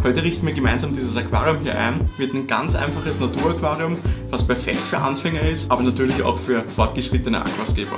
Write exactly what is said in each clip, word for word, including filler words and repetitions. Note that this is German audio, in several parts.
Heute richten wir gemeinsam dieses Aquarium hier ein. Wird ein ganz einfaches Naturaquarium, was perfekt für Anfänger ist, aber natürlich auch für fortgeschrittene Aquascaper.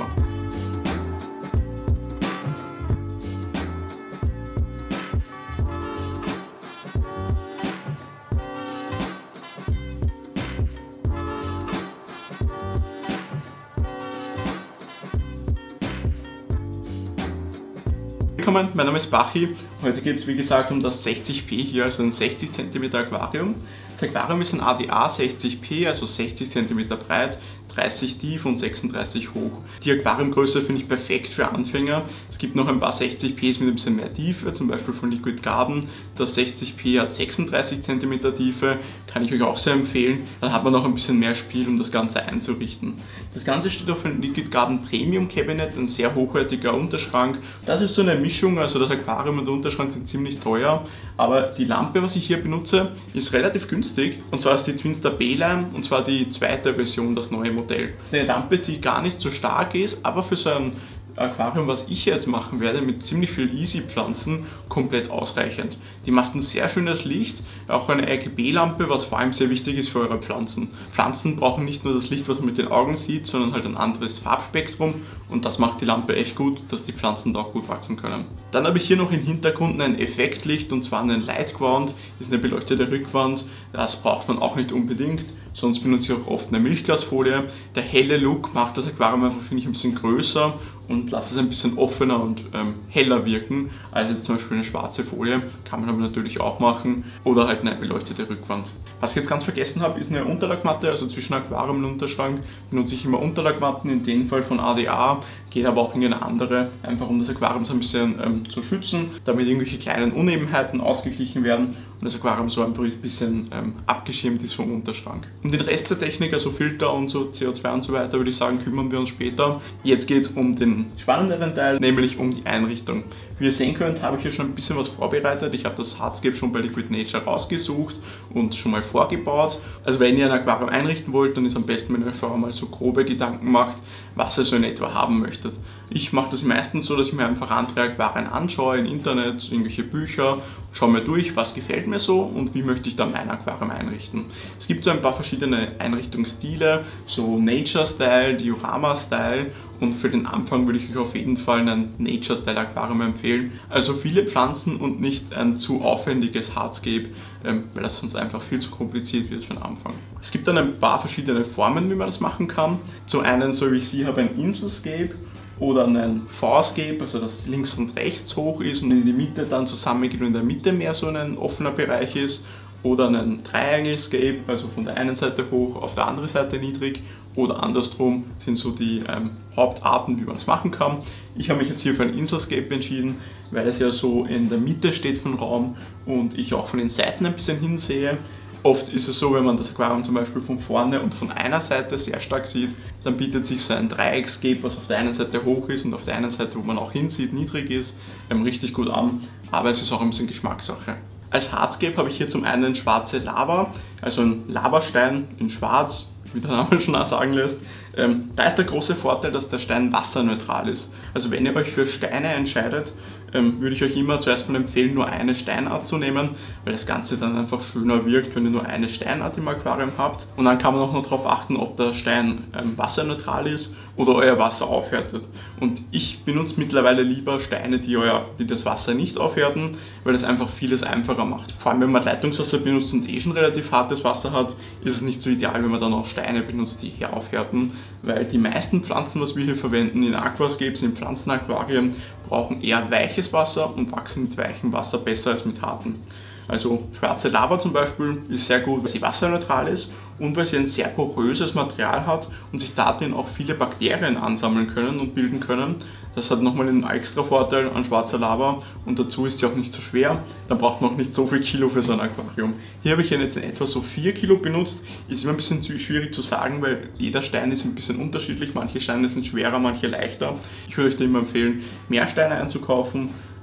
Willkommen, mein Name ist Bachi. Heute geht es wie gesagt um das sechzig P hier, also ein sechzig Zentimeter Aquarium. Das Aquarium ist ein A D A sechzig P, also sechzig Zentimeter breit, dreißig tief und sechsunddreißig hoch. Die Aquariumgröße finde ich perfekt für Anfänger. Es gibt noch ein paar sechzig Ps mit ein bisschen mehr Tiefe, zum Beispiel von Liquid Garden. Das sechzig P hat sechsunddreißig Zentimeter Tiefe, kann ich euch auch sehr empfehlen. Dann hat man noch ein bisschen mehr Spiel, um das Ganze einzurichten. Das Ganze steht auf einem Liquid Garden Premium Cabinet, ein sehr hochwertiger Unterschrank. Das ist so eine Mischung, also das Aquarium und der Unterschrank sind ziemlich teuer, aber die Lampe, was ich hier benutze, ist relativ günstig. Und zwar ist die Twinstar B-Line, und zwar die zweite Version, das neue Modell. Das ist eine Lampe, die gar nicht so stark ist, aber für so ein Aquarium, was ich jetzt machen werde, mit ziemlich viel Easy-Pflanzen, komplett ausreichend. Die macht ein sehr schönes Licht, auch eine R G B-Lampe, was vor allem sehr wichtig ist für eure Pflanzen. Pflanzen brauchen nicht nur das Licht, was man mit den Augen sieht, sondern halt ein anderes Farbspektrum, und das macht die Lampe echt gut, dass die Pflanzen da auch gut wachsen können. Dann habe ich hier noch im Hintergrund ein Effektlicht, und zwar einen Light Ground, ist eine beleuchtete Rückwand. Das braucht man auch nicht unbedingt, sonst benutze ich auch oft eine Milchglasfolie. Der helle Look macht das Aquarium einfach, finde ich, ein bisschen größer und lässt es ein bisschen offener und ähm, heller wirken als jetzt zum Beispiel eine schwarze Folie. Kann man aber natürlich auch machen, oder halt eine beleuchtete Rückwand. Was ich jetzt ganz vergessen habe, ist eine Unterlagmatte, also zwischen Aquarium und Unterschrank benutze ich immer Unterlagmatten, in dem Fall von A D A, geht aber auch in eine andere, einfach um das Aquarium so ein bisschen ähm, zu schützen, damit irgendwelche kleinen Unebenheiten ausgeglichen werden und das Aquarium so ein bisschen ähm, abgeschirmt ist vom Unterschrank. Um den Rest der Technik, also Filter und so, C O zwei und so weiter, würde ich sagen, kümmern wir uns später. Jetzt geht es um den spannenderen Teil, nämlich um die Einrichtung. Wie ihr sehen könnt, habe ich hier schon ein bisschen was vorbereitet. Ich habe das Hardscape schon bei Liquid Nature rausgesucht und schon mal vorgebaut. Also wenn ihr ein Aquarium einrichten wollt, dann ist am besten, wenn ihr euch vorher mal so grobe Gedanken macht, was ihr so in etwa haben möchtet. Ich mache das meistens so, dass ich mir einfach andere Aquarien anschaue, im Internet, irgendwelche Bücher, schaue mir durch, was gefällt mir so und wie möchte ich dann mein Aquarium einrichten. Es gibt so ein paar verschiedene Einrichtungsstile, so Nature-Style, Diorama-Style, und für den Anfang würde ich euch auf jeden Fall ein Nature-Style-Aquarium empfehlen. Also viele Pflanzen und nicht ein zu aufwendiges Hardscape, ähm, weil das sonst einfach viel zu kompliziert wird für den Anfang. Es gibt dann ein paar verschiedene Formen, wie man das machen kann. Zum einen, so wie ich sie habe, ein Inselscape oder ein V-Scape, also das links und rechts hoch ist und in die Mitte dann zusammengeht und in der Mitte mehr so ein offener Bereich ist. Oder einen Triangle-Scape, also von der einen Seite hoch, auf der anderen Seite niedrig, oder andersrum sind so die ähm, Hauptarten, wie man es machen kann. Ich habe mich jetzt hier für ein Inselscape entschieden, weil es ja so in der Mitte steht vom Raum und ich auch von den Seiten ein bisschen hinsehe. Oft ist es so, wenn man das Aquarium zum Beispiel von vorne und von einer Seite sehr stark sieht, dann bietet sich so ein Dreieckscape, was auf der einen Seite hoch ist und auf der einen Seite, wo man auch hinsieht, niedrig ist, ähm, richtig gut an, aber es ist auch ein bisschen Geschmackssache. Als Hardscape habe ich hier zum einen schwarze Lava, also ein Lavastein in schwarz, wie der Name schon sagen lässt. Ähm, da ist der große Vorteil, dass der Stein wasserneutral ist. Also wenn ihr euch für Steine entscheidet, ähm, würde ich euch immer zuerst mal empfehlen, nur eine Steinart zu nehmen, weil das Ganze dann einfach schöner wirkt, wenn ihr nur eine Steinart im Aquarium habt. Und dann kann man auch noch darauf achten, ob der Stein ähm, wasserneutral ist oder euer Wasser aufhärtet. Und ich benutze mittlerweile lieber Steine, die, euer, die das Wasser nicht aufhärten, weil das einfach vieles einfacher macht. Vor allem wenn man Leitungswasser benutzt und eh schon relativ hartes Wasser hat, ist es nicht so ideal, wenn man dann auch Steine benutzt, die hier aufhärten, weil die meisten Pflanzen, was wir hier verwenden in Aquascapes, in Pflanzenaquarien, brauchen eher weiches Wasser und wachsen mit weichem Wasser besser als mit hartem. Also schwarze Lava zum Beispiel ist sehr gut, weil sie wasserneutral ist und weil sie ein sehr poröses Material hat und sich darin auch viele Bakterien ansammeln können und bilden können. Das hat nochmal einen extra Vorteil an schwarzer Lava und dazu ist sie auch nicht so schwer. Dann braucht man auch nicht so viel Kilo für so ein Aquarium. Hier habe ich jetzt in etwa so vier Kilo benutzt. Ist immer ein bisschen schwierig zu sagen, weil jeder Stein ist ein bisschen unterschiedlich. Manche Steine sind schwerer, manche leichter. Ich würde euch da immer empfehlen, mehr Steine einzukaufen.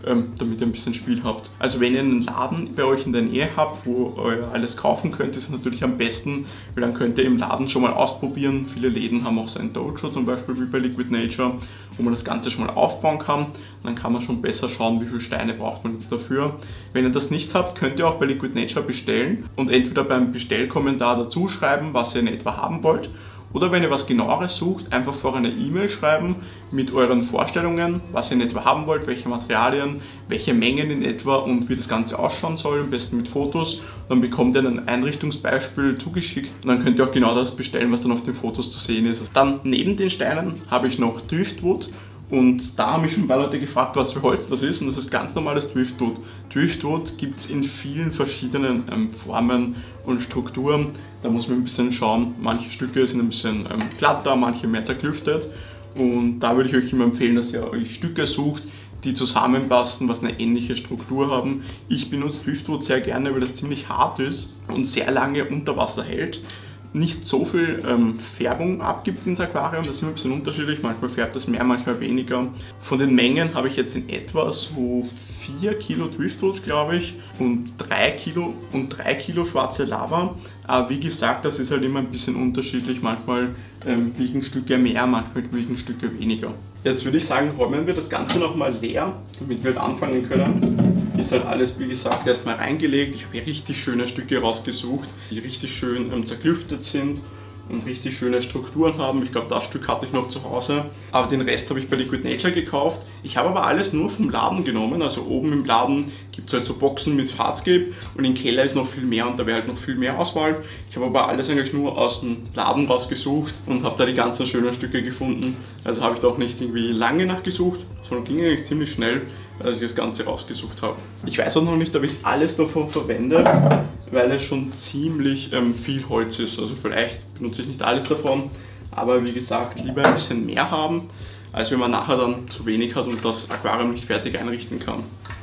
ähm, damit ihr ein bisschen Spiel habt. Also wenn ihr einen Laden bei euch in der Nähe habt, wo ihr alles kaufen könnt, ist es natürlich am besten, weil dann könnt ihr im Laden schon mal ausprobieren. Viele Läden haben auch so ein Dojo, zum Beispiel wie bei Liquid Nature, wo man das Ganze schon mal aufbauen kann. Dann kann man schon besser schauen, wie viele Steine braucht man jetzt dafür. Wenn ihr das nicht habt, könnt ihr auch bei Liquid Nature bestellen und entweder beim Bestellkommentar dazu schreiben, was ihr in etwa haben wollt. Oder wenn ihr was Genaueres sucht, einfach vor eine E-Mail schreiben mit euren Vorstellungen, was ihr in etwa haben wollt, welche Materialien, welche Mengen in etwa und wie das Ganze ausschauen soll, am besten mit Fotos. Dann bekommt ihr ein Einrichtungsbeispiel zugeschickt und dann könnt ihr auch genau das bestellen, was dann auf den Fotos zu sehen ist. Dann neben den Steinen habe ich noch Driftwood. Und da haben mich schon ein paar Leute gefragt, was für Holz das ist, und das ist ganz normales Driftwood. Driftwood gibt es in vielen verschiedenen ähm, Formen und Strukturen. Da muss man ein bisschen schauen, manche Stücke sind ein bisschen ähm, glatter, manche mehr zerklüftet. Und da würde ich euch immer empfehlen, dass ihr euch Stücke sucht, die zusammenpassen, was eine ähnliche Struktur haben. Ich benutze Driftwood sehr gerne, weil das ziemlich hart ist und sehr lange unter Wasser hält. Nicht so viel ähm, Färbung abgibt ins Aquarium, das ist immer ein bisschen unterschiedlich, manchmal färbt das mehr, manchmal weniger. Von den Mengen habe ich jetzt in etwa so vier Kilo Driftwood, glaube ich, und drei Kilo und drei Kilo schwarze Lava. Aber wie gesagt, das ist halt immer ein bisschen unterschiedlich, manchmal ähm, wiegen Stücke mehr, manchmal wiegen Stücke weniger. Jetzt würde ich sagen, räumen wir das Ganze nochmal leer, damit wir halt anfangen können. Ist halt alles, wie gesagt, erstmal reingelegt. Ich habe hier richtig schöne Stücke rausgesucht, die richtig schön ähm, zerklüftet sind und richtig schöne Strukturen haben. Ich glaube, das Stück hatte ich noch zu Hause, aber den Rest habe ich bei Liquid Nature gekauft. Ich habe aber alles nur vom Laden genommen, also oben im Laden gibt es halt so Boxen mit Hardscape und im Keller ist noch viel mehr und da wäre halt noch viel mehr Auswahl. Ich habe aber alles eigentlich nur aus dem Laden rausgesucht und habe da die ganzen schönen Stücke gefunden. Also habe ich da auch nicht irgendwie lange nachgesucht, sondern ging eigentlich ziemlich schnell, als ich das Ganze rausgesucht habe. Ich weiß auch noch nicht, ob ich alles davon verwende, weil es schon ziemlich ähm, viel Holz ist. Also vielleicht benutze ich nicht alles davon, aber wie gesagt, lieber ein bisschen mehr haben, als wenn man nachher dann zu wenig hat und das Aquarium nicht fertig einrichten kann.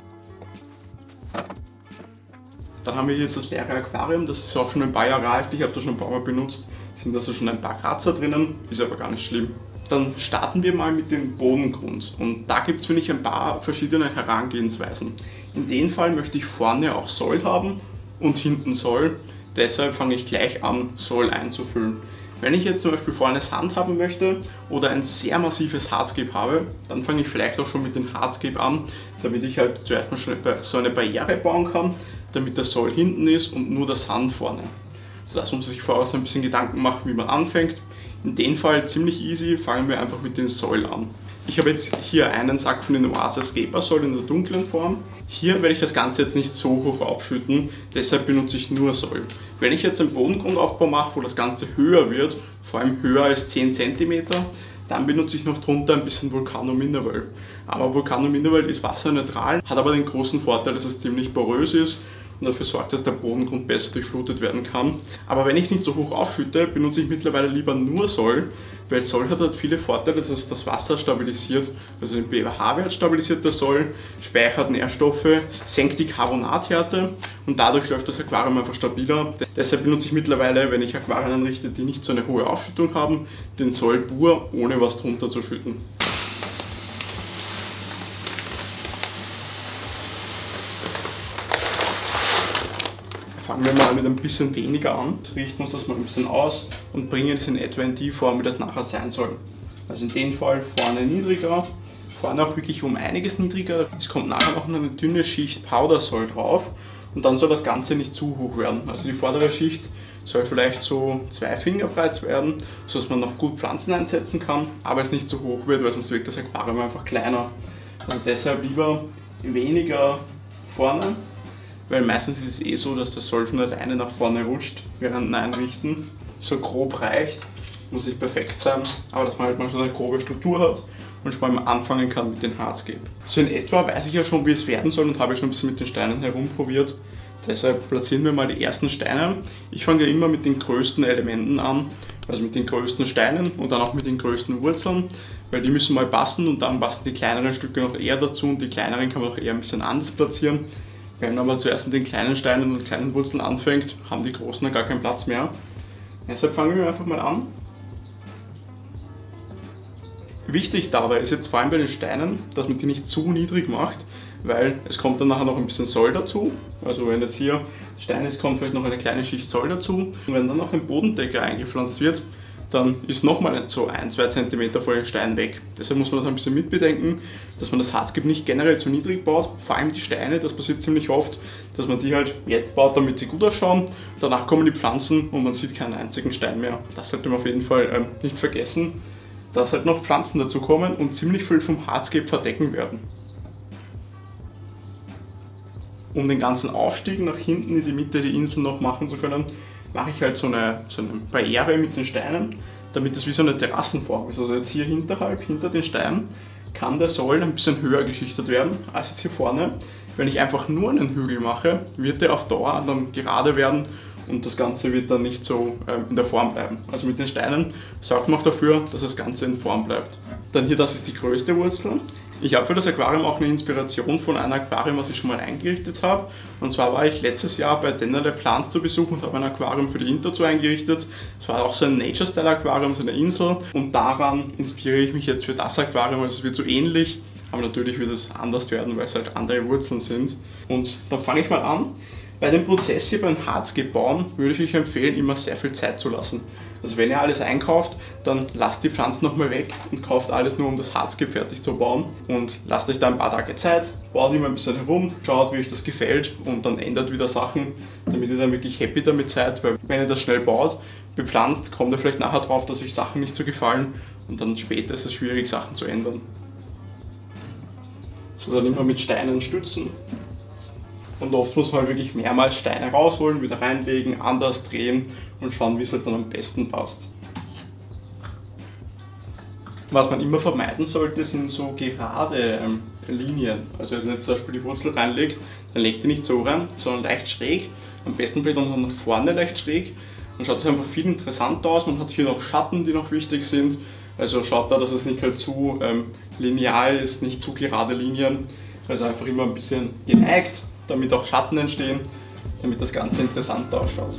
Dann haben wir jetzt das leere Aquarium, das ist auch schon ein paar Jahre alt, ich habe das schon ein paar Mal benutzt, sind also schon ein paar Kratzer drinnen, ist aber gar nicht schlimm. Dann starten wir mal mit dem Bodengrund und da gibt es, finde ich, ein paar verschiedene Herangehensweisen. In dem Fall möchte ich vorne auch Soll haben und hinten Soll, deshalb fange ich gleich an, Soll einzufüllen. Wenn ich jetzt zum Beispiel vorne Sand haben möchte oder ein sehr massives Hardscape habe, dann fange ich vielleicht auch schon mit dem Hardscape an, damit ich halt zuerst mal schon so eine Barriere bauen kann, damit der Soll hinten ist und nur der Sand vorne. Das heißt, man muss sich vorher so ein bisschen Gedanken machen, wie man anfängt. In dem Fall ziemlich easy, fangen wir einfach mit den Soll an. Ich habe jetzt hier einen Sack von den Oase Scaper Soll in der dunklen Form. Hier werde ich das Ganze jetzt nicht so hoch aufschütten, deshalb benutze ich nur Soll. Wenn ich jetzt einen Bodengrundaufbau mache, wo das Ganze höher wird, vor allem höher als zehn Zentimeter, dann benutze ich noch drunter ein bisschen Volcano Mineral. Aber Volcano Mineral ist wasserneutral, hat aber den großen Vorteil, dass es ziemlich porös ist und dafür sorgt, dass der Bodengrund besser durchflutet werden kann. Aber wenn ich nicht so hoch aufschütte, benutze ich mittlerweile lieber nur Soll, weil Soll hat halt viele Vorteile, dass es das Wasser stabilisiert, also den pH-Wert stabilisiert der Soll, speichert Nährstoffe, senkt die Carbonathärte und dadurch läuft das Aquarium einfach stabiler. Deshalb benutze ich mittlerweile, wenn ich Aquarien einrichte, die nicht so eine hohe Aufschüttung haben, den Soll pur, ohne was drunter zu schütten. Fangen wir mal mit ein bisschen weniger an, richten uns das mal ein bisschen aus und bringen es in etwa in die Form, wie das nachher sein soll. Also in dem Fall vorne niedriger, vorne auch wirklich um einiges niedriger. Es kommt nachher noch eine dünne Schicht Powdersoll drauf und dann soll das Ganze nicht zu hoch werden. Also die vordere Schicht soll vielleicht so zwei Finger breit werden, sodass man noch gut Pflanzen einsetzen kann, aber es nicht zu hoch wird, weil sonst wirkt das Aquarium einfach kleiner. Und deshalb lieber weniger vorne. Weil meistens ist es eh so, dass der Soll von alleine nach vorne rutscht während dem Einrichten. So grob reicht, muss nicht perfekt sein, aber dass man halt mal so eine grobe Struktur hat und schon mal anfangen kann mit dem Hardscape. So in etwa weiß ich ja schon, wie es werden soll und habe schon ein bisschen mit den Steinen herumprobiert. Deshalb platzieren wir mal die ersten Steine. Ich fange ja immer mit den größten Elementen an, also mit den größten Steinen und dann auch mit den größten Wurzeln, weil die müssen mal passen und dann passen die kleineren Stücke noch eher dazu und die kleineren kann man auch eher ein bisschen anders platzieren. Wenn man aber zuerst mit den kleinen Steinen und kleinen Wurzeln anfängt, haben die großen dann gar keinen Platz mehr. Deshalb fangen wir einfach mal an. Wichtig dabei ist jetzt vor allem bei den Steinen, dass man die nicht zu niedrig macht, weil es kommt dann nachher noch ein bisschen Soll dazu. Also wenn jetzt hier Stein ist, kommt vielleicht noch eine kleine Schicht Soll dazu. Und wenn dann noch ein Bodendecker eingepflanzt wird, dann ist nochmal so ein bis zwei Zentimeter von den Steinen weg. Deshalb muss man das ein bisschen mitbedenken, dass man das Hardscape nicht generell zu niedrig baut. Vor allem die Steine, das passiert ziemlich oft, dass man die halt jetzt baut, damit sie gut ausschauen. Danach kommen die Pflanzen und man sieht keinen einzigen Stein mehr. Das sollte man auf jeden Fall ähm, nicht vergessen, dass halt noch Pflanzen dazu kommen und ziemlich viel vom Hardscape verdecken werden. Um den ganzen Aufstieg nach hinten in die Mitte der Insel noch machen zu können, mache ich halt so eine, so eine Barriere mit den Steinen, damit das wie so eine Terrassenform ist. Also jetzt hier hinterhalb, hinter den Steinen, kann der Soll ein bisschen höher geschichtet werden als jetzt hier vorne. Wenn ich einfach nur einen Hügel mache, wird der auf Dauer dann gerade werden und das Ganze wird dann nicht so ähm, in der Form bleiben. Also mit den Steinen sorgt man auch dafür, dass das Ganze in Form bleibt. Dann hier, das ist die größte Wurzel. Ich habe für das Aquarium auch eine Inspiration von einem Aquarium, was ich schon mal eingerichtet habe. Und zwar war ich letztes Jahr bei Dennerle Plants zu Besuch und habe ein Aquarium für die Interzo eingerichtet. Es war auch so ein Nature-Style-Aquarium, so eine Insel. Und daran inspiriere ich mich jetzt für das Aquarium. Also es wird so ähnlich, aber natürlich wird es anders werden, weil es halt andere Wurzeln sind. Und dann fange ich mal an. Bei dem Prozess hier beim Hardscape bauen würde ich euch empfehlen, immer sehr viel Zeit zu lassen. Also wenn ihr alles einkauft, dann lasst die Pflanzen nochmal weg und kauft alles nur, um das Hardscape fertig zu bauen. Und lasst euch da ein paar Tage Zeit, baut immer ein bisschen herum, schaut, wie euch das gefällt und dann ändert wieder Sachen, damit ihr dann wirklich happy damit seid. Weil wenn ihr das schnell baut, bepflanzt, kommt ihr vielleicht nachher drauf, dass euch Sachen nicht so gefallen und dann später ist es schwierig, Sachen zu ändern. So, dann immer mit Steinen stützen. Und oft muss man halt wirklich mehrmals Steine rausholen, wieder reinlegen, anders drehen und schauen, wie es halt dann am besten passt. Was man immer vermeiden sollte, sind so gerade ähm, Linien. Also wenn ihr jetzt zum Beispiel die Wurzel reinlegt, dann legt ihr nicht so rein, sondern leicht schräg. Am besten vielleicht auch nach vorne leicht schräg. Dann schaut es einfach viel interessanter aus. Man hat hier noch Schatten, die noch wichtig sind. Also schaut da, dass es nicht halt zu ähm, lineal ist, nicht zu gerade Linien. Also einfach immer ein bisschen geneigt, damit auch Schatten entstehen, damit das Ganze interessanter ausschaut.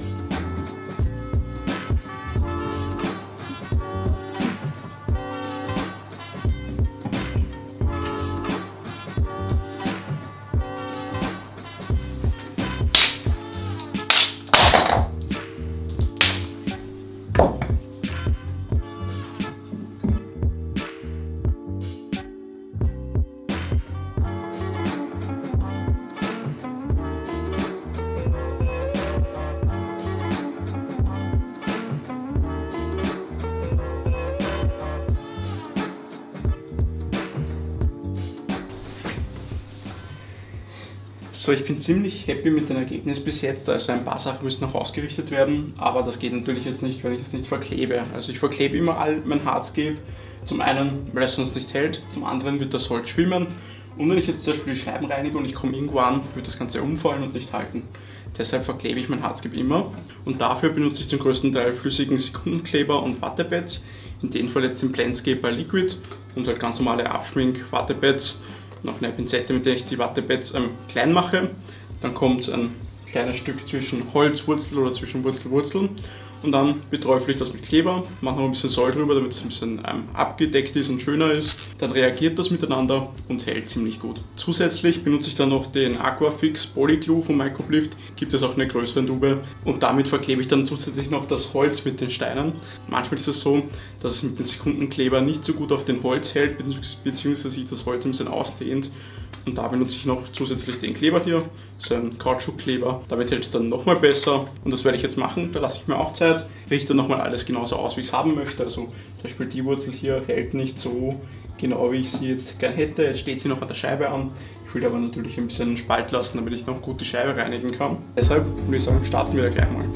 So, ich bin ziemlich happy mit dem Ergebnis bis jetzt, also ein paar Sachen müssen noch ausgerichtet werden, aber das geht natürlich jetzt nicht, wenn ich es nicht verklebe. Also ich verklebe immer all mein Hardscape, zum einen, weil es sonst nicht hält, zum anderen wird das Holz schwimmen und wenn ich jetzt zum Beispiel die Scheiben reinige und ich komme irgendwo an, wird das Ganze umfallen und nicht halten. Deshalb verklebe ich mein Hardscape immer und dafür benutze ich zum größten Teil flüssigen Sekundenkleber und Wattepads, in dem Fall jetzt den Planscape by Liquid und halt ganz normale Abschmink-Wattepads. Noch eine Pinzette, mit der ich die Wattepads ähm, klein mache. Dann kommt ein kleines Stück zwischen Holzwurzel oder zwischen Wurzelwurzeln und dann beträufle ich das mit Kleber, mache noch ein bisschen Soll drüber, damit es ein bisschen ähm, abgedeckt ist und schöner ist. Dann reagiert das miteinander und hält ziemlich gut. Zusätzlich benutze ich dann noch den Aquafix Polyglue von Microplift, gibt es auch eine größere Tube und damit verklebe ich dann zusätzlich noch das Holz mit den Steinen. Manchmal ist es so, dass es mit den Sekundenkleber nicht so gut auf den Holz hält, beziehungsweise sich das Holz ein bisschen ausdehnt. Und da benutze ich noch zusätzlich den Kleber hier, so einen Kautschukkleber. Damit hält es dann nochmal besser und das werde ich jetzt machen, da lasse ich mir auch Zeit. Richte dann nochmal alles genauso aus, wie ich es haben möchte. Also zum Beispiel die Wurzel hier hält nicht so genau, wie ich sie jetzt gerne hätte. Jetzt steht sie noch an der Scheibe an. Ich will aber natürlich ein bisschen einen Spalt lassen, damit ich noch gut die Scheibe reinigen kann. Deshalb würde ich sagen, starten wir da gleich mal.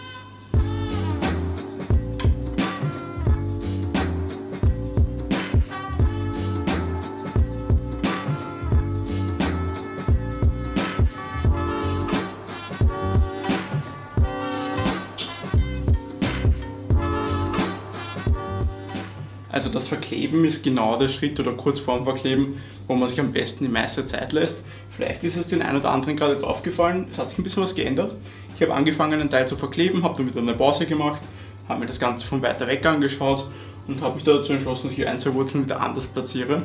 Also das Verkleben ist genau der Schritt oder kurz vorm Verkleben, wo man sich am besten die meiste Zeit lässt. Vielleicht ist es den einen oder anderen gerade jetzt aufgefallen, es hat sich ein bisschen was geändert. Ich habe angefangen, einen Teil zu verkleben, habe dann wieder eine Pause gemacht, habe mir das Ganze von weiter weg angeschaut und habe mich dazu entschlossen, dass ich ein, zwei Wurzeln wieder anders platziere.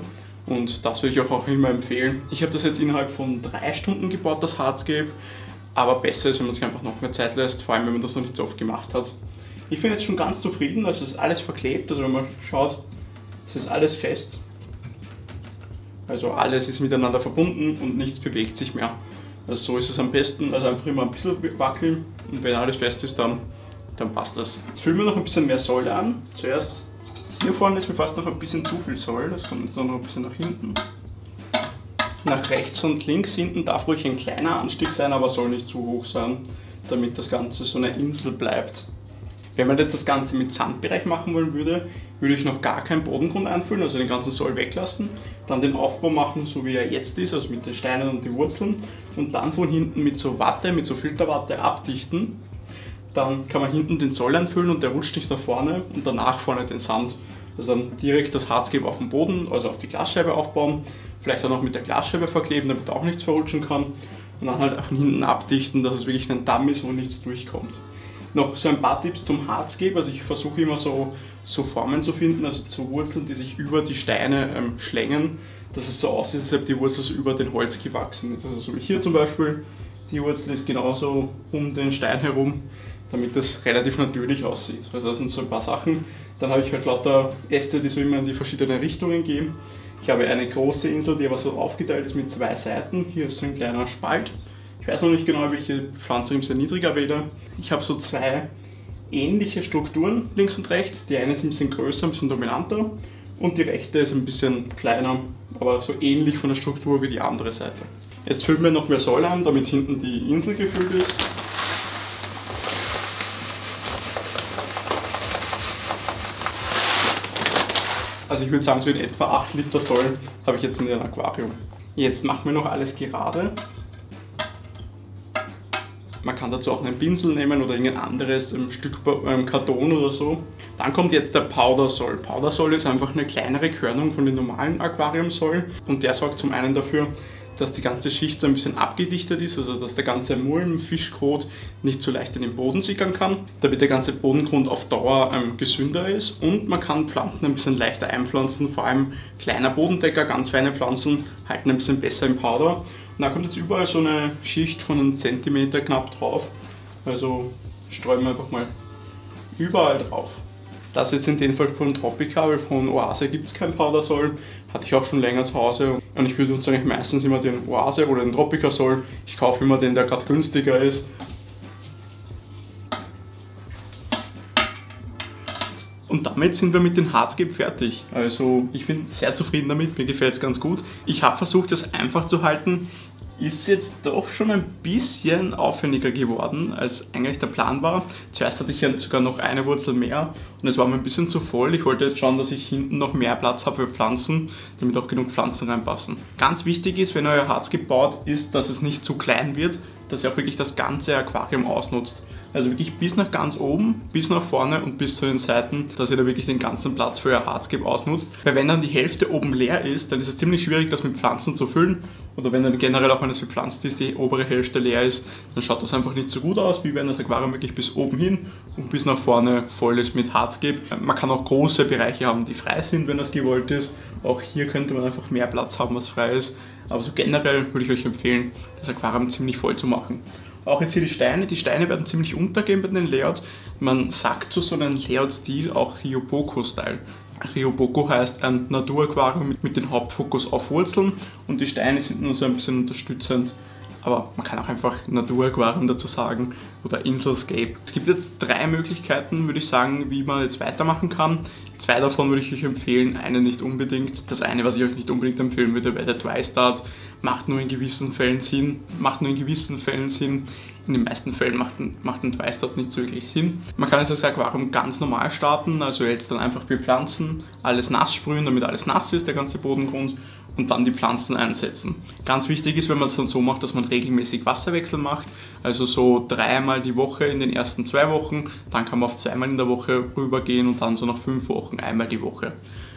Und das würde ich auch, auch immer empfehlen. Ich habe das jetzt innerhalb von drei Stunden gebaut, das Hardscape. Aber besser ist, wenn man sich einfach noch mehr Zeit lässt, vor allem wenn man das noch nicht so oft gemacht hat. Ich bin jetzt schon ganz zufrieden, also es ist alles verklebt, also wenn man schaut, es ist alles fest. Also alles ist miteinander verbunden und nichts bewegt sich mehr. Also so ist es am besten, also einfach immer ein bisschen wackeln und wenn alles fest ist, dann, dann passt das. Jetzt füllen wir noch ein bisschen mehr Säule an. Zuerst, hier vorne ist mir fast noch ein bisschen zu viel Säule, das kommt jetzt noch ein bisschen nach hinten. Nach rechts und links hinten darf ruhig ein kleiner Anstieg sein, aber soll nicht zu hoch sein, damit das Ganze so eine Insel bleibt. Wenn man jetzt das Ganze mit Sandbereich machen wollen würde, würde ich noch gar keinen Bodengrund einfüllen, also den ganzen Soll weglassen, dann den Aufbau machen, so wie er jetzt ist, also mit den Steinen und den Wurzeln und dann von hinten mit so Watte, mit so Filterwatte abdichten. Dann kann man hinten den Soll einfüllen und der rutscht nicht nach vorne und danach vorne den Sand. Also dann direkt das Hardscape auf den Boden, also auf die Glasscheibe aufbauen, vielleicht auch noch mit der Glasscheibe verkleben, damit auch nichts verrutschen kann und dann halt von hinten abdichten, dass es wirklich ein Damm ist, wo nichts durchkommt. Noch so ein paar Tipps zum Hardscape, also ich versuche immer so, so Formen zu finden, also so Wurzeln, die sich über die Steine ähm, schlängen, dass es so aussieht, als ob die Wurzel so über den Holz gewachsen ist. Also so wie hier zum Beispiel, die Wurzel ist genauso um den Stein herum, damit das relativ natürlich aussieht. Also das sind so ein paar Sachen. Dann habe ich halt lauter Äste, die so immer in die verschiedenen Richtungen gehen. Ich habe eine große Insel, die aber so aufgeteilt ist mit zwei Seiten. Hier ist so ein kleiner Spalt. Ich weiß noch nicht genau, welche Pflanzung ist niedriger wähle. Ich habe so zwei ähnliche Strukturen links und rechts. Die eine ist ein bisschen größer, ein bisschen dominanter und die rechte ist ein bisschen kleiner, aber so ähnlich von der Struktur wie die andere Seite. Jetzt füllen wir noch mehr Säule an, damit hinten die Insel gefüllt ist. Also ich würde sagen, so in etwa acht Liter Säule habe ich jetzt in dem Aquarium. Jetzt machen wir noch alles gerade. Man kann dazu auch einen Pinsel nehmen oder irgendein anderes ein Stück Karton oder so. Dann kommt jetzt der Powdersoll. Powdersoll ist einfach eine kleinere Körnung von dem normalen Aquariumsoll und der sorgt zum einen dafür, dass die ganze Schicht so ein bisschen abgedichtet ist, also dass der ganze Mulm, Fischkot nicht so leicht in den Boden sickern kann, damit der ganze Bodengrund auf Dauer ähm, gesünder ist und man kann Pflanzen ein bisschen leichter einpflanzen, vor allem kleiner Bodendecker, ganz feine Pflanzen halten ein bisschen besser im Powder. Und da kommt jetzt überall so eine Schicht von einem Zentimeter knapp drauf, also streuen wir einfach mal überall drauf. Das jetzt in dem Fall von Tropica, weil von Oase gibt es kein Powdersoll, hatte ich auch schon länger zu Hause und ich würde uns eigentlich meistens immer den Oase oder den Tropica Soll, ich kaufe immer den, der gerade günstiger ist. Und damit sind wir mit dem Hardscape fertig. Also ich bin sehr zufrieden damit, mir gefällt es ganz gut. Ich habe versucht, das einfach zu halten. Ist jetzt doch schon ein bisschen aufwendiger geworden, als eigentlich der Plan war. Zuerst hatte ich ja sogar noch eine Wurzel mehr und es war mir ein bisschen zu voll. Ich wollte jetzt schauen, dass ich hinten noch mehr Platz habe für Pflanzen, damit auch genug Pflanzen reinpassen. Ganz wichtig ist, wenn ihr euer Hardscape baut, ist, dass es nicht zu klein wird, dass ihr auch wirklich das ganze Aquarium ausnutzt. Also wirklich bis nach ganz oben, bis nach vorne und bis zu den Seiten, dass ihr da wirklich den ganzen Platz für euer Hardscape ausnutzt. Weil wenn dann die Hälfte oben leer ist, dann ist es ziemlich schwierig, das mit Pflanzen zu füllen. Oder wenn dann generell auch, wenn es bepflanzt ist, die obere Hälfte leer ist, dann schaut das einfach nicht so gut aus, wie wenn das Aquarium wirklich bis oben hin und bis nach vorne voll ist mit Hardscape. Man kann auch große Bereiche haben, die frei sind, wenn das gewollt ist. Auch hier könnte man einfach mehr Platz haben, was frei ist. Aber so generell würde ich euch empfehlen, das Aquarium ziemlich voll zu machen. Auch jetzt hier die Steine. Die Steine werden ziemlich untergehen bei den Layouts. Man sagt zu so einem Layout-Stil auch Ryoboko-Style. Ryoboko heißt ein Naturaquarium mit, mit dem Hauptfokus auf Wurzeln und die Steine sind nur so ein bisschen unterstützend. Aber man kann auch einfach Naturaquarium dazu sagen oder Inselscape. Es gibt jetzt drei Möglichkeiten, würde ich sagen, wie man jetzt weitermachen kann. Zwei davon würde ich euch empfehlen, eine nicht unbedingt. Das eine, was ich euch nicht unbedingt empfehlen würde, wäre der Dry Start. Macht nur in gewissen Fällen Sinn. Macht nur in gewissen Fällen Sinn. In den meisten Fällen macht ein, macht ein Dry Start nicht so wirklich Sinn. Man kann jetzt das Aquarium ganz normal starten, also jetzt dann einfach bepflanzen, alles nass sprühen, damit alles nass ist, der ganze Bodengrund. Und dann die Pflanzen einsetzen. Ganz wichtig ist, wenn man es dann so macht, dass man regelmäßig Wasserwechsel macht, also so dreimal die Woche in den ersten zwei Wochen, dann kann man auf zweimal in der Woche rübergehen und dann so nach fünf Wochen einmal die Woche.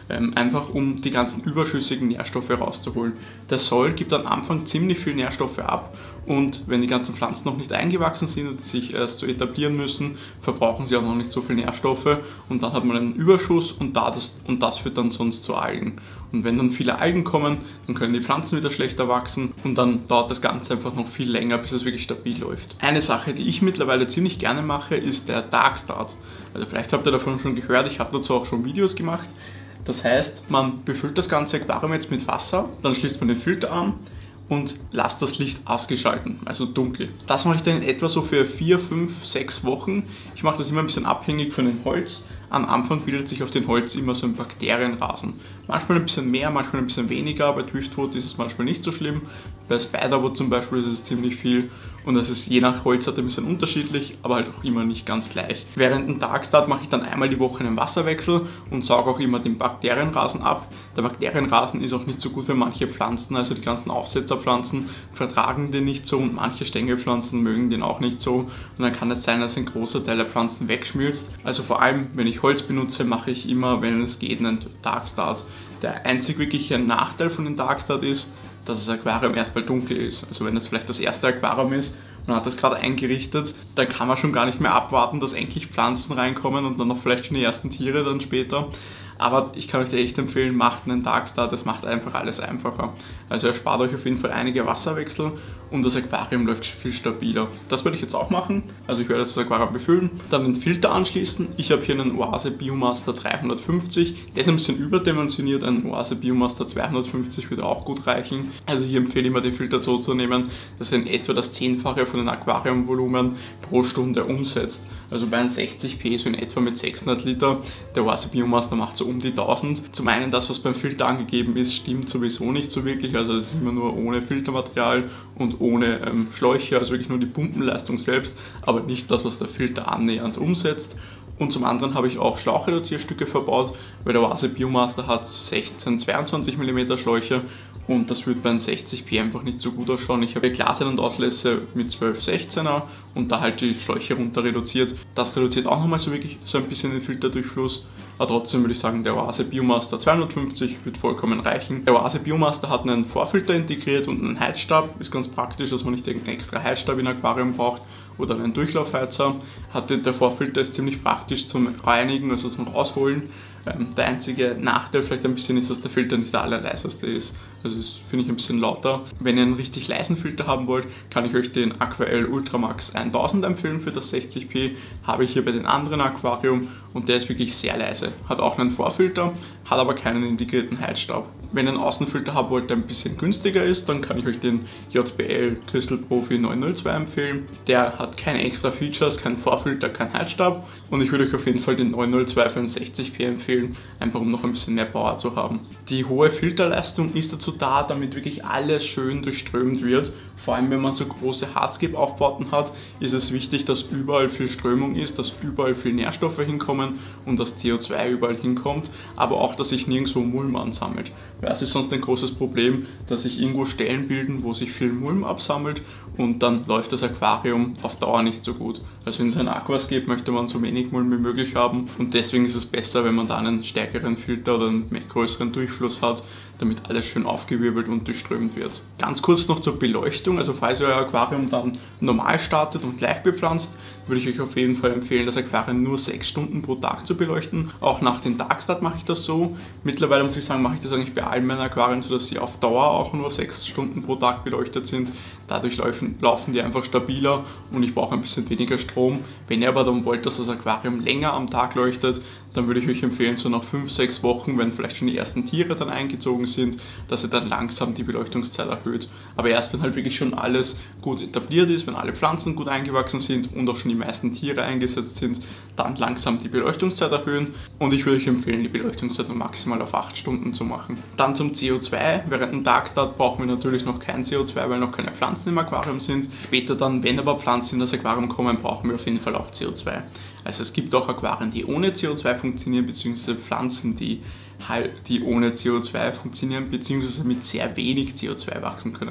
ähm, einfach um die ganzen überschüssigen Nährstoffe rauszuholen. Der Soil gibt am Anfang ziemlich viel Nährstoffe ab und wenn die ganzen Pflanzen noch nicht eingewachsen sind und sich erst so etablieren müssen, verbrauchen sie auch noch nicht so viel Nährstoffe und dann hat man einen Überschuss und das, und das führt dann sonst zu Algen. Und wenn dann viele Algen kommen, dann können die Pflanzen wieder schlechter wachsen und dann dauert das Ganze einfach noch viel länger, bis es wirklich stabil läuft. Eine Sache, die ich mittlerweile ziemlich gerne mache, ist der Dark Start. Also vielleicht habt ihr davon schon gehört, ich habe dazu auch schon Videos gemacht. Das heißt, man befüllt das ganze Aquarium jetzt mit Wasser, dann schließt man den Filter an und lasst das Licht ausgeschalten, also dunkel. Das mache ich dann in etwa so für vier, fünf, sechs Wochen. Ich mache das immer ein bisschen abhängig von dem Holz. Am Anfang bildet sich auf dem Holz immer so ein Bakterienrasen. Manchmal ein bisschen mehr, manchmal ein bisschen weniger. Bei Driftwood ist es manchmal nicht so schlimm. Bei Spiderwood zum Beispiel ist es ziemlich viel. Und das ist je nach Holzart ein bisschen unterschiedlich, aber halt auch immer nicht ganz gleich. Während dem Dark Start mache ich dann einmal die Woche einen Wasserwechsel und sauge auch immer den Bakterienrasen ab. Der Bakterienrasen ist auch nicht so gut für manche Pflanzen, also die ganzen Aufsetzerpflanzen vertragen den nicht so und manche Stängelpflanzen mögen den auch nicht so. Und dann kann es sein, dass ein großer Teil der Pflanzen wegschmilzt. Also vor allem, wenn ich Holz benutze, mache ich immer, wenn es geht, einen Dark Start. Der einzig wirkliche Nachteil von dem Dark Start ist, dass das Aquarium erstmal dunkel ist. Also wenn das vielleicht das erste Aquarium ist, man hat das gerade eingerichtet, dann kann man schon gar nicht mehr abwarten, dass endlich Pflanzen reinkommen und dann noch vielleicht schon die ersten Tiere dann später. Aber ich kann euch echt empfehlen, macht einen Dark Start, das macht einfach alles einfacher. Also er spart euch auf jeden Fall einige Wasserwechsel und das Aquarium läuft viel stabiler. Das werde ich jetzt auch machen, also ich werde das Aquarium befüllen, dann den Filter anschließen. Ich habe hier einen Oase Biomaster dreihundertfünfzig, der ist ein bisschen überdimensioniert, ein Oase Biomaster zweihundertfünfzig würde auch gut reichen. Also hier empfehle ich mir den Filter so zu nehmen, dass er in etwa das Zehnfache von dem Aquariumvolumen pro Stunde umsetzt. Also bei einem sechzig P so in etwa mit sechshundert Liter. Der Oase Biomaster macht so um die tausend. Zum einen das, was beim Filter angegeben ist, stimmt sowieso nicht so wirklich. Also es ist immer nur ohne Filtermaterial und ohne ähm, Schläuche, also wirklich nur die Pumpenleistung selbst, aber nicht das, was der Filter annähernd umsetzt. Und zum anderen habe ich auch Schlauchreduzierstücke verbaut, weil der Oase Biomaster hat sechzehn, zweiundzwanzig Millimeter Schläuche und das wird bei einem sechzig P einfach nicht so gut ausschauen. Ich habe Glasheit und Auslässe mit zwölf sechzehner und da halt die Schläuche runter reduziert. Das reduziert auch nochmal so wirklich so ein bisschen den Filterdurchfluss, aber trotzdem würde ich sagen, der Oase Biomaster zweihundertfünfzig wird vollkommen reichen. Der Oase Biomaster hat einen Vorfilter integriert und einen Heizstab, ist ganz praktisch, dass man nicht einen extra Heizstab in Aquarium braucht oder einen Durchlaufheizer. Der Vorfilter ist ziemlich praktisch zum Reinigen, also zum Rausholen. Der einzige Nachteil vielleicht ein bisschen ist, dass der Filter nicht der allerleiseste ist. Also das finde ich ein bisschen lauter. Wenn ihr einen richtig leisen Filter haben wollt, kann ich euch den Aquael Ultramax tausend empfehlen für das sechzig P. Habe ich hier bei den anderen Aquarium und der ist wirklich sehr leise. Hat auch einen Vorfilter, hat aber keinen integrierten Heizstab. Wenn ihr einen Außenfilter haben wollt, der ein bisschen günstiger ist, dann kann ich euch den J B L Crystal Profi neunhundertzwei empfehlen. Der hat keine extra Features, keinen Vorfilter, keinen Heizstab und ich würde euch auf jeden Fall den neunhundertzwei für einen sechzig P empfehlen, einfach um noch ein bisschen mehr Power zu haben. Die hohe Filterleistung ist dazu da, damit wirklich alles schön durchströmt wird. Vor allem wenn man so große Hardscape-Aufbauten hat, ist es wichtig, dass überall viel Strömung ist, dass überall viel Nährstoffe hinkommen und dass C O zwei überall hinkommt, aber auch, dass sich nirgendwo Mulm ansammelt. Weil es ist sonst ein großes Problem, dass sich irgendwo Stellen bilden, wo sich viel Mulm absammelt und dann läuft das Aquarium auf Dauer nicht so gut. Also wenn es ein Aquascape möchte man so wenig Mulm wie möglich haben und deswegen ist es besser, wenn man da einen stärkeren Filter oder einen größeren Durchfluss hat, damit alles schön aufgewirbelt und durchströmt wird. Ganz kurz noch zur Beleuchtung, also falls ihr euer Aquarium dann normal startet und gleich bepflanzt, würde ich euch auf jeden Fall empfehlen, das Aquarium nur sechs Stunden pro Tag zu beleuchten. Auch nach dem Dark Start mache ich das so. Mittlerweile muss ich sagen, mache ich das eigentlich bei allen meinen Aquarien so, dass sie auf Dauer auch nur sechs Stunden pro Tag beleuchtet sind. Dadurch laufen, laufen die einfach stabiler und ich brauche ein bisschen weniger Strom. Wenn ihr aber dann wollt, dass das Aquarium länger am Tag leuchtet, dann würde ich euch empfehlen, so nach fünf, sechs Wochen, wenn vielleicht schon die ersten Tiere dann eingezogen sind, dass ihr dann langsam die Beleuchtungszeit erhöht. Aber erst wenn halt wirklich schon alles gut etabliert ist, wenn alle Pflanzen gut eingewachsen sind und auch schon die meisten Tiere eingesetzt sind, dann langsam die Beleuchtungszeit erhöhen und ich würde euch empfehlen, die Beleuchtungszeit nur maximal auf acht Stunden zu machen. Dann zum C O zwei. Während dem Dark Start brauchen wir natürlich noch kein C O zwei, weil noch keine Pflanzen im Aquarium sind. Später dann, wenn aber Pflanzen in das Aquarium kommen, brauchen wir auf jeden Fall auch C O zwei. Also es gibt auch Aquarien, die ohne C O zwei funktionieren, beziehungsweise Pflanzen, die, halt, die ohne C O zwei funktionieren, beziehungsweise mit sehr wenig C O zwei wachsen können.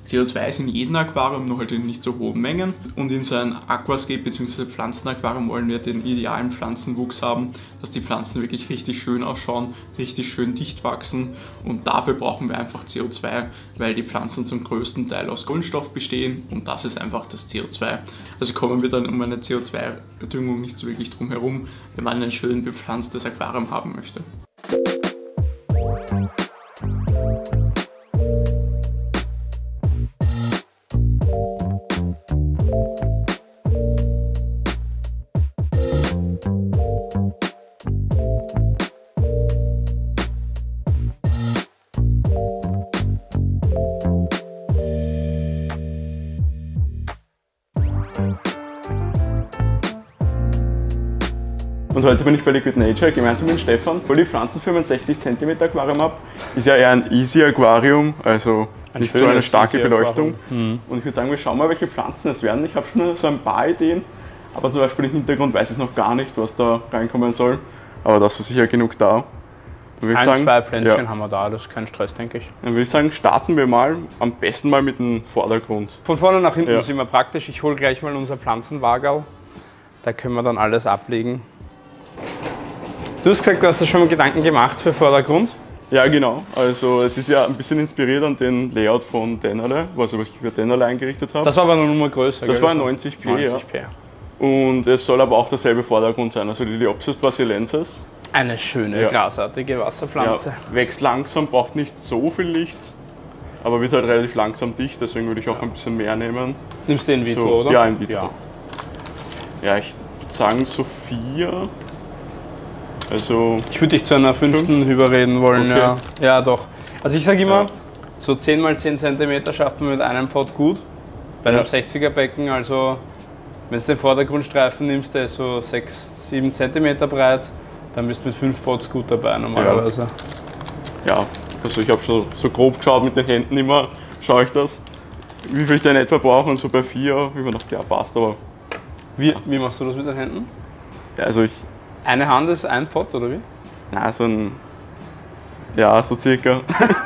C O zwei ist in jedem Aquarium, nur halt in nicht so hohen Mengen. Und in so einem Aquascape bzw. Pflanzenaquarium wollen wir den idealen Pflanzenwuchs haben, dass die Pflanzen wirklich richtig schön ausschauen, richtig schön dicht wachsen. Und dafür brauchen wir einfach C O zwei, weil die Pflanzen zum größten Teil aus Kohlenstoff bestehen und das ist einfach das C O zwei. Also kommen wir dann um eine C O zwei Düngung nicht so wirklich drum herum, wenn man ein schön bepflanztes Aquarium haben möchte. Und heute bin ich bei Liquid Nature gemeinsam mit Stefan, weil die Pflanzenfirma ein sechzig Zentimeter Aquarium habe. Ist ja eher ein Easy Aquarium, also ein nicht so eine starke Beleuchtung. Mhm. Und ich würde sagen, wir schauen mal, welche Pflanzen es werden. Ich habe schon so ein paar Ideen, aber zum Beispiel im Hintergrund weiß ich noch gar nicht, was da reinkommen soll. Aber das ist sicher genug da. Ein, sagen, zwei Pflänzchen ja. haben wir da, das ist kein Stress, denke ich. Dann würde ich sagen, starten wir mal am besten mal mit dem Vordergrund. Von vorne nach hinten ja. ist immer praktisch. Ich hole gleich mal unser Pflanzenwagerl. Da können wir dann alles ablegen. Du hast gesagt, du hast dir schon mal Gedanken gemacht für Vordergrund? Ja, genau. Also es ist ja ein bisschen inspiriert an den Layout von Dennerle, was ich für Dennerle eingerichtet habe. Das war aber eine Nummer größer, Das gell? war neunzig P, neunzig P. Ja. Und es soll aber auch derselbe Vordergrund sein, also Liliopsis brasiliensis. Eine schöne, ja. grasartige Wasserpflanze. Ja, wächst langsam, braucht nicht so viel Licht, aber wird halt relativ langsam dicht, deswegen würde ich auch ein bisschen mehr nehmen. Nimmst du in vitro, so, oder? Ja, in vitro. Ja, ja ich würde sagen so vier. Also ich würde dich zu einer fünften überreden wollen, okay. ja. Ja, doch. Also ich sage immer, ja. so zehn mal zehn Zentimeter schafft man mit einem Pot gut. Bei einem ja. sechziger Becken, also wenn du den Vordergrundstreifen nimmst, der ist so sechs, sieben Zentimeter breit, dann bist du mit fünf Pots gut dabei normalerweise. Ja, ja. Also ich habe schon so grob geschaut mit den Händen immer, schaue ich das, wie viel ich da in etwa brauche und so bei vier, wie man noch klar passt, aber... Wie, ja. wie machst du das mit den Händen? Ja, also ich... Eine Hand ist ein Pot, oder wie? Nein, so ein... Ja, so circa.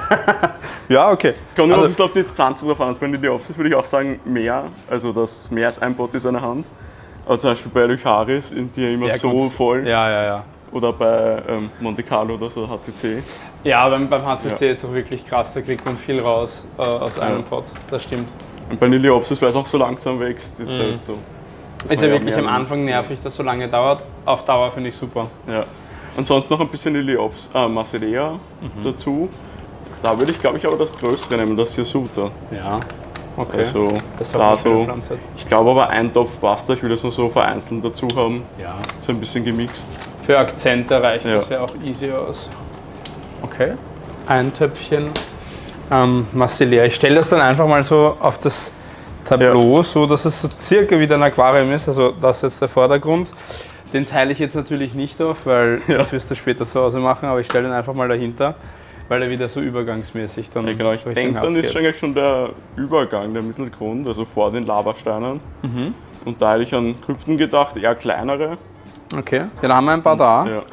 Ja, okay. Es kommt nur also, ein bisschen auf die Pflanze drauf an. Also bei Liliopsis würde ich auch sagen mehr, also dass mehr als ein Pot ist eine Hand. Aber zum Beispiel bei Leucharis sind die ja immer ja, so gut. voll. Ja, ja, ja. Oder bei ähm, Monte Carlo oder so, H C C. Ja, beim, beim H C C ja. ist es auch wirklich krass, da kriegt man viel raus äh, aus einem ja. Pot, das stimmt. Und bei Liliopsis, weil es auch so langsam wächst, ist mhm. halt so. Ist ja wirklich am Anfang nervig, dass so lange dauert. Auf Dauer finde ich super. Ja. Und sonst noch ein bisschen Liliopsis, äh, Marsilea mhm. dazu. Da würde ich, glaube ich, aber das Größere nehmen, das Hirsuta. Ja, okay. Also, das da so, ich glaube aber ein Topf Pasta, ich würde es nur so vereinzelt dazu haben. Ja. So ein bisschen gemixt. Für Akzente reicht ja. das ja auch easy aus. Okay. Ein Töpfchen ähm, Marsilea. Ich stelle das dann einfach mal so auf das Tableau, ja. so dass es so circa wie ein Aquarium ist, also das ist jetzt der Vordergrund. Den teile ich jetzt natürlich nicht auf, weil ja. das wirst du später zu Hause machen, aber ich stelle den einfach mal dahinter, weil er wieder so übergangsmäßig dann... Ja genau, ich denke, dann ist eigentlich schon der Übergang, der Mittelgrund, also vor den Lavasteinen. Mhm. Und da hätte ich an Krypten gedacht, eher kleinere. Okay, ja, da haben wir ein paar Und, da. Ja.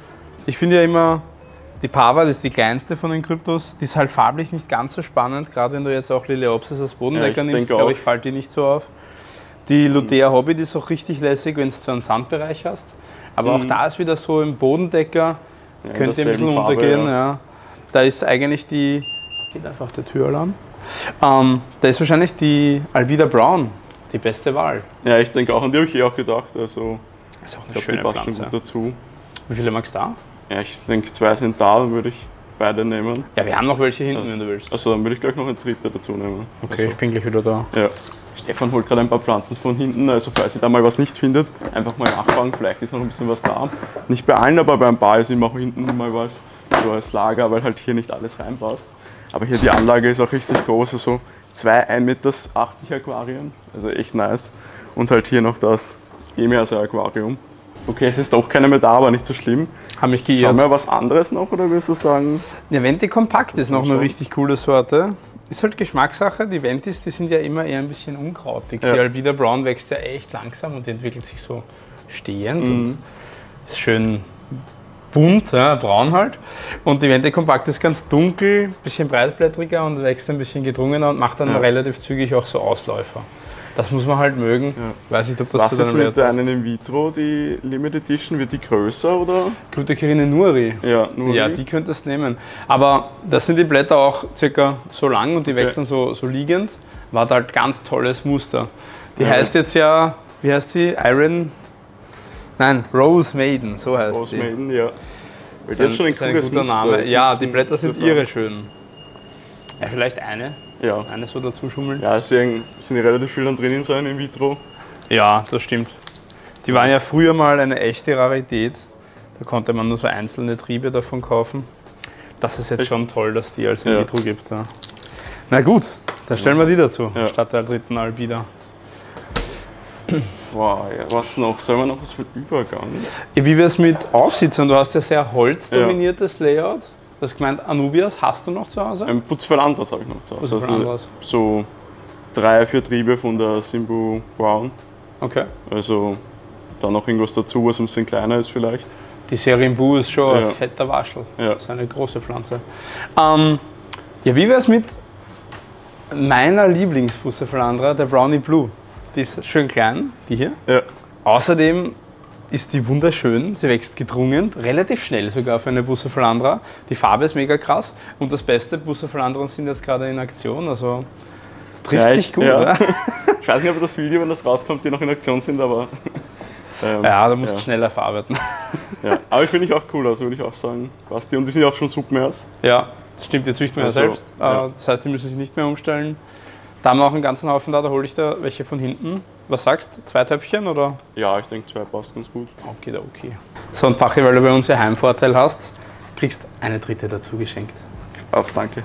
Ich finde ja immer, die Pava, das ist die kleinste von den Kryptos, die ist halt farblich nicht ganz so spannend, gerade wenn du jetzt auch Liliopsis als Bodendecker ja, nimmst, glaube ich, fällt die nicht so auf. Die Ludea Hobbit ist auch richtig lässig, wenn du so einen Sandbereich hast, aber mhm. auch da ist wieder so im Bodendecker, ja, könnte ein bisschen Farbe, untergehen. Ja. Ja. Da ist eigentlich die, geht einfach der Türalarm, ähm, da ist wahrscheinlich die Alvida Brown die beste Wahl. Ja, ich denke auch, an die habe ich eh auch gedacht, also ist auch eine ich schöne glaub, die Pflanze. Gut dazu. Wie viele magst du da? Ja, ich denke, zwei sind da, dann würde ich beide nehmen. Ja, wir haben noch welche hinten, also, wenn du willst. Also dann würde ich gleich noch eine dritte dazu nehmen. Okay, also, ich bin gleich wieder da. Ja. Stefan holt gerade ein paar Pflanzen von hinten, also falls ihr da mal was nicht findet, einfach mal nachfragen, vielleicht ist noch ein bisschen was da. Nicht bei allen, aber bei ein paar ist immer auch hinten mal was, so als Lager, weil halt hier nicht alles reinpasst. Aber hier die Anlage ist auch richtig groß, also zwei ein Meter achtzig Aquarien, also echt nice. Und halt hier noch das Emerse-Aquarium. Okay, es ist doch keine mehr da, aber nicht so schlimm. Haben mich geirrt. Schauen wir was anderes noch, oder willst du sagen? Ja, Venti Kompakt ist noch eine richtig coole Sorte. Ist halt Geschmackssache. Die Ventis, die sind ja immer eher ein bisschen unkrautig. Ja. Die Alvida Brown wächst ja echt langsam und die entwickelt sich so stehend. Mhm. Und ist schön bunt, ja, braun halt. Und die Vente Compact ist ganz dunkel, ein bisschen breitblättriger und wächst ein bisschen gedrungener und macht dann ja. relativ zügig auch so Ausläufer. Das muss man halt mögen. Ja. Weiß nicht, ob das Was zu ist mit der einen in vitro, die Limited Edition, wird die größer oder? Cryptocarina Nuri. Ja, Nuri. Ja, die könntest du nehmen. Aber das sind die Blätter auch circa so lang und die okay. wechseln so, so liegend. War halt ganz tolles Muster. Die ja. heißt jetzt ja, wie heißt sie? Iron? Nein, Rose Maiden, so heißt Rose sie. Rose Maiden, ja. Das ist ein, ein, ein guter Muster. Name. Ja, die Blätter sind irre schön. Ja, vielleicht eine. Ja. Eine so dazu schummeln. Ja, es sind ja relativ viel dann drinnen sein in vitro. Ja, das stimmt. Die waren ja früher mal eine echte Rarität. Da konnte man nur so einzelne Triebe davon kaufen. Das ist jetzt Echt? schon toll, dass die als in vitro ja. gibt. Ja. Na gut, dann stellen wir die dazu, ja. statt der dritten Albida. Wow, ja. Was noch? Sollen wir noch was für den Übergang? Ja, wie wäre es mit Aufsitzern? Du hast ja sehr holzdominiertes ja. Layout. Du hast gemeint, Anubias hast du noch zu Hause? Ein Putzverlandras habe ich noch zu Hause. Also so drei, vier Triebe von der Simbu Brown. Okay. Also da noch irgendwas dazu, was ein bisschen kleiner ist vielleicht. Die Serimbu ist schon ja. ein fetter Waschel. Ja. Das ist eine große Pflanze. Ähm, ja, wie wäre es mit meiner Lieblingsputzverlandra, der Brownie Blue? Die ist schön klein, die hier. Ja. Außerdem ist die wunderschön, sie wächst gedrungen, relativ schnell sogar für eine Bucephalandra. Die Farbe ist mega krass und das Beste, Bucephalandren sind jetzt gerade in Aktion, also trifft ja, sich gut. Ja. Ja. Ich weiß nicht, ob das Video, wenn das rauskommt, die noch in Aktion sind, aber... Ähm, ja, da musst ja. du schneller verarbeiten. Ja, aber ich finde ich auch cool, also würde ich auch sagen, passt die. Und die sind ja auch schon Submers. Ja, das stimmt, die züchten wir also, ja selbst. Ja. Das heißt, die müssen sich nicht mehr umstellen. Da haben wir auch einen ganzen Haufen da, da hole ich da welche von hinten. Was sagst du? Zwei Töpfchen oder? Ja, ich denke zwei passt ganz gut. Okay, da okay. So, und Pachi, weil du bei uns ja Heimvorteil hast, kriegst eine dritte dazu geschenkt. Passt, danke.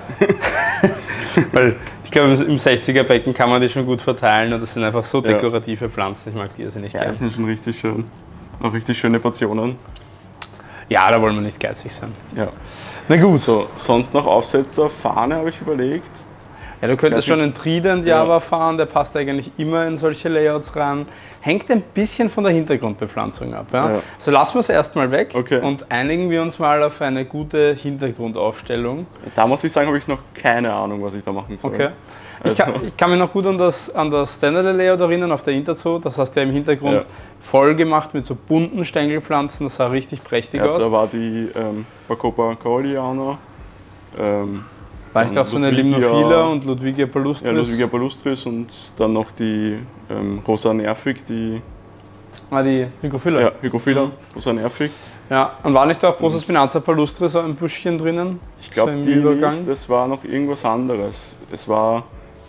Weil ich glaube, im sechziger Becken kann man die schon gut verteilen und das sind einfach so dekorative ja. Pflanzen, ich mag die also nicht ja, gerne. Das sind schon richtig schön. Auch richtig schöne Portionen. Ja, da wollen wir nicht geizig sein. Ja. Na gut. So, sonst noch Aufsetzer, Fahne habe ich überlegt. Ja, du könntest schon einen Trident Java ja. fahren, der passt eigentlich immer in solche Layouts rein. Hängt ein bisschen von der Hintergrundbepflanzung ab. Ja? Ja. So lassen wir es erstmal weg okay. und einigen wir uns mal auf eine gute Hintergrundaufstellung. Da muss ich sagen, habe ich noch keine Ahnung, was ich da machen soll. Okay. Also. Ich, kann, ich kann mich noch gut an das, an das Standard-Layout erinnern auf der Interzoo. Das hast du ja im Hintergrund ja. voll gemacht mit so bunten Stängelpflanzen. Das sah richtig prächtig ja, aus. Da war die ähm, Bacopa Kaoliana. Ähm, War nicht auch so eine Limnophila und Ludwigia palustris? Ja, Ludwigia palustris und dann noch die ähm, Rosa nervig, die... Ah, die Hygrophila? Ja, Hygrophila, mhm. Rosa nervig. Ja, und war nicht auch Rosa spinaza palustris so ein Büschchen drinnen? Ich glaube, so die Übergang? Nicht, das war noch irgendwas anderes. Es war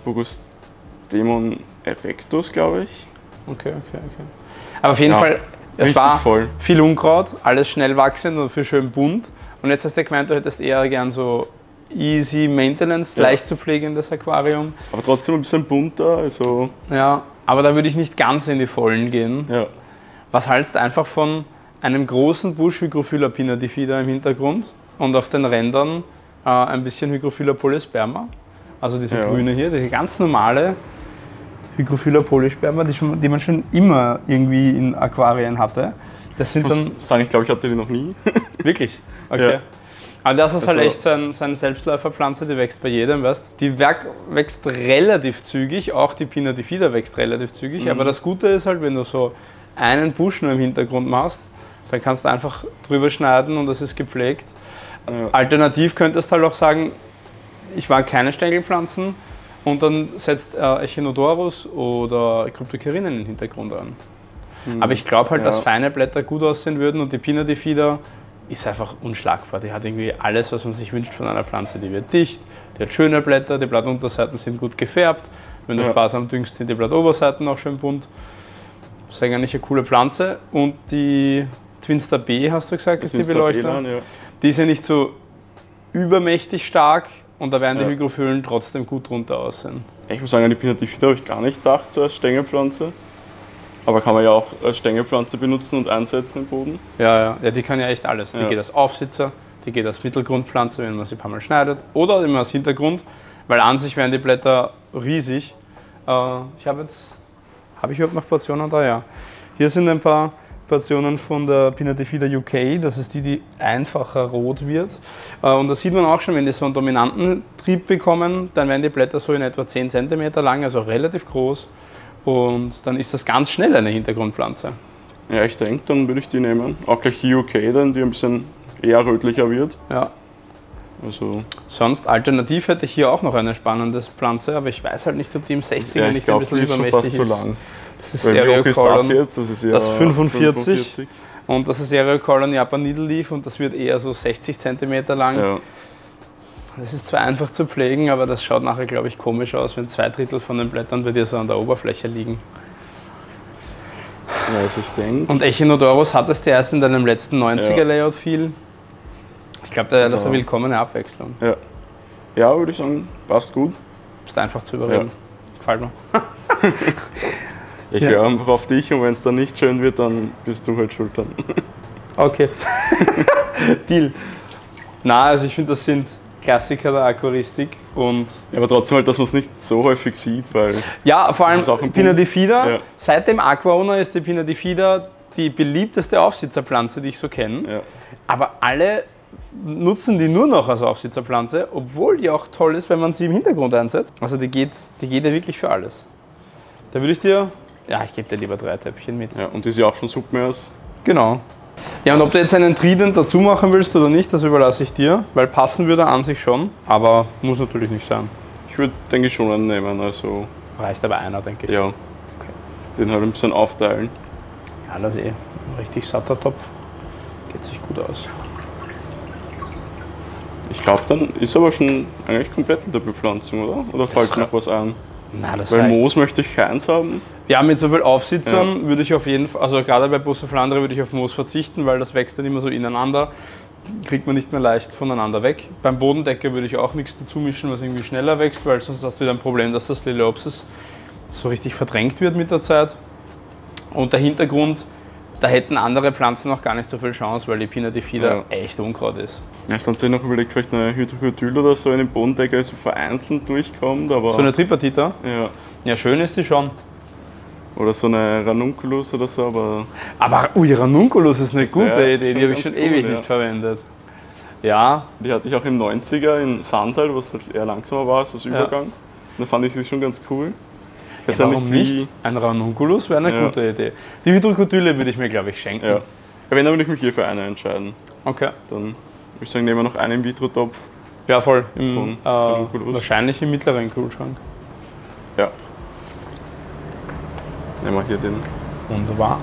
Pogostemon erectus, glaube ich. Okay, okay, okay. Aber auf jeden ja, Fall, es war voll. viel Unkraut, alles schnell wachsend und für schön bunt. Und jetzt hast du gemeint, du hättest eher gern so easy Maintenance, ja. leicht zu pflegendes Aquarium. Aber trotzdem ein bisschen bunter, also... Ja, aber da würde ich nicht ganz in die Vollen gehen. Ja. Was hältst du einfach von einem großen Busch Hygrophila pinnatifida im Hintergrund und auf den Rändern äh, ein bisschen Hygrophila polysperma? Also diese ja. grüne hier, diese ganz normale Hygrophila polysperma, die, schon, die man schon immer irgendwie in Aquarien hatte. Das sind ich muss dann sagen, ich glaube, ich hatte die noch nie. Wirklich? Okay. Ja. Aber das ist also, halt echt so, ein, so eine Selbstläuferpflanze, die wächst bei jedem, weißt du? Die Werk wächst relativ zügig, auch die pinnatifida wächst relativ zügig, mhm. aber das Gute ist halt, wenn du so einen Busch nur im Hintergrund machst, dann kannst du einfach drüber schneiden und das ist gepflegt. Ja. Alternativ könntest du halt auch sagen, ich mag keine Stängelpflanzen und dann setzt äh, Echinodorus oder Cryptocarina in den Hintergrund an. Mhm. Aber ich glaube halt, ja. dass feine Blätter gut aussehen würden und die pinnatifida ist einfach unschlagbar. Die hat irgendwie alles, was man sich wünscht von einer Pflanze. Die wird dicht, die hat schöne Blätter, die Blattunterseiten sind gut gefärbt. Wenn du ja. sparsam düngst, sind die Blattoberseiten auch schön bunt. Das ist eigentlich eine coole Pflanze. Und die Twinstar B, hast du gesagt, ist die Beleuchter. Ja. Die ist ja nicht so übermächtig stark und da werden ja. die Hygrophyllen trotzdem gut drunter aussehen. Ich muss sagen, an die pinnatifida habe ich gar nicht gedacht, so als Stängelpflanze. Aber kann man ja auch als Stängelpflanze benutzen und einsetzen im Boden. Ja, ja, ja, die kann ja echt alles. Die ja. geht als Aufsitzer, die geht als Mittelgrundpflanze, wenn man sie ein paar Mal schneidet. Oder immer als Hintergrund, weil an sich wären die Blätter riesig. Äh, ich habe jetzt, habe ich überhaupt noch Portionen da? Ja. Hier sind ein paar Triebversionen von der Pinnatifida U K. Das ist die, die einfacher rot wird. Und da sieht man auch schon, wenn die so einen dominanten Trieb bekommen, dann werden die Blätter so in etwa zehn Zentimeter lang, also relativ groß. Und dann ist das ganz schnell eine Hintergrundpflanze. Ja, ich denke, dann würde ich die nehmen. Auch gleich die U K dann, die ein bisschen eher rötlicher wird. Ja. Also sonst alternativ hätte ich hier auch noch eine spannende Pflanze, aber ich weiß halt nicht, ob die im sechziger ja, nicht glaub, ein bisschen die ist übermächtig schon fast ist. Zu lang. Das ist Seriocolon, das, das ist ja das fünfundvierzig, fünfundvierzig und das ist Seriocolon Japan Needle Leaf und das wird eher so sechzig Zentimeter lang. Ja. Das ist zwar einfach zu pflegen, aber das schaut nachher, glaube ich, komisch aus, wenn zwei Drittel von den Blättern bei dir so an der Oberfläche liegen. Ja, also ich denke. Und Echinodorus hattest du erst in deinem letzten neunziger Layout viel. Ich glaube, das ist eine willkommene Abwechslung. Ja. Ja, würde ich sagen, passt gut. Ist einfach zu überreden. Ja. Gefällt mir. Ich ja. höre einfach auf dich und wenn es dann nicht schön wird, dann bist du halt schuld dann. Okay. Deal. Na, also ich finde, das sind Klassiker der Aquaristik. Und ja, aber trotzdem halt, dass man es nicht so häufig sieht, weil... Ja, vor allem Pinnatifida. Ja. Seit dem Aquaona ist die Pinnatifida die beliebteste Aufsitzerpflanze, die ich so kenne. Ja. Aber alle nutzen die nur noch als Aufsitzerpflanze, obwohl die auch toll ist, wenn man sie im Hintergrund einsetzt. Also die geht, die geht ja wirklich für alles. Da würde ich dir, ja, ich gebe dir lieber drei Töpfchen mit. Ja, und die ist ja auch schon Submers. Genau. Ja, und ob du jetzt einen Trident dazu machen willst oder nicht, das überlasse ich dir, weil passen würde an sich schon, aber muss natürlich nicht sein. Ich würde, denke ich, schon einen nehmen, also... Reicht aber einer, denke ich. Ja. Okay. Den halt ein bisschen aufteilen. Ja, das ist eh ein richtig satter Topf. Geht sich gut aus. Ich glaube, dann ist aber schon eigentlich komplett mit der Bepflanzung, oder? Oder fällt noch was ein? Nein, das Weil reicht. Moos möchte ich keins haben. Ja, mit so viel Aufsitzern Ja. würde ich auf jeden Fall, also gerade bei Bucephalandra würde ich auf Moos verzichten, weil das wächst dann immer so ineinander. Kriegt man nicht mehr leicht voneinander weg. Beim Bodendecker würde ich auch nichts dazu mischen, was irgendwie schneller wächst, weil sonst hast du wieder ein Problem, dass das Liliopsis so richtig verdrängt wird mit der Zeit. Und der Hintergrund, da hätten andere Pflanzen noch gar nicht so viel Chance, weil die Pinnatifida Ja. echt Unkraut ist. Ja, ich habe noch überlegt, vielleicht eine Hydrocotyl oder so in den Bodendecker so vereinzelt durchkommt, aber... So eine Tripartita? Ja. Ja, schön ist die schon. Oder so eine Ranunculus oder so, aber... Aber, ui, Ranunculus ist eine Das gute wär Idee, schon die habe ich ganz schon cool, ewig ja. nicht verwendet. Ja, Die hatte ich auch im neunziger in Sandal, was halt eher langsamer war als das Übergang. Da fand ich sie schon ganz cool. Ich weiß ja, ja warum nicht, wie... nicht? Ein Ranunculus wäre eine Ja. gute Idee. Die Hydrocotyle würde ich mir, glaube ich, schenken. Ja. Ja, wenn, dann würde ich mich hier für eine entscheiden. Okay. Dann würde ich sagen, nehmen wir noch einen In-vitro-Topf. Ja, voll. Im, Von äh, Ranunculus. wahrscheinlich im mittleren Kühlschrank. Ja. Nehmen wir hier den. Wunderbar.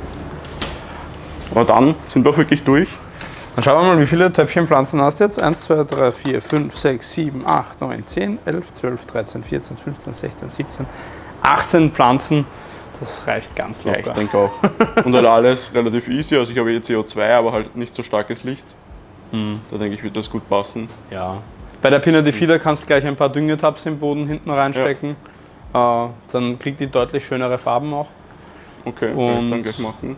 Aber dann sind wir auch wirklich durch. Dann schauen wir mal, wie viele Töpfchenpflanzen hast du jetzt? eins, zwei, drei, vier, fünf, sechs, sieben, acht, neun, zehn, elf, zwölf, dreizehn, vierzehn, fünfzehn, sechzehn, siebzehn, achtzehn Pflanzen. Das reicht ganz Ja, locker. ich denke auch. Und halt alles relativ easy. Also ich habe hier C O zwei, aber halt nicht so starkes Licht. Hm. Da denke ich, wird das gut passen. Ja. Bei der Pinnatifida kannst du gleich ein paar Düngetabs im Boden hinten reinstecken. Äh, dann kriegt die deutlich schönere Farben auch. Okay, kann Und- ich dann gleich machen.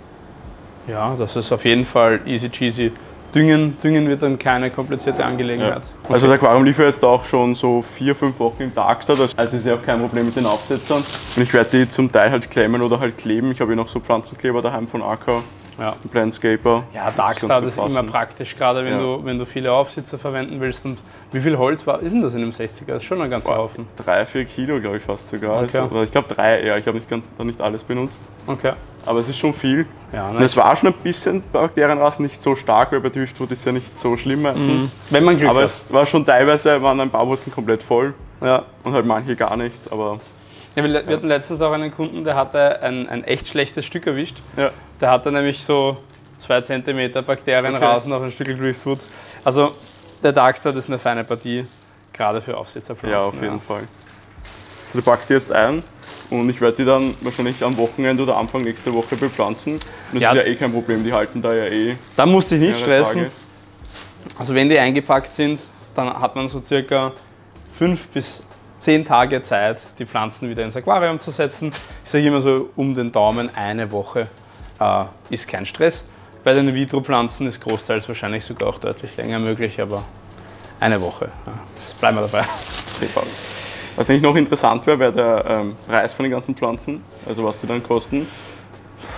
Ja, das ist auf jeden Fall easy cheesy. Düngen, Düngen wird dann keine komplizierte Angelegenheit. Ja. Also der Aquarium lief ja jetzt auch schon so vier, fünf Wochen im Darkstart, also ist ja auch kein Problem mit den Aufsetzern. Und ich werde die zum Teil halt klemmen oder halt kleben. Ich habe ja noch so Pflanzenkleber daheim von Acker, Ja. ein Planscaper. Ja, Das Darkstar ganz ist gut immer passen. praktisch, gerade wenn, Ja. du, wenn du viele Aufsitzer verwenden willst. Und wie viel Holz war, ist denn das in dem sechziger? Das ist schon ein ganzer Haufen. Drei, vier Kilo glaube ich fast sogar. Okay. Also, oder ich glaube drei, ja, ich habe nicht, ganz- noch nicht alles benutzt. Okay. Aber es ist schon viel. Ja, Und ne? es war schon ein bisschen bei Bakterienrasen nicht so stark, weil bei Driftwood ist ja nicht so schlimm meistens. Wenn man Glück Aber hat. es war schon teilweise, waren ein paar Wurzeln komplett voll Ja. und halt manche gar nicht. Aber Ja, wir, wir hatten letztens auch einen Kunden, der hatte ein, ein echt schlechtes Stück erwischt. ja, Der hatte nämlich so zwei Zentimeter Bakterienrasen auf ein Stück Driftwood. Also der Darkstar ist eine feine Partie, gerade für Aufsitzerpflanzen. ja, auf jeden Fall. So, du packst die jetzt ein und ich werde die dann wahrscheinlich am Wochenende oder Anfang nächste Woche bepflanzen. Und das Ja. ist ja eh kein Problem, die halten da ja eh Da musst du dich nicht mehrere stressen. Tage. Also wenn die eingepackt sind, dann hat man so circa fünf bis zehn Tage Zeit, die Pflanzen wieder ins Aquarium zu setzen. Ich sage immer so um den Daumen eine Woche äh, ist kein Stress. Bei den In-vitro-Pflanzen ist großteils wahrscheinlich sogar auch deutlich länger möglich, aber eine Woche. Ja, das bleiben wir dabei. Okay, passt. Was eigentlich noch interessant wäre, wäre der ähm, Preis von den ganzen Pflanzen, also was die dann kosten.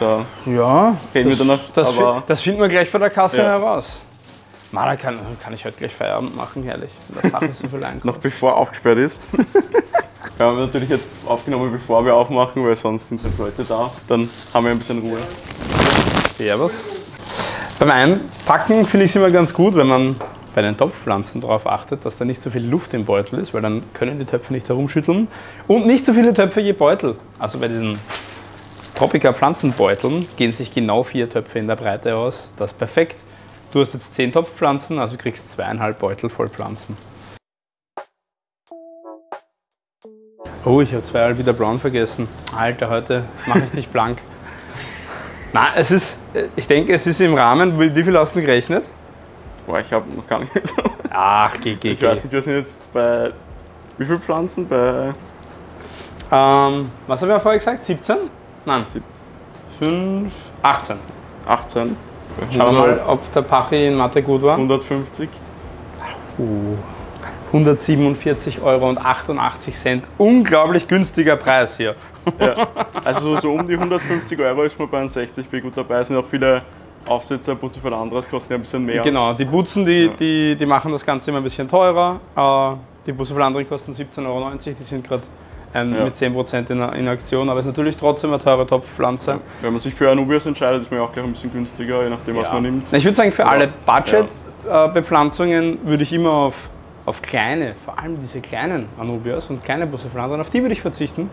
da ja, reden das, wir dann noch. Das, aber fi das finden wir gleich bei der Kasse ja. heraus. Man, da kann, kann ich heute gleich Feierabend machen, herrlich. Da Fach ist so viel einkommen. noch bevor aufgesperrt ist. Wir haben natürlich jetzt aufgenommen, bevor wir aufmachen, weil sonst sind halt Leute da. Dann haben wir ein bisschen Ruhe. Servus. Beim Einpacken finde ich es immer ganz gut, wenn man bei den Topfpflanzen darauf achtet, dass da nicht so viel Luft im Beutel ist, weil dann können die Töpfe nicht herumschütteln. Und nicht so viele Töpfe je Beutel. Also bei diesen Tropica Pflanzenbeuteln gehen sich genau vier Töpfe in der Breite aus. Das ist perfekt. Du hast jetzt zehn Topfpflanzen, also kriegst zweieinhalb Beutel voll Pflanzen. Oh, ich habe zwei Alvida Brown vergessen. Alter, heute mache ich dich blank. Nein, es ist, ich denke, es ist im Rahmen. Wie viel hast du gerechnet? Boah, ich habe noch gar nicht. Ach, geh, geh, ich geh. weiß nicht, wir sind jetzt bei wie viel Pflanzen? Bei ähm, was haben wir vorher gesagt? siebzehn? Nein. fünf, achtzehn. achtzehn. Schauen wir mal, ob der Pachi in Mathe gut war. hundertfünfzig. Uh, hundertsiebenundvierzig Euro und achtundachtzig Cent. Unglaublich günstiger Preis hier. Ja, also so um die hundertfünfzig Euro ist man bei einem sechzig B gut dabei. Es sind auch viele Aufsätze, Putze für anderes kosten ja ein bisschen mehr. Genau, die Putzen, die, ja. die, die machen das Ganze immer ein bisschen teurer. Die Busse für andere kosten siebzehn Euro neunzig, die sind gerade ähm, ja. mit zehn Prozent in, in Aktion, aber es ist natürlich trotzdem eine teure Topfpflanze. Ja. Wenn man sich für Anubias entscheidet, ist man ja auch gleich ein bisschen günstiger, je nachdem, ja. was man nimmt. Ich würde sagen, für alle Budget-Bepflanzungen würde ich immer auf, auf kleine, vor allem diese kleinen Anubias und kleine Busse für andere, auf die würde ich verzichten.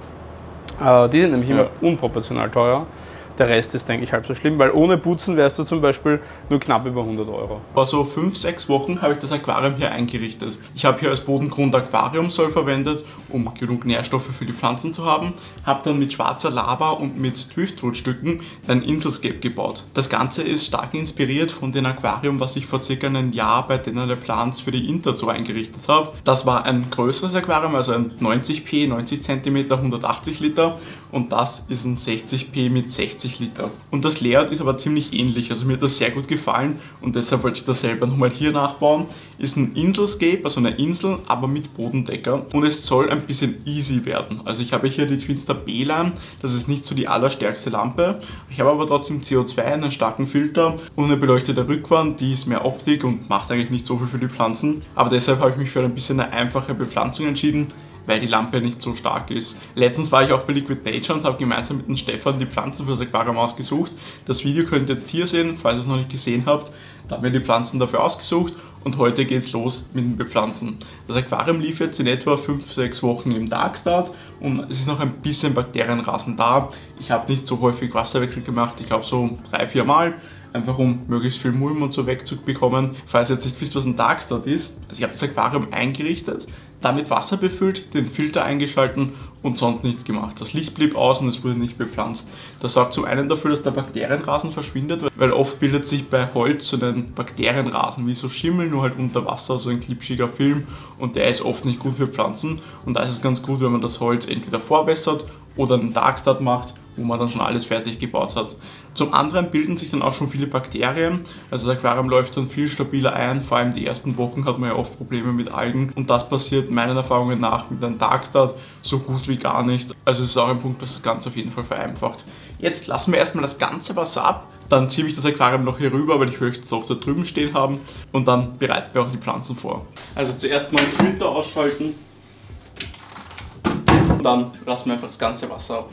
Die sind nämlich immer ja. unproportional teuer. Der Rest ist, denke ich, halb so schlimm, weil ohne Putzen wärst du zum Beispiel nur knapp über hundert Euro. Vor so fünf, sechs Wochen habe ich das Aquarium hier eingerichtet. Ich habe hier als Bodengrund Aquariumsoll verwendet, um genug Nährstoffe für die Pflanzen zu haben. Habe dann mit schwarzer Lava und mit Driftwood-Stücken ein Inselscape gebaut. Das Ganze ist stark inspiriert von dem Aquarium, was ich vor circa einem Jahr bei Dinner Plants für die Interzoo eingerichtet habe. Das war ein größeres Aquarium, also ein neunzig P, neunzig Zentimeter, hundertachtzig Liter. Und das ist ein sechzig P mit sechzig Liter. Und das Layout ist aber ziemlich ähnlich, also mir hat das sehr gut gefallen und deshalb wollte ich das selber nochmal hier nachbauen. Ist ein Inselscape, also eine Insel, aber mit Bodendecker und es soll ein bisschen easy werden. Also ich habe hier die Twinstar B-Line, das ist nicht so die allerstärkste Lampe. Ich habe aber trotzdem C O zwei, einen starken Filter und eine beleuchtete Rückwand, die ist mehr Optik und macht eigentlich nicht so viel für die Pflanzen. Aber deshalb habe ich mich für ein bisschen eine einfache Bepflanzung entschieden, weil die Lampe nicht so stark ist. Letztens war ich auch bei Liquid Nature und habe gemeinsam mit dem Stefan die Pflanzen für das Aquarium ausgesucht. Das Video könnt ihr jetzt hier sehen, falls ihr es noch nicht gesehen habt. Da haben wir die Pflanzen dafür ausgesucht und heute geht es los mit dem Bepflanzen. Das Aquarium lief jetzt in etwa fünf, sechs Wochen im Darkstart und es ist noch ein bisschen Bakterienrasen da. Ich habe nicht so häufig Wasserwechsel gemacht, ich glaube so drei, vier Mal. Einfach um möglichst viel Mulm und so wegzubekommen. Falls ihr jetzt nicht wisst, was ein Darkstart ist, also ich habe das Aquarium eingerichtet, damit Wasser befüllt, den Filter eingeschalten und sonst nichts gemacht. Das Licht blieb aus und es wurde nicht bepflanzt. Das sorgt zum einen dafür, dass der Bakterienrasen verschwindet, weil oft bildet sich bei Holz so ein Bakterienrasen wie so Schimmel, nur halt unter Wasser, so ein glitschiger Film und der ist oft nicht gut für Pflanzen und da ist es ganz gut, wenn man das Holz entweder vorwässert oder einen Darkstart macht, wo man dann schon alles fertig gebaut hat. Zum anderen bilden sich dann auch schon viele Bakterien, also das Aquarium läuft dann viel stabiler ein, vor allem die ersten Wochen hat man ja oft Probleme mit Algen und das passiert meinen Erfahrungen nach mit einem Darkstart so gut wie gar nicht. Also es ist auch ein Punkt, das das Ganze auf jeden Fall vereinfacht. Jetzt lassen wir erstmal das ganze Wasser ab, dann schiebe ich das Aquarium noch hier rüber, weil ich möchte es auch da drüben stehen haben und dann bereiten wir auch die Pflanzen vor. Also zuerst mal den Filter ausschalten und dann lassen wir einfach das ganze Wasser ab.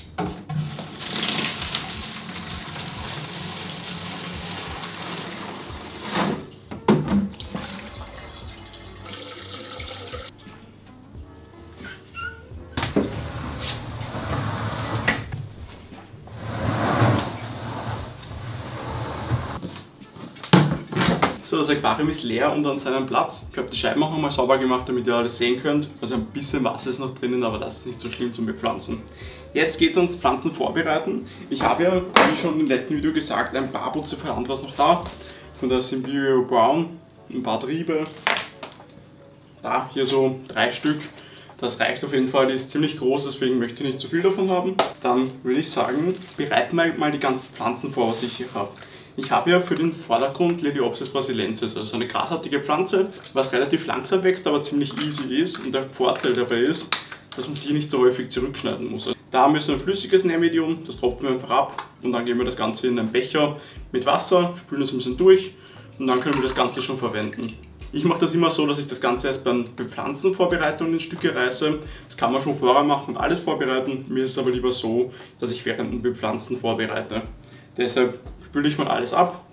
So, das Aquarium ist leer und an seinem Platz. Ich habe die Scheiben auch nochmal sauber gemacht, damit ihr alles sehen könnt. Also ein bisschen Wasser ist noch drinnen, aber das ist nicht so schlimm zum Bepflanzen. Jetzt geht es ans Pflanzen vorbereiten. Ich habe ja, wie schon im letzten Video gesagt, ein paar Putze für anderes noch da. Von der Symbio Brown, ein paar Triebe. Da, hier so drei Stück. Das reicht auf jeden Fall, die ist ziemlich groß, deswegen möchte ich nicht zu viel davon haben. Dann würde ich sagen, bereiten wir mal die ganzen Pflanzen vor, was ich hier habe. Ich habe ja für den Vordergrund Liliopsis brasiliensis, also eine grasartige Pflanze, was relativ langsam wächst, aber ziemlich easy ist. Und der Vorteil dabei ist, dass man sie nicht so häufig zurückschneiden muss. Da haben wir so ein flüssiges Nährmedium, das tropfen wir einfach ab und dann geben wir das Ganze in einen Becher mit Wasser, spülen das ein bisschen durch und dann können wir das Ganze schon verwenden. Ich mache das immer so, dass ich das Ganze erst beim Bepflanzen vorbereite und in Stücke reiße. Das kann man schon vorher machen und alles vorbereiten. Mir ist es aber lieber so, dass ich während dem Bepflanzen vorbereite. Deshalb spüle ich mal alles ab.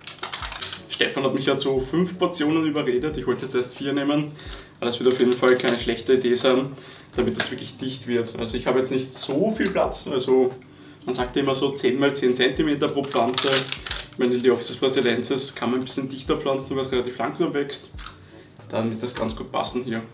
Stefan hat mich ja zu fünf Portionen überredet. Ich wollte jetzt erst vier nehmen. Aber das wird auf jeden Fall keine schlechte Idee sein, damit es wirklich dicht wird. Also ich habe jetzt nicht so viel Platz. Also man sagt immer so zehn mal zehn Zentimeter pro Pflanze. Meine Lileopsis brasiliensis kann man ein bisschen dichter pflanzen, weil es relativ langsam wächst. Dann wird das ganz gut passen hier.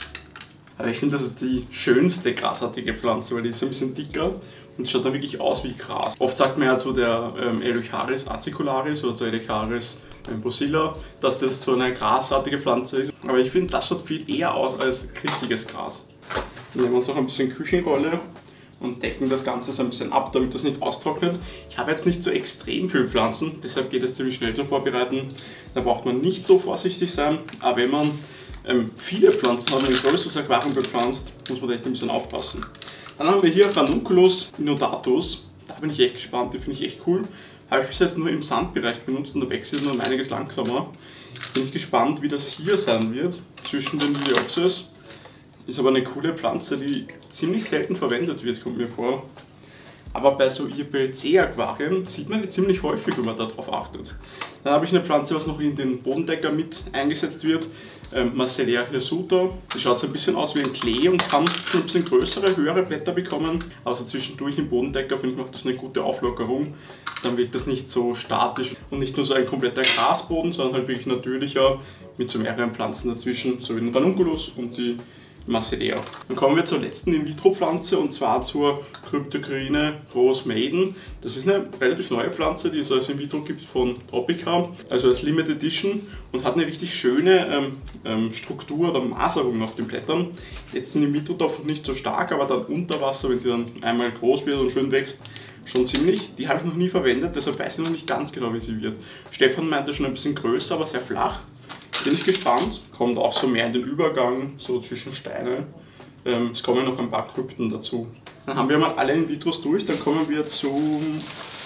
Aber ich finde, das ist die schönste grasartige Pflanze, weil die ist ein bisschen dicker und schaut dann wirklich aus wie Gras. Oft sagt man ja zu der ähm, Eleocharis acicularis oder zu Eleocharis ähm, bosilla, dass das so eine grasartige Pflanze ist. Aber ich finde, das schaut viel eher aus als richtiges Gras. Dann nehmen wir uns noch ein bisschen Küchenrolle und decken das Ganze so ein bisschen ab, damit das nicht austrocknet. Ich habe jetzt nicht so extrem viel Pflanzen, deshalb geht es ziemlich schnell zum Vorbereiten. Da braucht man nicht so vorsichtig sein, aber wenn man ähm, viele Pflanzen hat und ein größeres Aquarium bepflanzt, muss man da echt ein bisschen aufpassen. Dann haben wir hier Ranunculus inundatus, da bin ich echt gespannt, die finde ich echt cool. Habe ich bis jetzt nur im Sandbereich benutzt und da wächst es noch einiges langsamer. Bin ich gespannt, wie das hier sein wird, zwischen den Lileopsis. Ist aber eine coole Pflanze, die ziemlich selten verwendet wird, kommt mir vor. Aber bei so I P L C-Aquarien sieht man die ziemlich häufig, wenn man darauf achtet. Dann habe ich eine Pflanze, was noch in den Bodendecker mit eingesetzt wird, ähm, Marcellea hirsuta. Die schaut so ein bisschen aus wie ein Klee und kann schon ein bisschen größere, höhere Blätter bekommen. Also zwischendurch im Bodendecker, finde ich, macht das eine gute Auflockerung. Dann wirkt das nicht so statisch und nicht nur so ein kompletter Grasboden, sondern halt wirklich natürlicher mit so mehreren Pflanzen dazwischen, so wie den Ranunculus und die Marcellea. Dann kommen wir zur letzten In-vitro-Pflanze und zwar zur Cryptocoryne Rose Maiden. Das ist eine relativ neue Pflanze, die es als In-vitro gibt von Tropica, also als Limited Edition und hat eine richtig schöne ähm, ähm, Struktur oder Maserung auf den Blättern. Jetzt in In-vitro-Topf nicht so stark, aber dann unter Wasser, wenn sie dann einmal groß wird und schön wächst, schon ziemlich. Die habe ich noch nie verwendet, deshalb weiß ich noch nicht ganz genau, wie sie wird. Stefan meinte schon ein bisschen größer, aber sehr flach. Bin ich gespannt, kommt auch so mehr in den Übergang, so zwischen Steine. Ähm, es kommen noch ein paar Krypten dazu. Dann haben wir mal alle In-vitros durch, dann kommen wir zum,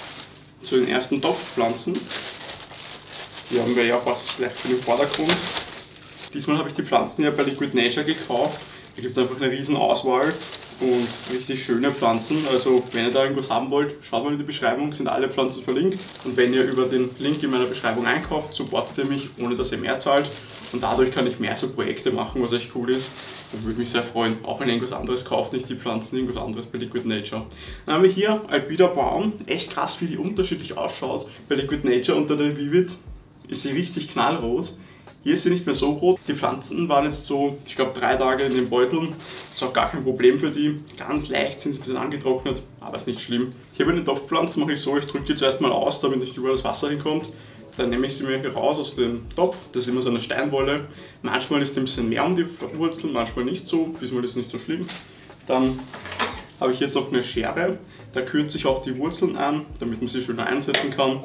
zu den ersten Topfpflanzen. Die haben wir ja auch vielleicht für den Vordergrund. Diesmal habe ich die Pflanzen ja bei Liquid Nature gekauft. Da gibt es einfach eine riesen Auswahl und richtig schöne Pflanzen. Also wenn ihr da irgendwas haben wollt, schaut mal in die Beschreibung, sind alle Pflanzen verlinkt. Und wenn ihr über den Link in meiner Beschreibung einkauft, supportet ihr mich, ohne dass ihr mehr zahlt. Und dadurch kann ich mehr so Projekte machen, was echt cool ist. Da würde mich sehr freuen, auch wenn ihr irgendwas anderes kauft, nicht die Pflanzen, irgendwas anderes bei Liquid Nature. Dann haben wir hier Alpida Braun. Echt krass, wie die unterschiedlich ausschaut. Bei Liquid Nature unter der Vivid ist sie richtig knallrot. Hier ist sie nicht mehr so rot. Die Pflanzen waren jetzt so, ich glaube, drei Tage in den Beuteln. Ist auch gar kein Problem für die. Ganz leicht sind sie ein bisschen angetrocknet, aber ist nicht schlimm. Hier bei den Topfpflanzen mache ich so, ich drücke die zuerst mal aus, damit nicht überall das Wasser hinkommt. Dann nehme ich sie mir hier raus aus dem Topf. Das ist immer so eine Steinwolle. Manchmal ist ein bisschen mehr um die Wurzeln, manchmal nicht so. Diesmal ist es nicht so schlimm. Dann habe ich jetzt noch eine Schere. Da kürze ich auch die Wurzeln an, damit man sie schöner einsetzen kann.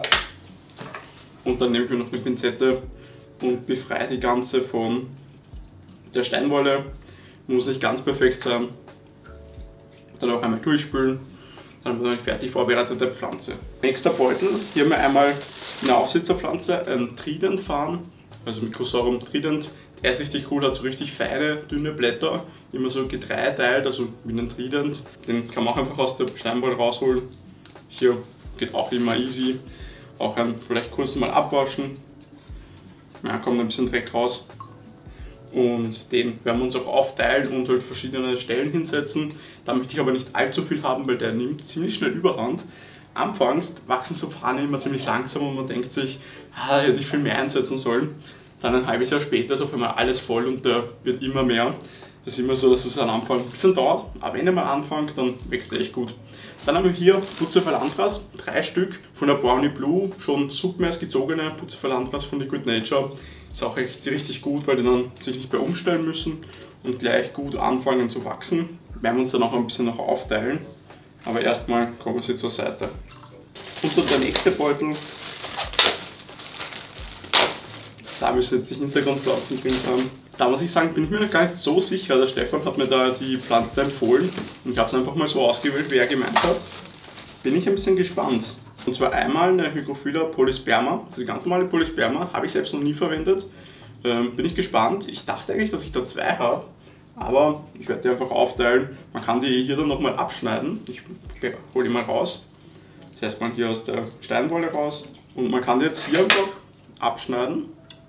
Und dann nehme ich mir noch eine Pinzette und befreie die ganze von der Steinwolle. Muss nicht ganz perfekt sein. Dann auch einmal durchspülen. Dann haben wir eine fertig vorbereitete Pflanze. Nächster Beutel. Hier haben wir einmal eine Aussitzerpflanze, ein Trident-Farn, also Microsorum Trident. Der ist richtig cool, hat so richtig feine, dünne Blätter, immer so gedreiteilt, also wie ein Trident. Den kann man auch einfach aus der Steinwolle rausholen. Hier geht auch immer easy. Auch ein, vielleicht kurz mal abwaschen. Ja, kommt ein bisschen Dreck raus. Und den werden wir uns auch aufteilen und halt verschiedene Stellen hinsetzen. Da möchte ich aber nicht allzu viel haben, weil der nimmt ziemlich schnell Überhand. Anfangs wachsen so Farne immer ziemlich langsam und man denkt sich, ah, da hätte ich viel mehr einsetzen sollen. Dann ein halbes Jahr später ist auf einmal alles voll und der wird immer mehr. Das ist immer so, dass es am Anfang ein bisschen dauert, aber wenn ihr mal anfangt, dann wächst er echt gut. Dann haben wir hier Bucephalantras, drei Stück von der Brownie Blue, schon submers gezogene Bucephalantras von Liquid Nature. Ist auch echt richtig gut, weil die dann sich nicht mehr umstellen müssen und gleich gut anfangen zu wachsen. Wir werden uns dann auch ein bisschen noch aufteilen, aber erstmal kommen sie zur Seite. Und dann der nächste Beutel. Da müssen jetzt die Hintergrundpflanzen drin sein. Da muss ich sagen, bin ich mir noch gar nicht so sicher. Der Stefan hat mir da die Pflanzen empfohlen und ich habe es einfach mal so ausgewählt, wie er gemeint hat. Bin ich ein bisschen gespannt. Und zwar einmal eine Hygrophila polysperma, also die ganz normale Polysperma, habe ich selbst noch nie verwendet. Ähm, bin ich gespannt. Ich dachte eigentlich, dass ich da zwei habe, aber ich werde die einfach aufteilen. Man kann die hier dann nochmal abschneiden. Ich hole die mal raus. Das heißt, man hier aus der Steinwolle raus und man kann die jetzt hier einfach abschneiden.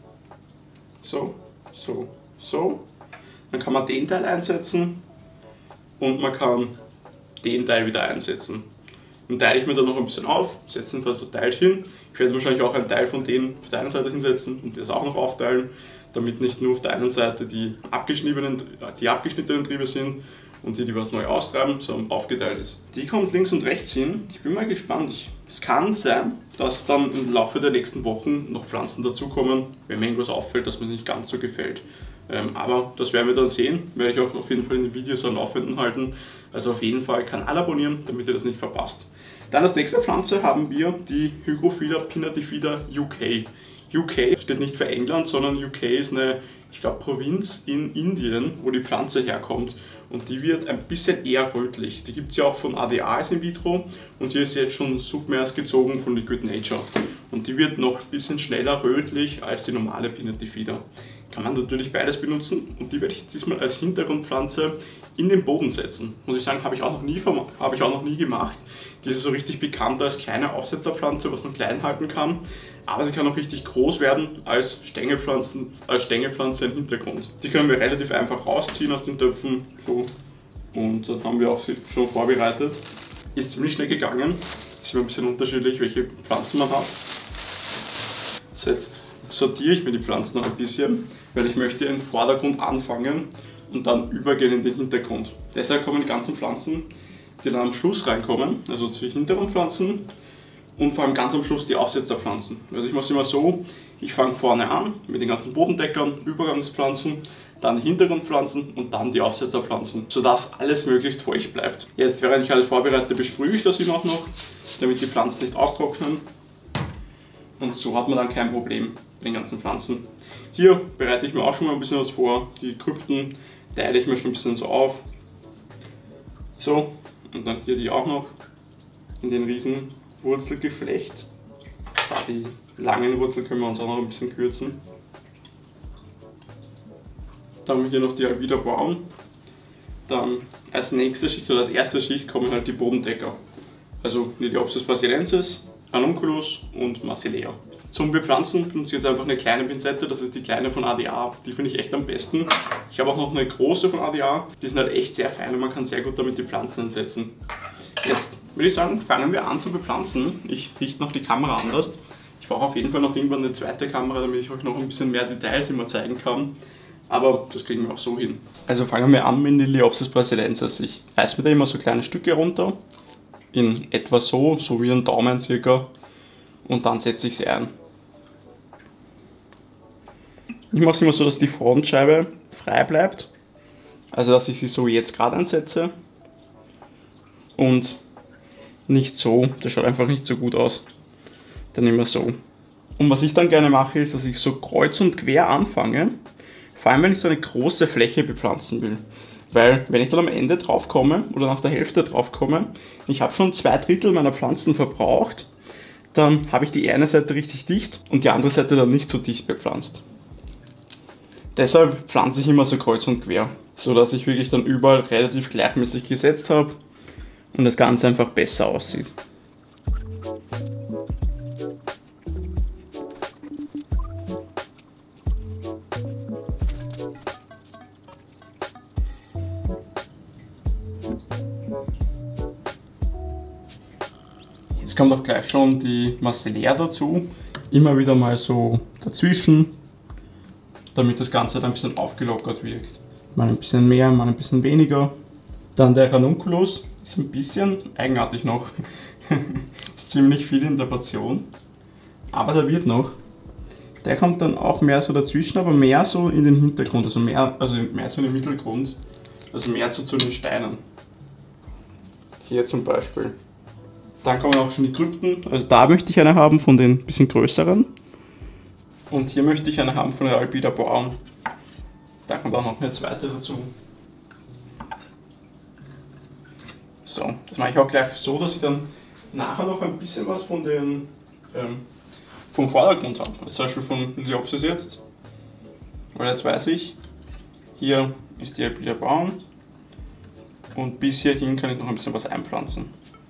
So, so, so. Dann kann man den Teil einsetzen und man kann den Teil wieder einsetzen. Dann teile ich mir dann noch ein bisschen auf, setze ihn verteilt hin. Ich werde wahrscheinlich auch einen Teil von denen auf der einen Seite hinsetzen und das auch noch aufteilen, damit nicht nur auf der einen Seite die abgeschnittenen, die abgeschnittenen Triebe sind und die, die was neu austreiben, sondern aufgeteilt ist. Die kommt links und rechts hin. Ich bin mal gespannt. Ich, es kann sein, dass dann im Laufe der nächsten Wochen noch Pflanzen dazukommen, wenn mir irgendwas auffällt, das mir nicht ganz so gefällt. Ähm, aber das werden wir dann sehen, werde ich auch auf jeden Fall in den Videos am Laufenden halten. Also auf jeden Fall Kanal abonnieren, damit ihr das nicht verpasst. Dann als nächste Pflanze haben wir die Hygrophila pinnatifida U K. U K steht nicht für England, sondern U K ist eine, ich glaube, Provinz in Indien, wo die Pflanze herkommt. Und die wird ein bisschen eher rötlich. Die gibt es ja auch von A D A S in vitro und hier ist sie jetzt schon Submers gezogen von Liquid Nature. Und die wird noch ein bisschen schneller rötlich als die normale Pinnatifida. Kann man natürlich beides benutzen und die werde ich jetzt diesmal als Hintergrundpflanze in den Boden setzen. Muss ich sagen, habe ich auch noch nie, habe ich auch noch nie gemacht. Die ist so richtig bekannt als kleine Aufsetzerpflanze, was man klein halten kann. Aber sie kann auch richtig groß werden als Stängelpflanzen, als Stängelpflanze im Hintergrund. Die können wir relativ einfach rausziehen aus den Töpfen. So. Und dann haben wir auch sie schon vorbereitet. Ist ziemlich schnell gegangen. Ist immer ein bisschen unterschiedlich, welche Pflanzen man hat. So, jetzt sortiere ich mir die Pflanzen noch ein bisschen, weil ich möchte im Vordergrund anfangen und dann übergehen in den Hintergrund. Deshalb kommen die ganzen Pflanzen, die dann am Schluss reinkommen, also die hinteren Pflanzen und vor allem ganz am Schluss die Aufsetzerpflanzen. Also ich mache es immer so, ich fange vorne an mit den ganzen Bodendeckern, Übergangspflanzen, dann die Hintergrundpflanzen und dann die Aufsetzerpflanzen, sodass alles möglichst feucht bleibt. Jetzt, während ich alles vorbereite, besprühe ich das immer auch noch, damit die Pflanzen nicht austrocknen. Und so hat man dann kein Problem bei den ganzen Pflanzen. Hier bereite ich mir auch schon mal ein bisschen was vor. Die Krypten teile ich mir schon ein bisschen so auf. So, und dann hier die auch noch in den riesen Wurzelgeflecht. Da die langen Wurzeln können wir uns auch noch ein bisschen kürzen. Dann haben wir hier noch die Alvida Braun. Dann als nächste Schicht oder als erste Schicht kommen halt die Bodendecker. Also Nidleopsis brasiliensis, Ranunculus und Marsilea. Zum Bepflanzen benutze ich jetzt einfach eine kleine Pinzette, das ist die kleine von A D A, die finde ich echt am besten. Ich habe auch noch eine große von A D A, die sind halt echt sehr fein und man kann sehr gut damit die Pflanzen einsetzen. Jetzt würde ich sagen, fangen wir an zu bepflanzen. Ich richte noch die Kamera anders. Ich brauche auf jeden Fall noch irgendwann eine zweite Kamera, damit ich euch noch ein bisschen mehr Details immer zeigen kann. Aber das kriegen wir auch so hin. Also fangen wir an mit Nidleopsis brasiliensis. Ich reiße mir da immer so kleine Stücke runter. In etwa so, so wie ein Daumen circa. Und dann setze ich sie ein. Ich mache es immer so, dass die Frontscheibe frei bleibt. Also dass ich sie so jetzt gerade einsetze. Und nicht so, das schaut einfach nicht so gut aus. Dann immer so. Und was ich dann gerne mache, ist, dass ich so kreuz und quer anfange. Vor allem, wenn ich so eine große Fläche bepflanzen will. Weil, wenn ich dann am Ende drauf komme oder nach der Hälfte drauf komme, ich habe schon zwei Drittel meiner Pflanzen verbraucht, dann habe ich die eine Seite richtig dicht und die andere Seite dann nicht so dicht bepflanzt. Deshalb pflanze ich immer so kreuz und quer, so dass ich wirklich dann überall relativ gleichmäßig gesetzt habe und das Ganze einfach besser aussieht. Jetzt kommt auch gleich schon die Marsilea dazu, immer wieder mal so dazwischen, damit das Ganze dann ein bisschen aufgelockert wirkt. Mal ein bisschen mehr, mal ein bisschen weniger. Dann der Ranunculus ist ein bisschen eigenartig noch, ist ziemlich viel in der Portion, aber der wird noch. Der kommt dann auch mehr so dazwischen, aber mehr so in den Hintergrund, also mehr, also mehr so in den Mittelgrund, also mehr so zu den Steinen. Hier zum Beispiel. Dann kommen auch schon die Krypten, also da möchte ich eine haben von den bisschen größeren. Und hier möchte ich eine haben von der Alvida Braun. Da kommt auch noch eine zweite dazu. So, das mache ich auch gleich so, dass ich dann nachher noch ein bisschen was von den, ähm, vom Vordergrund habe. Also zum Beispiel von Liliopsis jetzt. Weil jetzt weiß ich, hier ist die wieder braun und bis hierhin kann ich noch ein bisschen was einpflanzen.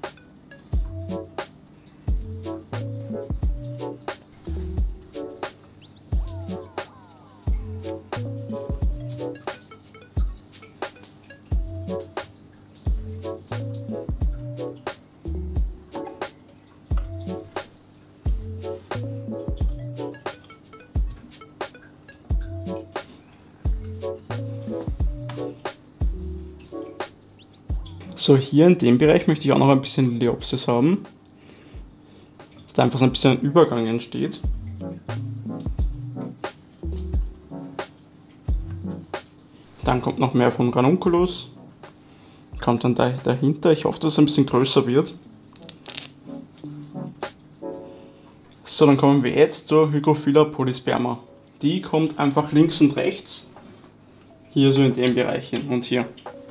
So, hier in dem Bereich möchte ich auch noch ein bisschen Liliopsis haben, dass da einfach so ein bisschen ein Übergang entsteht. Dann kommt noch mehr von Ranunculus, kommt dann da, dahinter. Ich hoffe, dass es ein bisschen größer wird. So, dann kommen wir jetzt zur Hygrophila polysperma. Die kommt einfach links und rechts, hier so in dem Bereich hin und hier.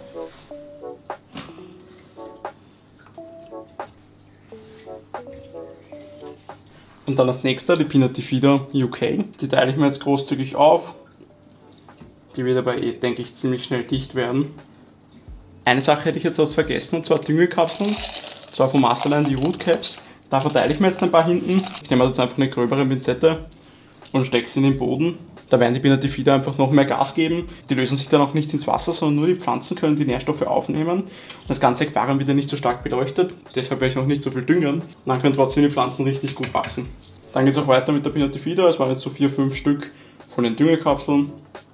Und dann als nächster die Pinnatifida U K. Die teile ich mir jetzt großzügig auf. Die wird aber, eh, denke ich, ziemlich schnell dicht werden. Eine Sache hätte ich jetzt was vergessen, und zwar Düngekapseln. Und zwar von Masterline die Root Caps. Da verteile ich mir jetzt ein paar hinten. Ich nehme jetzt einfach eine gröbere Pinzette und stecke sie in den Boden. Da werden die Pinnatifida einfach noch mehr Gas geben. Die lösen sich dann auch nicht ins Wasser, sondern nur die Pflanzen können die Nährstoffe aufnehmen. Das ganze Aquarium wird ja nicht so stark beleuchtet, deshalb werde ich noch nicht so viel düngen. Dann können trotzdem die Pflanzen richtig gut wachsen. Dann geht es auch weiter mit der Pinnatifida. Es waren jetzt so vier, fünf Stück von den Düngekapseln.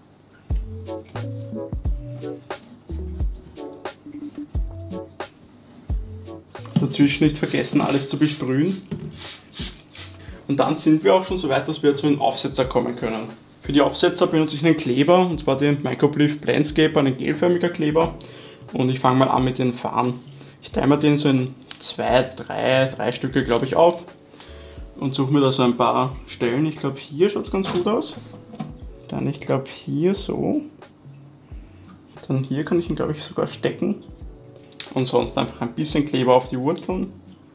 Dazwischen nicht vergessen, alles zu besprühen. Und dann sind wir auch schon so weit, dass wir zu den Aufsetzer kommen können. Für die Aufsetzer benutze ich einen Kleber, und zwar den Micropolyph Landscaper, einen gelförmiger Kleber. Und ich fange mal an mit den Farnen. Ich teile mir den so in zwei, drei, drei Stücke, glaube ich, auf. Und suche mir da so ein paar Stellen. Ich glaube, hier schaut es ganz gut aus. Dann, ich glaube, hier so. Dann hier kann ich ihn, glaube ich, sogar stecken. Und sonst einfach ein bisschen Kleber auf die Wurzeln.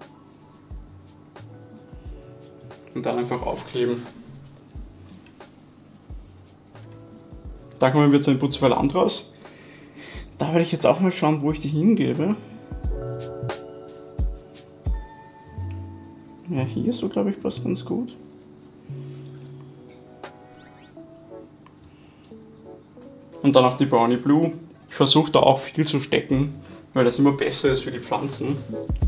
Und dann einfach aufkleben. Da kommen wir zu den Bucephalantras. Da werde ich jetzt auch mal schauen, wo ich die hingebe. Ja, hier so, glaube ich, passt ganz gut. Und dann auch die Brownie Blue. Ich versuche da auch viel zu stecken, weil das immer besser ist für die Pflanzen.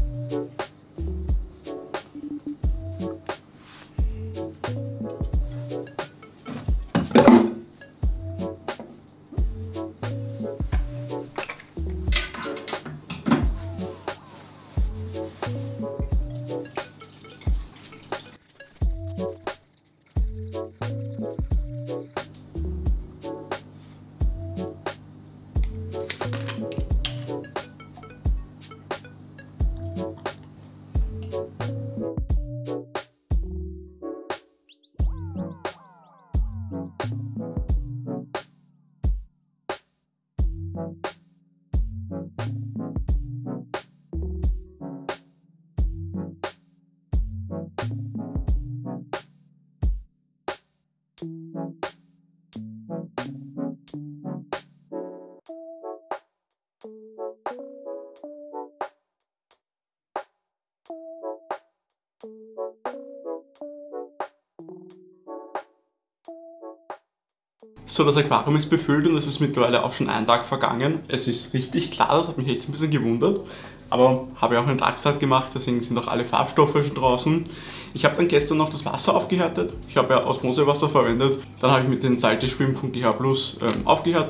So, das Aquarium ist befüllt und es ist mittlerweile auch schon ein Tag vergangen. Es ist richtig klar, das hat mich echt ein bisschen gewundert. Aber habe ja auch einen Tagstart gemacht, deswegen sind auch alle Farbstoffe schon draußen. Ich habe dann gestern noch das Wasser aufgehärtet. Ich habe ja Osmosewasser verwendet. Dann habe ich mit den Salty Schwimm von G H Plus ähm, aufgehärtet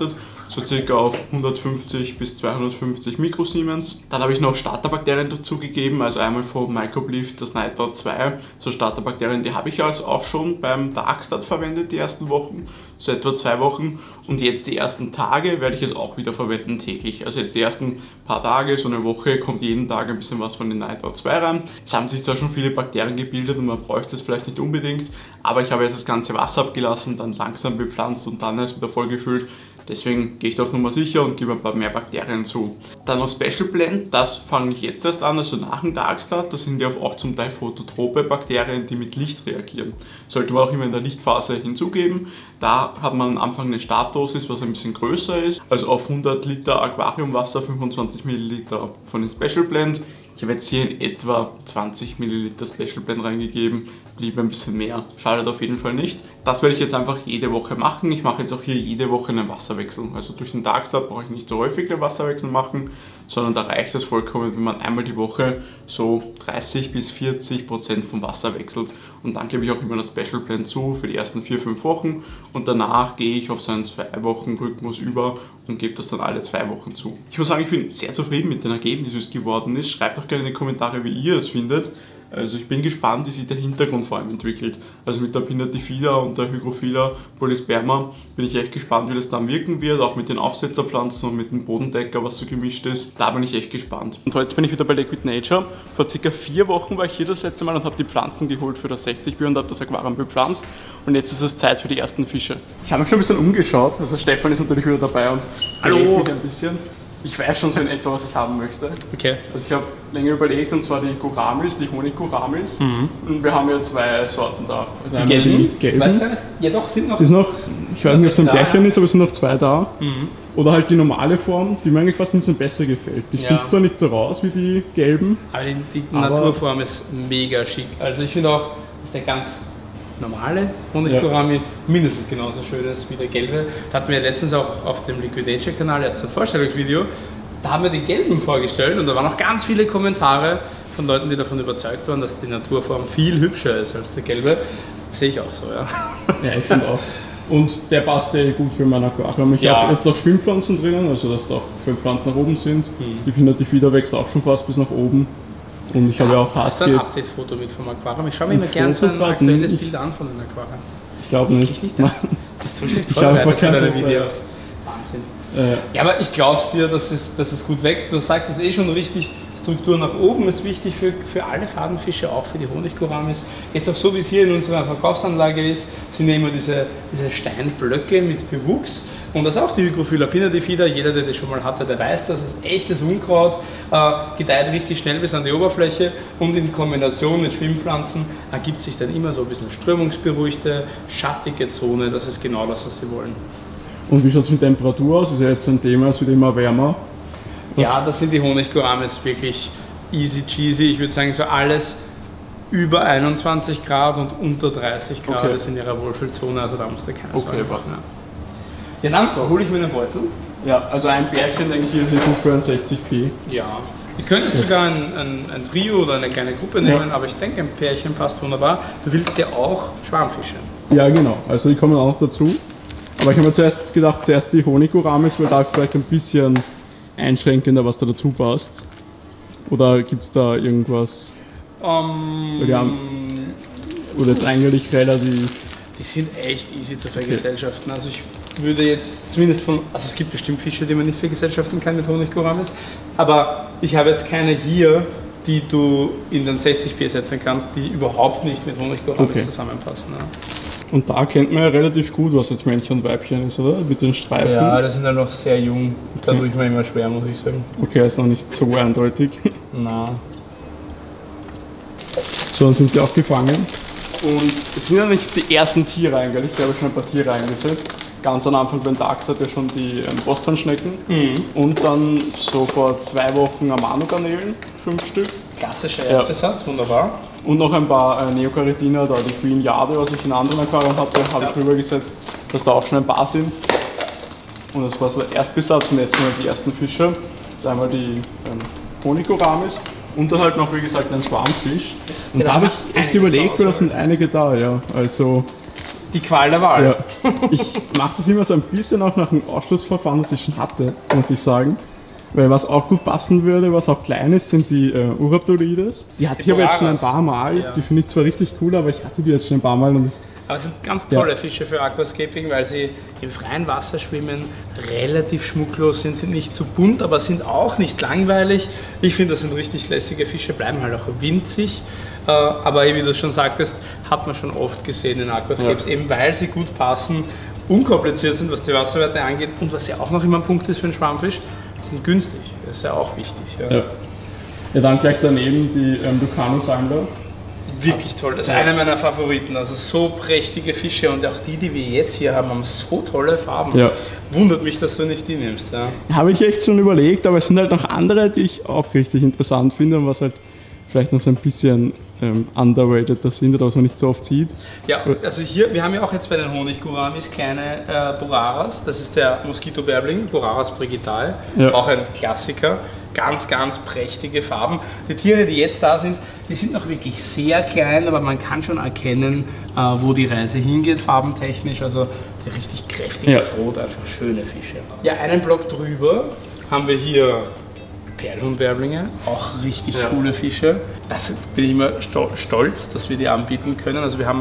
so circa auf hundertfünfzig bis zweihundertfünfzig Mikrosiemens. Dann habe ich noch Starterbakterien dazugegeben, also einmal von Microblief das Nitrate zwei, so Starterbakterien, die habe ich also auch schon beim Darkstart verwendet, die ersten Wochen, so etwa zwei Wochen. Und jetzt die ersten Tage werde ich es auch wieder verwenden täglich. Also jetzt die ersten paar Tage, so eine Woche, kommt jeden Tag ein bisschen was von den Nitrate zwei rein. Es haben sich zwar schon viele Bakterien gebildet und man bräuchte es vielleicht nicht unbedingt, aber ich habe jetzt das ganze Wasser abgelassen, dann langsam bepflanzt und dann erst wieder vollgefüllt. Deswegen gehe ich da auf Nummer sicher und gebe ein paar mehr Bakterien zu. Dann noch Special Blend, das fange ich jetzt erst an, also nach dem Darkstart. Das sind ja auch zum Teil phototrope Bakterien, die mit Licht reagieren. Sollte man auch immer in der Lichtphase hinzugeben. Da hat man am Anfang eine Startdosis, was ein bisschen größer ist. Also auf hundert Liter Aquariumwasser fünfundzwanzig Milliliter von den Special Blend. Ich habe jetzt hier in etwa zwanzig Milliliter Special Blend reingegeben, blieb ein bisschen mehr, schadet auf jeden Fall nicht. Das werde ich jetzt einfach jede Woche machen. Ich mache jetzt auch hier jede Woche einen Wasserwechsel. Also durch den Darkstart brauche ich nicht so häufig den Wasserwechsel machen, sondern da reicht es vollkommen, wenn man einmal die Woche so dreißig bis vierzig Prozent vom Wasser wechselt. Und dann gebe ich auch immer das Special Blend zu für die ersten vier, fünf Wochen und danach gehe ich auf so einen zwei Wochen Rhythmus über und gebe das dann alle zwei Wochen zu. Ich muss sagen, ich bin sehr zufrieden mit dem Ergebnis, wie es geworden ist. Schreibt doch gerne in die Kommentare, wie ihr es findet. Also ich bin gespannt, wie sich der Hintergrund vor allem entwickelt. Also mit der Pinnatifida und der Hygrophila polysperma bin ich echt gespannt, wie das dann wirken wird. Auch mit den Aufsetzerpflanzen und mit dem Bodendecker, was so gemischt ist. Da bin ich echt gespannt. Und heute bin ich wieder bei Liquid Nature. Vor circa vier Wochen war ich hier das letzte Mal und habe die Pflanzen geholt für das sechzig B und habe das Aquarium bepflanzt. Und jetzt ist es Zeit für die ersten Fische. Ich habe mich schon ein bisschen umgeschaut. Also Stefan ist natürlich wieder dabei und hallo mich ein bisschen. Ich weiß schon so in etwa, was ich haben möchte. Okay. Also ich habe länger überlegt, und zwar die Gouramis, die Honig-Gouramis. Mhm. Und wir haben ja zwei Sorten da. Also die gelben? Die gelben. Weiß gar nicht. Ja doch, sind noch. Ist noch, ich weiß nicht, ob es ein Bärchen ist, aber es sind noch zwei da. Mhm. Oder halt die normale Form, die mir eigentlich fast ein bisschen besser gefällt. Die sticht ja zwar nicht so raus wie die gelben. Aber die, die aber Naturform ist mega schick. Also ich finde auch, dass der ganz normale Honiggourami ja mindestens genauso schön ist wie der gelbe. Da hatten wir letztens auch auf dem Liquid Nature Kanal erst ein Vorstellungsvideo. Da haben wir den gelben vorgestellt und da waren auch ganz viele Kommentare von Leuten, die davon überzeugt waren, dass die Naturform viel hübscher ist als der gelbe. Das sehe ich auch so, ja. Ja, ich finde auch. Und der passt ja gut für mein Aquarium. Ich ja. habe jetzt auch Schwimmpflanzen drinnen, also dass da auch fünf Pflanzen nach oben sind. Hm. Die Pinnatifida wächst auch schon fast bis nach oben. Und ich ja, habe ja auch Hast du ein Update-Foto mit vom Aquarium? Ich schaue mir immer gerne so ein aktuelles Bild an von den Aquarien. Ich glaube nicht. Ich nicht. Du bist so schlecht vorbereitet für deine Videos. Wahnsinn. Äh. Ja, aber ich glaube es dir, dass es, dass es gut wächst. Du sagst es eh schon richtig. Struktur nach oben ist wichtig für, für alle Fadenfische, auch für die Honiggouramis. Jetzt auch so, wie es hier in unserer Verkaufsanlage ist, sind ja immer diese, diese Steinblöcke mit Bewuchs. Und das ist auch die Hygrophila pinnatifida. Jeder, der das schon mal hatte, der weiß, dass es echtes Unkraut äh, gedeiht richtig schnell bis an die Oberfläche und in Kombination mit Schwimmpflanzen ergibt sich dann immer so ein bisschen strömungsberuhigte, schattige Zone. Das ist genau das, was sie wollen. Und wie schaut es mit Temperatur aus? Das ist ja jetzt ein Thema, es wird immer wärmer. Was? Ja, das sind die Honiggouramis wirklich easy cheesy. Ich würde sagen, so alles über einundzwanzig Grad und unter dreißig Grad okay. ist in ihrer Wohlfühlzone, also da musst du keine Sorgen okay, machen. Ja, dann so, hole ich mir einen Beutel. Ja, also ein Bärchen, denke ich, ist gut für ein sechzig P. Ja, ich könnte yes. sogar ein, ein, ein Trio oder eine kleine Gruppe nehmen, ja. aber ich denke, ein Pärchen passt wunderbar. Du willst ja auch Schwarmfische. Ja, genau, also die kommen auch noch dazu. Aber ich habe mir zuerst gedacht, zuerst die Honiggouramis, weil da vielleicht ein bisschen einschränkender, was da dazu passt. Oder gibt es da irgendwas? Um, oder, haben, oder jetzt eigentlich relativ... Die sind echt easy zu vergesellschaften. Also ich würde jetzt zumindest von... Also es gibt bestimmt Fische, die man nicht vergesellschaften kann mit Honiggouramis. Aber ich habe jetzt keine hier, die du in den sechzig P setzen kannst, die überhaupt nicht mit Honiggouramis okay. zusammenpassen. Ja. Und da kennt man ja relativ gut, was jetzt Männchen und Weibchen ist, oder? Mit den Streifen. Ja, die sind ja noch sehr jung. Da tue ich mir immer schwer, muss ich sagen. Okay, ist noch nicht so eindeutig. Na. So, dann sind die auch gefangen. Und es sind ja nicht die ersten Tiere eigentlich, ich habe schon ein paar Tiere eingesetzt. Ganz am Anfang beim Darkstart ja schon die ähm, Bostonschnecken. Mhm. Und dann so vor zwei Wochen Amano-Garnelen, fünf Stück. Klassischer Erstbesatz, ja. Wunderbar. Und noch ein paar äh, Neocaridina, da die Queen Jade, was ich in anderen Aquarien hatte, habe ja. ich drüber gesetzt, dass da auch schon ein paar sind. Und das war so der Erstbesatz und jetzt kommen die ersten Fische. Das ist einmal die ähm, Honiggouramis und dann halt noch, wie gesagt, ein Schwarmfisch. Und ja, da habe ich echt überlegt, weil da sind einige da, ja. Also die Qual der Wahl. Ja. Ich mache das immer so ein bisschen auch nach dem Ausschlussverfahren, das ich schon hatte, muss ich sagen. Weil was auch gut passen würde, was auch klein ist, sind die äh, Uraptorides. Die hatte ich aber jetzt schon ein paar Mal. Ja. Die finde ich zwar richtig cool, aber ich hatte die jetzt schon ein paar Mal. Und das aber es sind ganz tolle ja. Fische für Aquascaping, weil sie im freien Wasser schwimmen, relativ schmucklos sind, sind nicht zu bunt, aber sind auch nicht langweilig. Ich finde, das sind richtig lässige Fische, bleiben halt auch winzig. Äh, aber wie du schon sagtest, hat man schon oft gesehen in Aquascapes, ja. eben weil sie gut passen, unkompliziert sind, was die Wasserwerte angeht und was ja auch noch immer ein Punkt ist für einen Schwammfisch, sind günstig. Das ist ja auch wichtig. Ja, ja. Ja, dann gleich daneben die ähm, Ducano-Sammler. Wirklich toll, das ist einer meiner Favoriten. Also so prächtige Fische und auch die, die wir jetzt hier haben, haben so tolle Farben. Ja. Wundert mich, dass du nicht die nimmst. Ja. Habe ich echt schon überlegt, aber es sind halt noch andere, die ich auch richtig interessant finde und was halt vielleicht noch so ein bisschen ähm, underrated das sind oder was man nicht so oft sieht. Ja, also hier, wir haben ja auch jetzt bei den Honigguramis kleine äh, Boraras. Das ist der Moskito-Bärbling, Boraras brigidae, ja. auch ein Klassiker. Ganz, ganz prächtige Farben. Die Tiere, die jetzt da sind, die sind noch wirklich sehr klein, aber man kann schon erkennen, äh, wo die Reise hingeht, farbentechnisch. Also die richtig kräftiges ja. Rot, einfach schöne Fische. Ja, einen Block drüber haben wir hier Perlhuhnbärblinge, auch richtig ja. coole Fische. Da bin ich immer stolz, dass wir die anbieten können. Also wir haben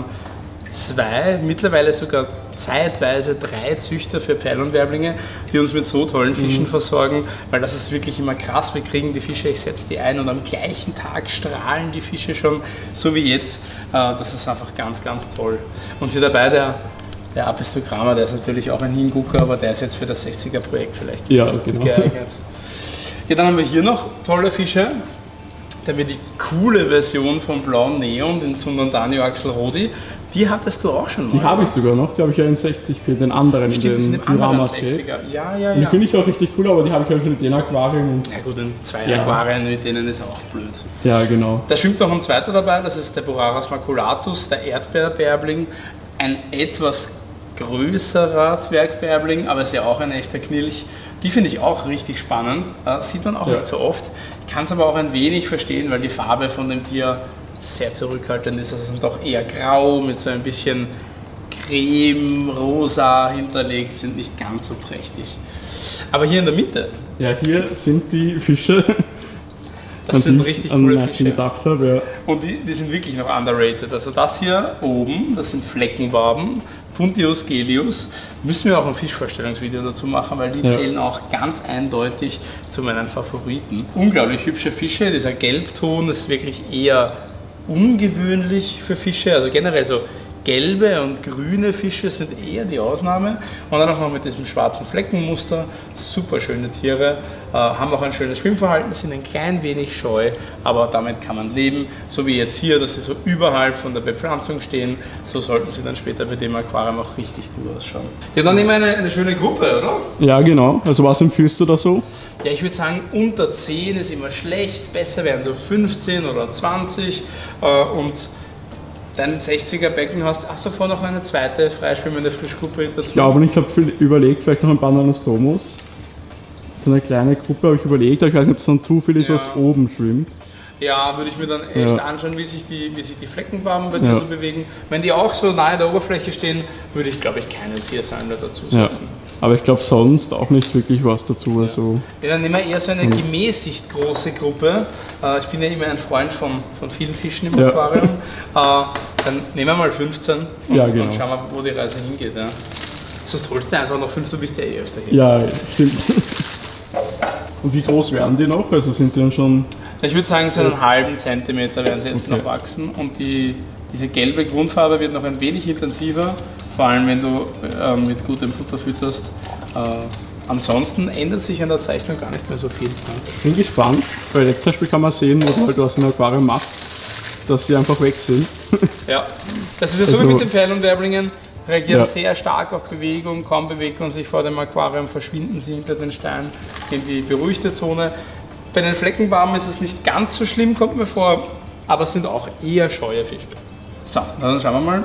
zwei, mittlerweile sogar zeitweise drei Züchter für Perlhuhnbärblinge, die uns mit so tollen Fischen mhm. versorgen, weil das ist wirklich immer krass. Wir kriegen die Fische, ich setze die ein und am gleichen Tag strahlen die Fische schon, so wie jetzt. Das ist einfach ganz, ganz toll. Und hier dabei der, der Apistogramma, der ist natürlich auch ein Hingucker, aber der ist jetzt für das sechziger Projekt vielleicht nicht ja, so gut genau. geeignet. Ja, dann haben wir hier noch tolle Fische. Da haben wir die coole Version von Blauen Neon, den Sundandanio Axelrodi. Die hattest du auch schon mal. Die habe ich sogar noch, die habe ich ja in sechzig p, den anderen, Stimmt, in den, den anderen sechziger. Ja, ja, ja. Die finde ich auch richtig cool, aber die habe ich ja schon in den Aquarien. Ja gut, in zwei ja. Aquarien mit denen ist auch blöd. Ja, genau. Da schwimmt noch ein zweiter dabei, das ist der Boraras maculatus, der Erdbeerbärbling. Ein etwas größerer Zwergbärbling, aber ist ja auch ein echter Knilch. Die finde ich auch richtig spannend, das sieht man auch ja. nicht so oft. Ich kann es aber auch ein wenig verstehen, weil die Farbe von dem Tier sehr zurückhaltend ist. Also sind doch eher grau mit so ein bisschen creme, rosa hinterlegt, sind nicht ganz so prächtig. Aber hier in der Mitte. Ja, hier sind die Fische. Das sind richtig coole Fische. Gedacht habe, ja. Und die, die sind wirklich noch underrated. Also das hier oben, das sind Fleckenbarben, Puntius gelius. Müssen wir auch ein Fischvorstellungsvideo dazu machen, weil die ja. zählen auch ganz eindeutig zu meinen Favoriten. Unglaublich hübsche Fische, dieser Gelbton ist wirklich eher ungewöhnlich für Fische, also generell so gelbe und grüne Fische sind eher die Ausnahme. Und dann auch noch mit diesem schwarzen Fleckenmuster, super schöne Tiere, äh, haben auch ein schönes Schwimmverhalten, sind ein klein wenig scheu, aber damit kann man leben. So wie jetzt hier, dass sie so überhalb von der Bepflanzung stehen, so sollten sie dann später bei dem Aquarium auch richtig gut ausschauen. Ja, dann nehmen wir eine, eine schöne Gruppe, oder? Ja, genau. Also was empfiehlst du da so? Ja, ich würde sagen, unter zehn ist immer schlecht, besser wären so fünfzehn oder zwanzig äh, und dein sechziger Becken hast, hast du vor noch eine zweite freischwimmende Frischgruppe dazu? Ich glaube nicht, ich habe überlegt, vielleicht noch ein paar Nanostomos. So eine kleine Gruppe habe ich überlegt, aber ich weiß nicht, ob es dann zu viel ist, ja. was oben schwimmt. Ja, würde ich mir dann echt ja. anschauen, wie sich die, wie sich die Fleckenbarben bei dir ja. so bewegen. Wenn die auch so nahe der Oberfläche stehen, würde ich, glaube ich, keinen Ziersammler dazu setzen. Ja. Aber ich glaube sonst auch nicht wirklich was dazu. Ja. Also. Ja, dann nehmen wir eher so eine gemäßigt große Gruppe. Äh, ich bin ja immer ein Freund von, von vielen Fischen im ja. Aquarium. Äh, dann nehmen wir mal fünfzehn und, ja, genau. und schauen wir, wo die Reise hingeht. Ja. Sonst holst du einfach noch fünf, du bist ja eh öfter hier. Ja, stimmt. Und wie groß werden die noch? Also sind die dann schon... Ich würde sagen, so einen halben Zentimeter werden sie jetzt okay. noch wachsen und die, diese gelbe Grundfarbe wird noch ein wenig intensiver, vor allem wenn du äh, mit gutem Futter fütterst. Äh, ansonsten ändert sich an der Zeichnung gar nicht mehr so viel. Ich bin gespannt, weil jetzt zum Beispiel kann man sehen, wo du halt was im Aquarium machst, dass sie einfach weg sind. Ja, das ist ja so also, wie mit den Perlhuhnbärblingen. Reagieren ja. sehr stark auf Bewegung, kaum bewegt man sich vor dem Aquarium, verschwinden sie hinter den Steinen in die beruhigte Zone. Bei den Fleckenbarben ist es nicht ganz so schlimm, kommt mir vor, aber es sind auch eher scheue Fische. So, dann schauen wir mal.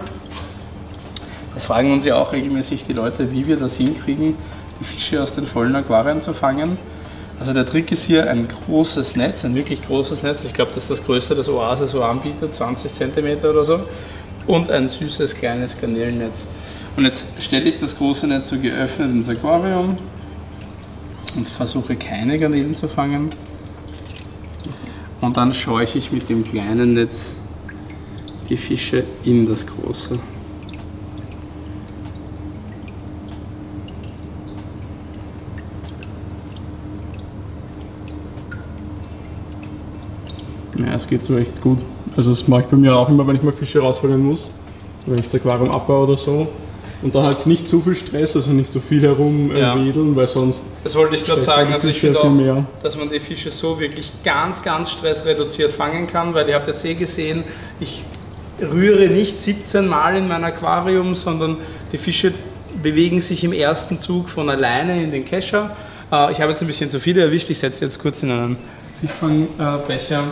Das fragen uns ja auch regelmäßig die Leute, wie wir das hinkriegen, die Fische aus den vollen Aquarien zu fangen. Also der Trick ist hier ein großes Netz, ein wirklich großes Netz. Ich glaube, das ist das größte, das Oase so anbietet, zwanzig Zentimeter oder so. und ein süßes kleines Garnelennetz. Und jetzt stelle ich das große Netz so geöffnet ins Aquarium und versuche keine Garnelen zu fangen. Und dann scheuche ich mit dem kleinen Netz die Fische in das große. Ja, es geht so echt gut. Also das mache ich bei mir auch immer, wenn ich mal Fische rausholen muss, wenn ich das Aquarium abbaue oder so. Und dann halt nicht zu viel Stress, also nicht so viel herumwedeln, ja. weil sonst... Das wollte ich gerade sagen, also ich finde auch, mehr. dass man die Fische so wirklich ganz, ganz stressreduziert fangen kann, weil ihr habt jetzt eh gesehen, ich rühre nicht siebzehn Mal in mein Aquarium, sondern die Fische bewegen sich im ersten Zug von alleine in den Kescher. Ich habe jetzt ein bisschen zu viele erwischt, ich setze jetzt kurz in einen Fischfangbecher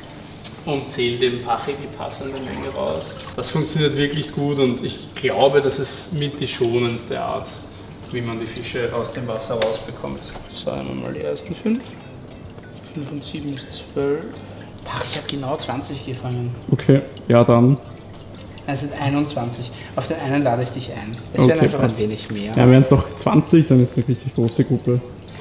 und zähle dem Pachi die passende Menge raus. Das funktioniert wirklich gut und ich glaube, das ist mit die schonendste Art, wie man die Fische aus dem Wasser rausbekommt. Sagen wir mal die ersten fünf. fünf und sieben ist zwölf. Ach, ich habe genau zwanzig gefangen. Okay, ja dann. Es sind einundzwanzig. Auf den einen lade ich dich ein. Es okay, werden einfach passt. ein wenig mehr. Ja, wären es doch zwanzig, dann ist es eine richtig große Gruppe.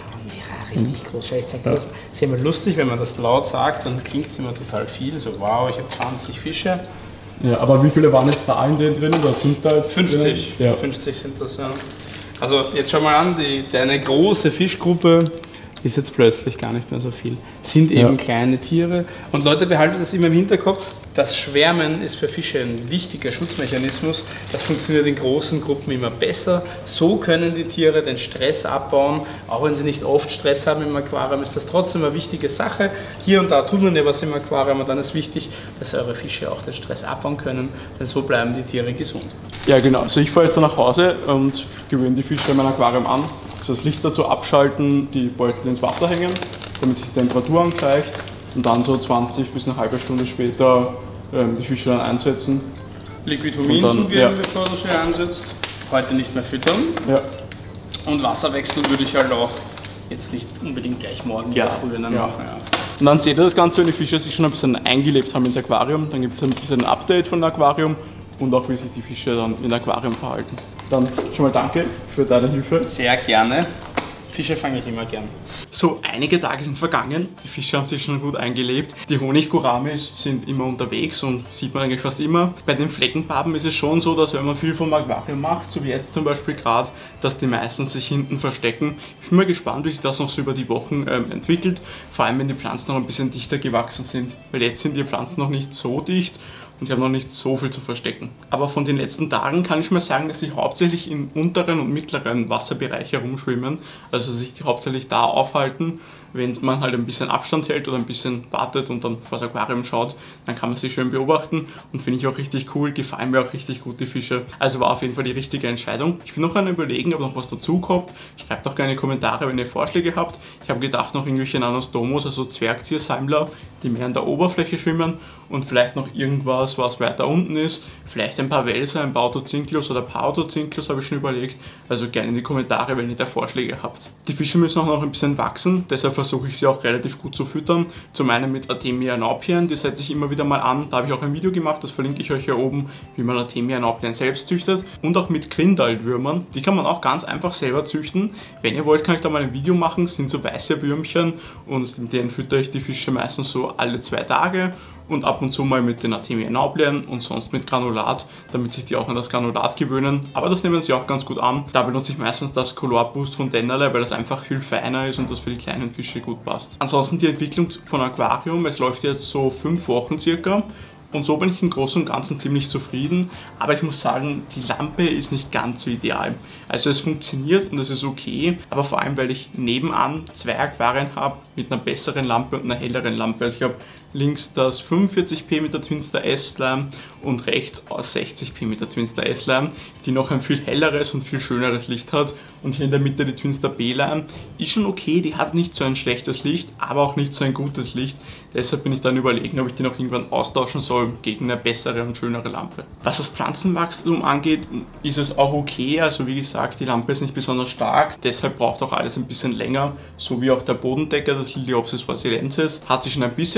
Richtig groß. Schau, ich zeig dir das. Ist ja immer lustig, wenn man das laut sagt, dann klingt es immer total viel. So, wow, ich habe zwanzig Fische. Ja, aber wie viele waren jetzt da in denen drin? Oder sind da jetzt fünfzig. Ja. fünfzig sind das, ja. Also jetzt schau mal an, die, deine große Fischgruppe ist jetzt plötzlich gar nicht mehr so viel. Sind eben ja. kleine Tiere. Und Leute, behalten das immer im Hinterkopf. Das Schwärmen ist für Fische ein wichtiger Schutzmechanismus. Das funktioniert in großen Gruppen immer besser. So können die Tiere den Stress abbauen. Auch wenn sie nicht oft Stress haben im Aquarium, ist das trotzdem eine wichtige Sache. Hier und da tut man ja was im Aquarium und dann ist wichtig, dass eure Fische auch den Stress abbauen können, denn so bleiben die Tiere gesund. Ja genau, also ich fahre jetzt nach Hause und gewöhne die Fische in meinem Aquarium an. Also das Licht dazu abschalten, die Beutel ins Wasser hängen, damit sich die Temperatur angleicht und dann so zwanzig bis eine halbe Stunde später ähm, die Fische dann einsetzen. Liquidhumin zugeben, ja. bevor du sie einsetzt. Heute nicht mehr füttern. Ja. Und Wasserwechsel würde ich halt auch jetzt nicht unbedingt gleich morgen ja. oder früh dann ja. machen. Ja. Und dann seht ihr das Ganze, wenn die Fische sich schon ein bisschen eingelebt haben ins Aquarium. Dann gibt es ein bisschen ein Update von dem Aquarium und auch wie sich die Fische dann im Aquarium verhalten. Dann schon mal danke für deine Hilfe. Sehr gerne. Fische fange ich immer gern. So, einige Tage sind vergangen, die Fische haben sich schon gut eingelebt. Die Honiggouramis sind immer unterwegs und sieht man eigentlich fast immer. Bei den Fleckenbarben ist es schon so, dass wenn man viel vom Aquarium macht, so wie jetzt zum Beispiel gerade, dass die meisten sich hinten verstecken. Ich bin mal gespannt, wie sich das noch so über die Wochen ähm, entwickelt, vor allem wenn die Pflanzen noch ein bisschen dichter gewachsen sind, weil jetzt sind die Pflanzen noch nicht so dicht und sie haben noch nicht so viel zu verstecken. Aber von den letzten Tagen kann ich mal sagen, dass sie hauptsächlich im unteren und mittleren Wasserbereich herumschwimmen, also sich hauptsächlich da aufhalten. Wenn man halt ein bisschen Abstand hält oder ein bisschen wartet und dann vor das Aquarium schaut, dann kann man sie schön beobachten und finde ich auch richtig cool, gefallen mir auch richtig gut die Fische. Also war auf jeden Fall die richtige Entscheidung. Ich bin noch an Überlegen, ob noch was dazu kommt. Schreibt doch gerne Kommentare, wenn ihr Vorschläge habt. Ich habe gedacht, noch irgendwelche Nanostomos, also Zwergziersammler, die mehr an der Oberfläche schwimmen und vielleicht noch irgendwas, was weiter unten ist. Vielleicht ein paar Wälser, ein Pautozinklus oder Pautozinklus habe ich schon überlegt. Also gerne in die Kommentare, wenn ihr da Vorschläge habt. Die Fische müssen auch noch ein bisschen wachsen, deshalb versuche ich sie auch relativ gut zu füttern. Zum einen mit Artemia naupien, die setze ich immer wieder mal an. Da habe ich auch ein Video gemacht, das verlinke ich euch hier oben, wie man Artemia naupien selbst züchtet. Und auch mit Grindaltwürmern, die kann man auch ganz einfach selber züchten. Wenn ihr wollt, kann ich da mal ein Video machen, das sind so weiße Würmchen und mit denen fütter ich die Fische meistens so alle zwei Tage. Und ab und zu mal mit den Artemia naupien und sonst mit Granulat, damit sich die auch an das Granulat gewöhnen. Aber das nehmen sie auch ganz gut an. Da benutze ich meistens das Color Boost von Dennerle, weil das einfach viel feiner ist und das für die kleinen Fische gut passt. Ansonsten die Entwicklung von Aquarium, es läuft jetzt so fünf Wochen circa. Und so bin ich im Großen und Ganzen ziemlich zufrieden, aber ich muss sagen, die Lampe ist nicht ganz so ideal. Also es funktioniert und es ist okay, aber vor allem, weil ich nebenan zwei Aquarien habe mit einer besseren Lampe und einer helleren Lampe. Also ich habe links das fünfundvierzig p mit der Twinstar S-Line und rechts aus sechzig p mit der Twinstar S-Line, die noch ein viel helleres und viel schöneres Licht hat. Und hier in der Mitte die Twinstar B-Line ist schon okay, die hat nicht so ein schlechtes Licht, aber auch nicht so ein gutes Licht. Deshalb bin ich dann überlegen, ob ich die noch irgendwann austauschen soll gegen eine bessere und schönere Lampe. Was das Pflanzenwachstum angeht, ist es auch okay. Also wie gesagt, die Lampe ist nicht besonders stark, deshalb braucht auch alles ein bisschen länger. So wie auch der Bodendeckel, das Liliopsis brasiliensis, hat sich schon ein bisschen ausgebreitet.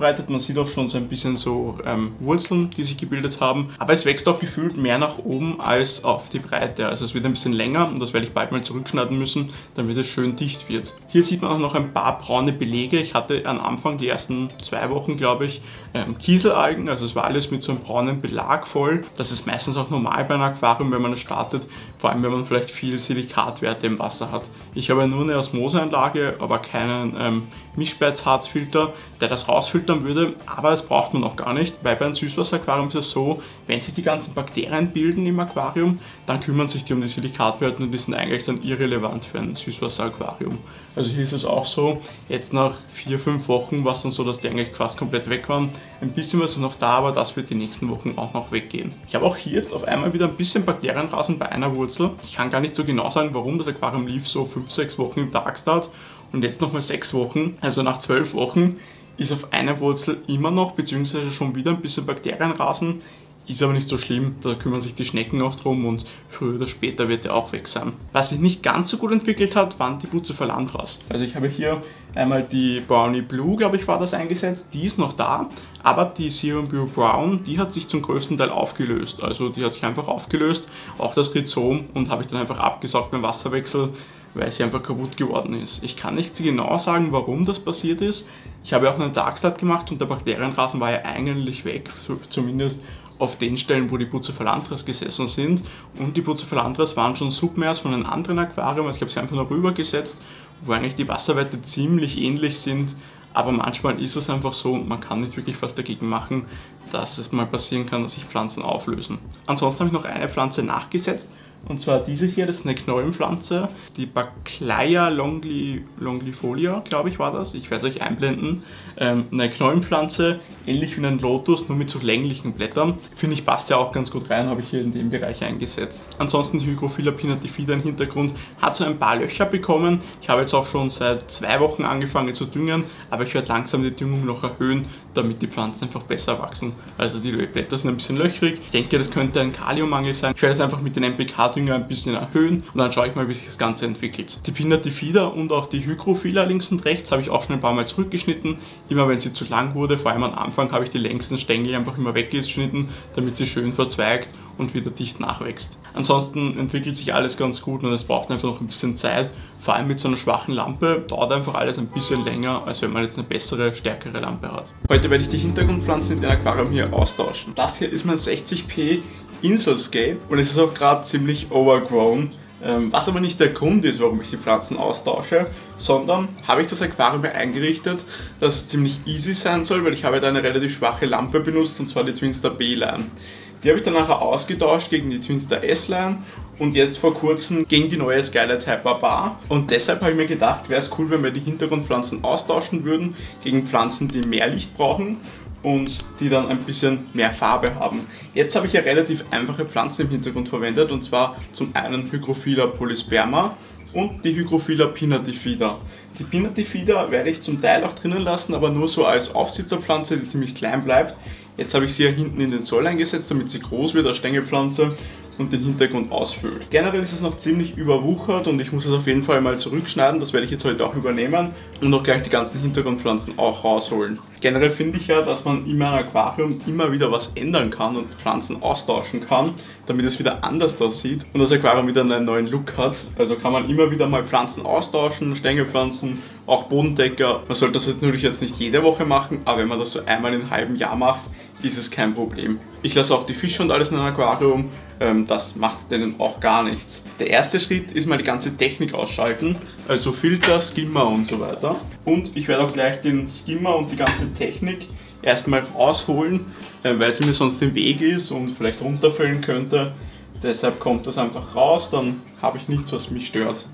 ausgebreitet. Man sieht auch schon so ein bisschen so ähm, Wurzeln, die sich gebildet haben. Aber es wächst auch gefühlt mehr nach oben als auf die Breite. Also es wird ein bisschen länger und das werde ich bald mal zurückschneiden müssen, damit es schön dicht wird. Hier sieht man auch noch ein paar braune Belege. Ich hatte am Anfang, die ersten zwei Wochen, glaube ich, ähm, Kieselalgen. Also es war alles mit so einem braunen Belag voll. Das ist meistens auch normal bei einem Aquarium, wenn man es startet. Vor allem, wenn man vielleicht viel Silikatwerte im Wasser hat. Ich habe nur eine Osmoseanlage, aber keinen ähm, Mischbeizharzfilter, der das rausfiltern würde. Aber das braucht man auch gar nicht, weil bei einem Süßwasseraquarium ist es so, wenn sich die ganzen Bakterien bilden im Aquarium, dann kümmern sich die um die Silikatwerte und die sind eigentlich dann irrelevant für ein Süßwasseraquarium. Also hier ist es auch so, jetzt nach vier, fünf Wochen war es dann so, dass die eigentlich fast komplett weg waren. Ein bisschen was ist noch da, aber das wird die nächsten Wochen auch noch weggehen. Ich habe auch hier auf einmal wieder ein bisschen Bakterienrasen bei einer Wurzel. Ich kann gar nicht so genau sagen, warum. Das Aquarium lief so fünf, sechs Wochen im Tagstart und jetzt nochmal sechs Wochen, also nach zwölf Wochen ist auf einer Wurzel immer noch, beziehungsweise schon wieder ein bisschen Bakterienrasen. Ist aber nicht so schlimm, da kümmern sich die Schnecken auch drum und früher oder später wird der auch weg sein. Was sich nicht ganz so gut entwickelt hat, waren die Bucephalandras. Also ich habe hier einmal die Brownie Blue, glaube ich, war das eingesetzt, die ist noch da, aber die Serum Blue Brown, die hat sich zum größten Teil aufgelöst. Also die hat sich einfach aufgelöst, auch das Rhizom, und habe ich dann einfach abgesaugt beim Wasserwechsel, weil sie einfach kaputt geworden ist. Ich kann nicht genau sagen, warum das passiert ist. Ich habe auch einen Tagstart gemacht und der Bakterienrasen war ja eigentlich weg, zumindest auf den Stellen, wo die Bucephalandras gesessen sind. Und die Bucephalandras waren schon submers von einem anderen Aquarium, also ich habe sie einfach noch rübergesetzt, wo eigentlich die Wasserwerte ziemlich ähnlich sind. Aber manchmal ist es einfach so und man kann nicht wirklich was dagegen machen, dass es mal passieren kann, dass sich Pflanzen auflösen. Ansonsten habe ich noch eine Pflanze nachgesetzt. Und zwar diese hier, das ist eine Knollenpflanze, die Bacleia longli, longlifolia, glaube ich war das, ich werde es euch einblenden. Ähm, eine Knollenpflanze, ähnlich wie ein Lotus, nur mit so länglichen Blättern. Finde ich, passt ja auch ganz gut rein, habe ich hier in dem Bereich eingesetzt. Ansonsten Hygrophila pinnatifida im Hintergrund hat so ein paar Löcher bekommen. Ich habe jetzt auch schon seit zwei Wochen angefangen zu düngen, aber ich werde langsam die Düngung noch erhöhen, damit die Pflanzen einfach besser wachsen. Also die Blätter sind ein bisschen löchrig. Ich denke, das könnte ein Kaliummangel sein. Ich werde es einfach mit den M P K-Dünger ein bisschen erhöhen und dann schaue ich mal, wie sich das Ganze entwickelt. Die Pinnatifida und auch die Hygrophila links und rechts habe ich auch schon ein paar Mal zurückgeschnitten. Immer wenn sie zu lang wurde, vor allem am Anfang, habe ich die längsten Stängel einfach immer weggeschnitten, damit sie schön verzweigt und wieder dicht nachwächst. Ansonsten entwickelt sich alles ganz gut und es braucht einfach noch ein bisschen Zeit. Vor allem mit so einer schwachen Lampe dauert einfach alles ein bisschen länger, als wenn man jetzt eine bessere, stärkere Lampe hat. Heute werde ich die Hintergrundpflanzen in den Aquarium hier austauschen. Das hier ist mein sechzig p Inselscape und es ist auch gerade ziemlich overgrown. Was aber nicht der Grund ist, warum ich die Pflanzen austausche, sondern habe ich das Aquarium hier eingerichtet, dass es ziemlich easy sein soll, weil ich habe da eine relativ schwache Lampe benutzt, und zwar die Twinstar B-Line. Die habe ich dann nachher ausgetauscht gegen die Twinstar S-Line und jetzt vor kurzem gegen die neue Skylight Hyper Bar. Und deshalb habe ich mir gedacht, wäre es cool, wenn wir die Hintergrundpflanzen austauschen würden gegen Pflanzen, die mehr Licht brauchen und die dann ein bisschen mehr Farbe haben. Jetzt habe ich ja relativ einfache Pflanzen im Hintergrund verwendet, und zwar zum einen Hygrophila polysperma und die Hygrophila pinnatifida. Die Pinnatifida werde ich zum Teil auch drinnen lassen, aber nur so als Aufsitzerpflanze, die ziemlich klein bleibt. Jetzt habe ich sie ja hinten in den Soll eingesetzt, damit sie groß wird als Stängelpflanze und den Hintergrund ausfüllt. Generell ist es noch ziemlich überwuchert und ich muss es auf jeden Fall mal zurückschneiden. Das werde ich jetzt heute auch übernehmen und auch gleich die ganzen Hintergrundpflanzen auch rausholen. Generell finde ich ja, dass man in meinem Aquarium immer wieder was ändern kann und Pflanzen austauschen kann, damit es wieder anders aussieht und das Aquarium wieder einen neuen Look hat. Also kann man immer wieder mal Pflanzen austauschen, Stängelpflanzen, auch Bodendecker. Man sollte das natürlich jetzt nicht jede Woche machen, aber wenn man das so einmal in einem halben Jahr macht, ist es kein Problem. Ich lasse auch die Fische und alles in einem Aquarium, ähm, das macht denen auch gar nichts. Der erste Schritt ist mal die ganze Technik ausschalten, also Filter, Skimmer und so weiter. Und ich werde auch gleich den Skimmer und die ganze Technik erstmal rausholen, äh, weil sie mir sonst im Weg ist und vielleicht runterfallen könnte. Deshalb kommt das einfach raus, dann habe ich nichts, was mich stört.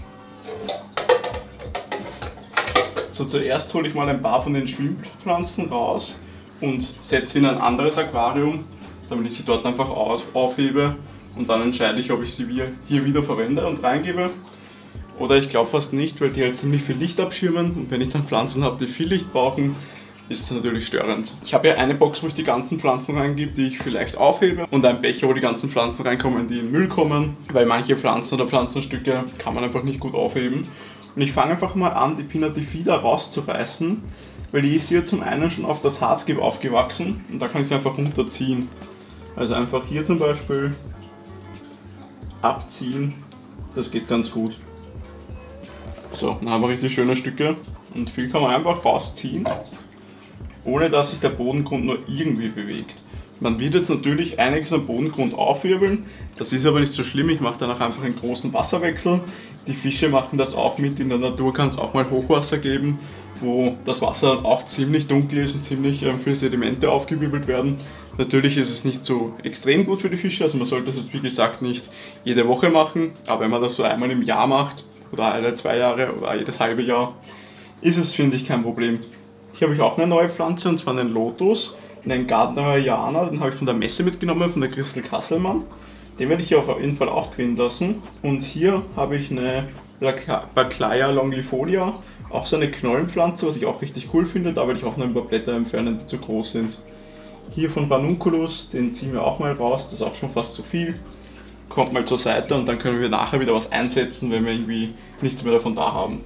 So, zuerst hole ich mal ein paar von den Schwimmpflanzen raus und setze in ein anderes Aquarium, damit ich sie dort einfach aufhebe, und dann entscheide ich, ob ich sie hier wieder verwende und reingebe. Oder ich glaube fast nicht, weil die halt ziemlich viel Licht abschirmen, und wenn ich dann Pflanzen habe, die viel Licht brauchen, ist es natürlich störend. Ich habe hier eine Box, wo ich die ganzen Pflanzen reingebe, die ich vielleicht aufhebe, und ein Becher, wo die ganzen Pflanzen reinkommen, die in Müll kommen, weil manche Pflanzen oder Pflanzenstücke kann man einfach nicht gut aufheben. Und ich fange einfach mal an, die Pinnatifida rauszureißen. weil die ist hier zum einen schon auf das Harzgeb aufgewachsen und da kann ich sie einfach runterziehen. Also einfach hier zum Beispiel abziehen, das geht ganz gut. So, dann haben wir richtig schöne Stücke und viel kann man einfach rausziehen, ohne dass sich der Bodengrund nur irgendwie bewegt. Man wird jetzt natürlich einiges am Bodengrund aufwirbeln, das ist aber nicht so schlimm, ich mache danach einfach einen großen Wasserwechsel. Die Fische machen das auch mit, in der Natur kann es auch mal Hochwasser geben, wo das Wasser dann auch ziemlich dunkel ist und ziemlich ähm, viele Sedimente aufgewirbelt werden. Natürlich ist es nicht so extrem gut für die Fische, also man sollte das jetzt wie gesagt nicht jede Woche machen, aber wenn man das so einmal im Jahr macht, oder alle zwei Jahre oder jedes halbe Jahr, ist es, finde ich, kein Problem. Hier habe ich auch eine neue Pflanze, und zwar einen Lotus, einen Gardneriana, den habe ich von der Messe mitgenommen, von der Christel Kasselmann. Den werde ich hier auf jeden Fall auch drin lassen. Und hier habe ich eine Baclaea longifolia, auch so eine Knollenpflanze, was ich auch richtig cool finde. Da werde ich auch noch ein paar Blätter entfernen, die zu groß sind. Hier von Ranunculus, den ziehen wir auch mal raus, das ist auch schon fast zu viel. Kommt mal zur Seite und dann können wir nachher wieder was einsetzen, wenn wir irgendwie nichts mehr davon da haben.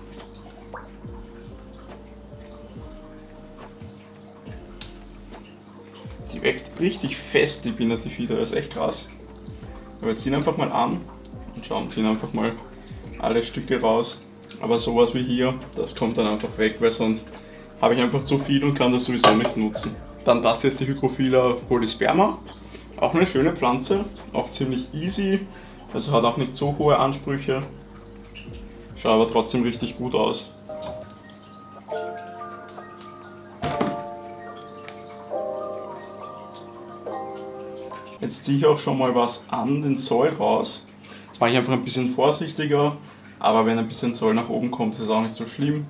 Die wächst richtig fest, die Pinnatifida, das ist echt krass. Wir ziehen einfach mal an und schauen, ziehen einfach mal alle Stücke raus. Aber sowas wie hier, das kommt dann einfach weg, weil sonst habe ich einfach zu viel und kann das sowieso nicht nutzen. Dann das hier ist die Hygrophila polysperma. Auch eine schöne Pflanze, auch ziemlich easy, also hat auch nicht so hohe Ansprüche. Schaut aber trotzdem richtig gut aus. Jetzt ziehe ich auch schon mal was an, den Soil raus. Das mache ich einfach ein bisschen vorsichtiger, aber wenn ein bisschen Soil nach oben kommt, ist es auch nicht so schlimm.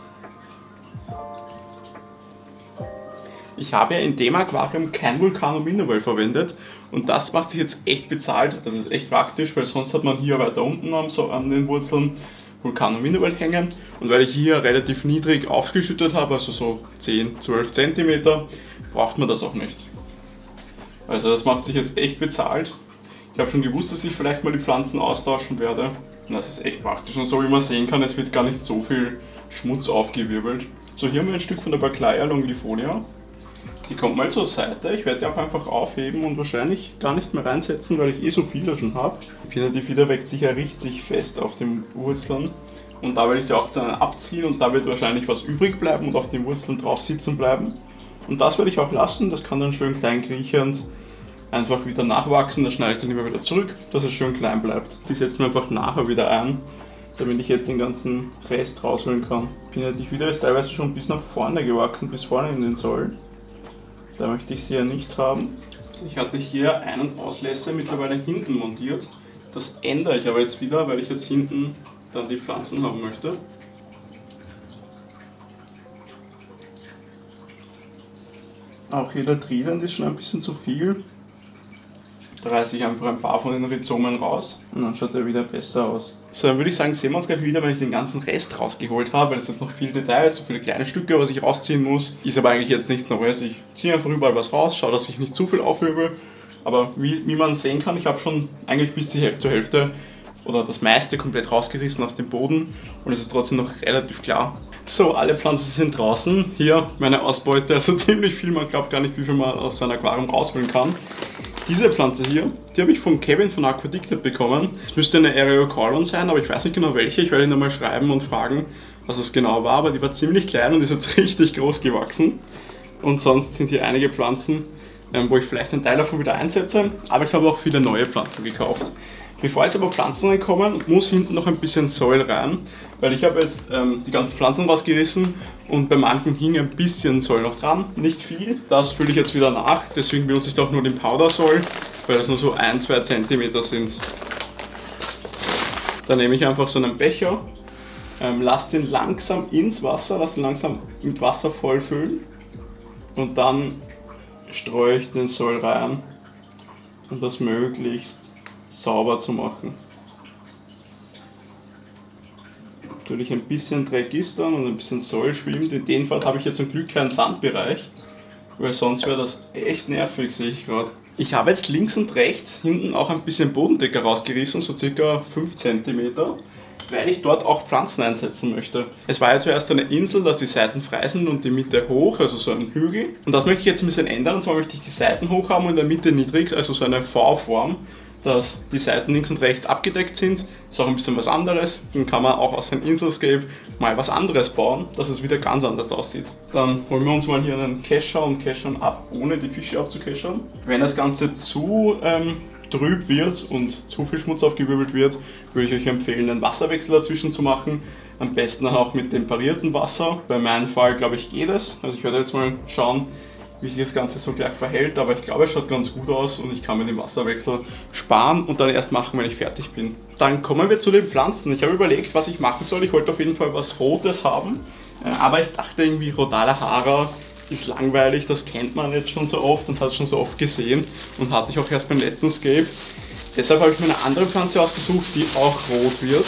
Ich habe ja in dem Aquarium kein Vulcano Mineral verwendet und das macht sich jetzt echt bezahlt. Das ist echt praktisch, weil sonst hat man hier weiter unten am so an den Wurzeln Vulcano Mineral hängen, und weil ich hier relativ niedrig aufgeschüttet habe, also so zehn, zwölf Zentimeter, braucht man das auch nicht. Also das macht sich jetzt echt bezahlt. Ich habe schon gewusst, dass ich vielleicht mal die Pflanzen austauschen werde und das ist echt praktisch. Und so wie man sehen kann, es wird gar nicht so viel Schmutz aufgewirbelt. So, hier haben wir ein Stück von der Baclaea longifolia. Die kommt mal zur Seite, ich werde die auch einfach aufheben und wahrscheinlich gar nicht mehr reinsetzen, weil ich eh so viele schon habe. Die Pinnatifida wächst sicher richtig fest auf den Wurzeln und da werde ich sie auch zu einer abziehen und da wird wahrscheinlich was übrig bleiben und auf den Wurzeln drauf sitzen bleiben. Und das werde ich auch lassen, das kann dann schön klein kriechend einfach wieder nachwachsen, das schneide ich dann immer wieder zurück, dass es schön klein bleibt. Die setzen wir einfach nachher wieder ein, damit ich jetzt den ganzen Rest rausholen kann. Pinnatifida ist teilweise schon bis nach vorne gewachsen, bis vorne in den Soil. Da möchte ich sie ja nicht haben. Ich hatte hier Ein- und Auslässe mittlerweile hinten montiert. Das ändere ich aber jetzt wieder, weil ich jetzt hinten dann die Pflanzen haben möchte. Auch hier der Trident ist schon ein bisschen zu viel. Da reiße ich einfach ein paar von den Rhizomen raus und dann schaut er wieder besser aus. So, dann würde ich sagen, sehen wir uns gleich wieder, wenn ich den ganzen Rest rausgeholt habe, weil es sind noch viele Details, so viele kleine Stücke, was ich rausziehen muss. Ist aber eigentlich jetzt nichts Neues. Ich ziehe einfach überall was raus, schaue, dass ich nicht zu viel aufwirbel. Aber wie, wie man sehen kann, ich habe schon eigentlich bis zur Hälfte oder das meiste komplett rausgerissen aus dem Boden und es ist trotzdem noch relativ klar. So, alle Pflanzen sind draußen. Hier meine Ausbeute, also ziemlich viel, man glaubt gar nicht, wie viel man aus so einem Aquarium rausholen kann. Diese Pflanze hier, die habe ich von Kevin von Aquadicted bekommen. Es müsste eine Aerocolon sein, aber ich weiß nicht genau welche. Ich werde ihn nochmal schreiben und fragen, was es genau war. Aber die war ziemlich klein und ist jetzt richtig groß gewachsen. Und sonst sind hier einige Pflanzen, ähm, wo ich vielleicht einen Teil davon wieder einsetze. Aber ich habe auch viele neue Pflanzen gekauft. Bevor jetzt aber Pflanzen reinkommen, muss hinten noch ein bisschen Soil rein, weil ich habe jetzt ähm, die ganzen Pflanzen rausgerissen und bei manchen hing ein bisschen Soil noch dran, nicht viel. Das fülle ich jetzt wieder nach, deswegen benutze ich doch nur den Powder Soil, weil das nur so ein bis zwei Zentimeter sind. Dann nehme ich einfach so einen Becher, ähm, lasse den langsam ins Wasser, lasse den langsam mit Wasser vollfüllen und dann streue ich den Soil rein, um das möglichst sauber zu machen. Natürlich ein bisschen Dreck ist dann und ein bisschen Soil schwimmt. In dem Fall habe ich jetzt zum Glück keinen Sandbereich, weil sonst wäre das echt nervig, sehe ich gerade. Ich habe jetzt links und rechts hinten auch ein bisschen Bodendecker rausgerissen, so circa fünf Zentimeter. weil ich dort auch Pflanzen einsetzen möchte. Es war ja zuerst eine Insel, dass die Seiten frei sind und die Mitte hoch, also so ein Hügel. Und das möchte ich jetzt ein bisschen ändern, und zwar möchte ich die Seiten hoch haben und in der Mitte niedrig, also so eine V-Form, dass die Seiten links und rechts abgedeckt sind. Ist auch ein bisschen was anderes. Dann kann man auch aus einem Inselscape mal was anderes bauen, dass es wieder ganz anders aussieht. Dann holen wir uns mal hier einen Kescher und keschern ab, ohne die Fische abzukeschern. Wenn das Ganze zu ähm, trüb wird und zu viel Schmutz aufgewirbelt wird, würde ich euch empfehlen, einen Wasserwechsel dazwischen zu machen. Am besten auch mit temperiertem Wasser. Bei meinem Fall, glaube ich, geht es. Also ich werde jetzt mal schauen, wie sich das Ganze so gleich verhält, aber ich glaube, es schaut ganz gut aus und ich kann mir den Wasserwechsel sparen und dann erst machen, wenn ich fertig bin. Dann kommen wir zu den Pflanzen. Ich habe überlegt, was ich machen soll. Ich wollte auf jeden Fall was Rotes haben, aber ich dachte irgendwie, Rhodala hara ist langweilig, das kennt man jetzt schon so oft und hat es schon so oft gesehen und hatte ich auch erst beim letzten Scape. Deshalb habe ich mir eine andere Pflanze ausgesucht, die auch rot wird.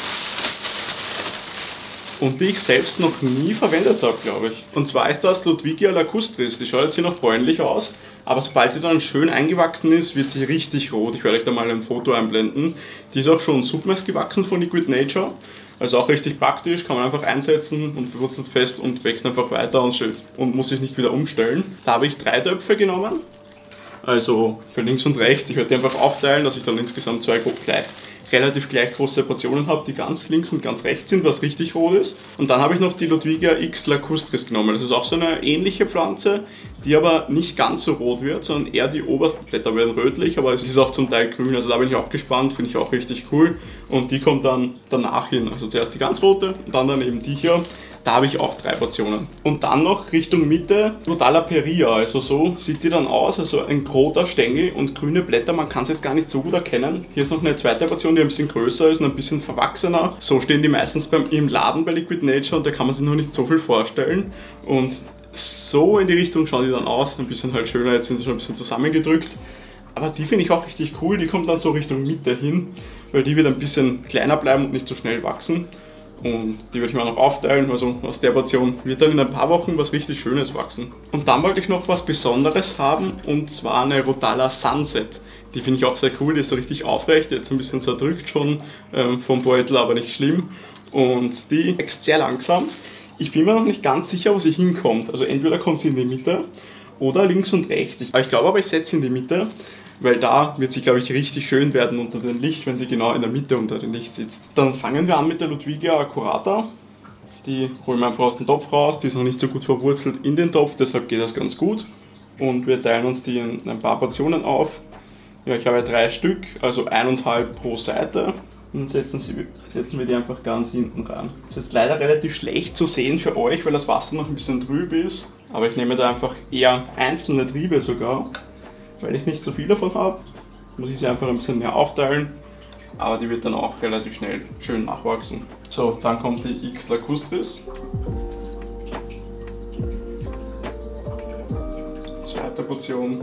Und die ich selbst noch nie verwendet habe, glaube ich. Und zwar ist das Ludwigia lacustris. Die schaut jetzt hier noch bräunlich aus, aber sobald sie dann schön eingewachsen ist, wird sie richtig rot. Ich werde euch da mal ein Foto einblenden. Die ist auch schon submers gewachsen von Liquid Nature. Also auch richtig praktisch, kann man einfach einsetzen und verwurzelt fest und wächst einfach weiter und, und muss sich nicht wieder umstellen. Da habe ich drei Töpfe genommen, also für links und rechts. Ich werde die einfach aufteilen, dass ich dann insgesamt zwei gleich, relativ gleich große Portionen habe, die ganz links und ganz rechts sind, was richtig rot ist. Und dann habe ich noch die Ludwigia X lacustris genommen. Das ist auch so eine ähnliche Pflanze, die aber nicht ganz so rot wird, sondern eher die obersten Blätter werden rötlich, aber es ist auch zum Teil grün. Also da bin ich auch gespannt, finde ich auch richtig cool. Und die kommt dann danach hin. Also zuerst die ganz rote und dann daneben die hier. Da habe ich auch drei Portionen. Und dann noch Richtung Mitte Rhodala peria, also so sieht die dann aus, also ein roter Stängel und grüne Blätter, man kann es jetzt gar nicht so gut erkennen. Hier ist noch eine zweite Portion, die ein bisschen größer ist und ein bisschen verwachsener. So stehen die meistens beim, im Laden bei Liquid Nature und da kann man sich noch nicht so viel vorstellen. Und so in die Richtung schauen die dann aus, ein bisschen halt schöner, jetzt sind sie schon ein bisschen zusammengedrückt. Aber die finde ich auch richtig cool, die kommt dann so Richtung Mitte hin, weil die wird ein bisschen kleiner bleiben und nicht so schnell wachsen. Und die werde ich mir noch aufteilen, also aus der Portion wird dann in ein paar Wochen was richtig Schönes wachsen. Und dann wollte ich noch was Besonderes haben, und zwar eine Rhodala Sunset. Die finde ich auch sehr cool, die ist so richtig aufrecht, jetzt ein bisschen zerdrückt schon ähm, vom Beutel, aber nicht schlimm. Und die wächst sehr langsam. Ich bin mir noch nicht ganz sicher, wo sie hinkommt. Also entweder kommt sie in die Mitte oder links und rechts. Ich, ich glaube aber, ich setze sie in die Mitte, weil da wird sie, glaube ich, richtig schön werden unter dem Licht, wenn sie genau in der Mitte unter dem Licht sitzt. Dann fangen wir an mit der Ludwigia accurata. Die holen wir einfach aus dem Topf raus, die ist noch nicht so gut verwurzelt in den Topf, deshalb geht das ganz gut. Und wir teilen uns die in ein paar Portionen auf. Ja, ich habe drei Stück, also eineinhalb pro Seite. Und setzen, sie, setzen wir die einfach ganz hinten rein. Das ist jetzt leider relativ schlecht zu sehen für euch, weil das Wasser noch ein bisschen trüb ist. Aber ich nehme da einfach eher einzelne Triebe sogar. Weil ich nicht so viel davon habe, muss ich sie einfach ein bisschen mehr aufteilen, aber die wird dann auch relativ schnell schön nachwachsen. So, dann kommt die X lacustris. Zweite Portion.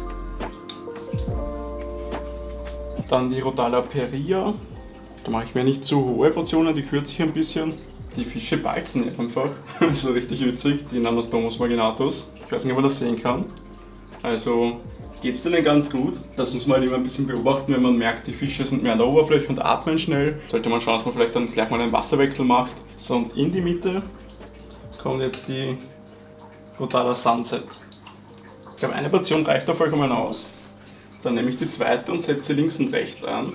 Dann die Rhodala peria. Da mache ich mir nicht zu hohe Portionen, die kürze ich ein bisschen. Die Fische balzen einfach, so richtig witzig, die Nanostomus marginatus. Ich weiß nicht, ob man das sehen kann. Also geht es denen ganz gut. Das muss man halt immer ein bisschen beobachten, wenn man merkt, die Fische sind mehr an der Oberfläche und atmen schnell. Sollte man schauen, dass man vielleicht dann gleich mal einen Wasserwechsel macht. So, und in die Mitte kommt jetzt die Rhodala Sunset. Ich glaube, eine Portion reicht da vollkommen aus. Dann nehme ich die zweite und setze sie links und rechts an.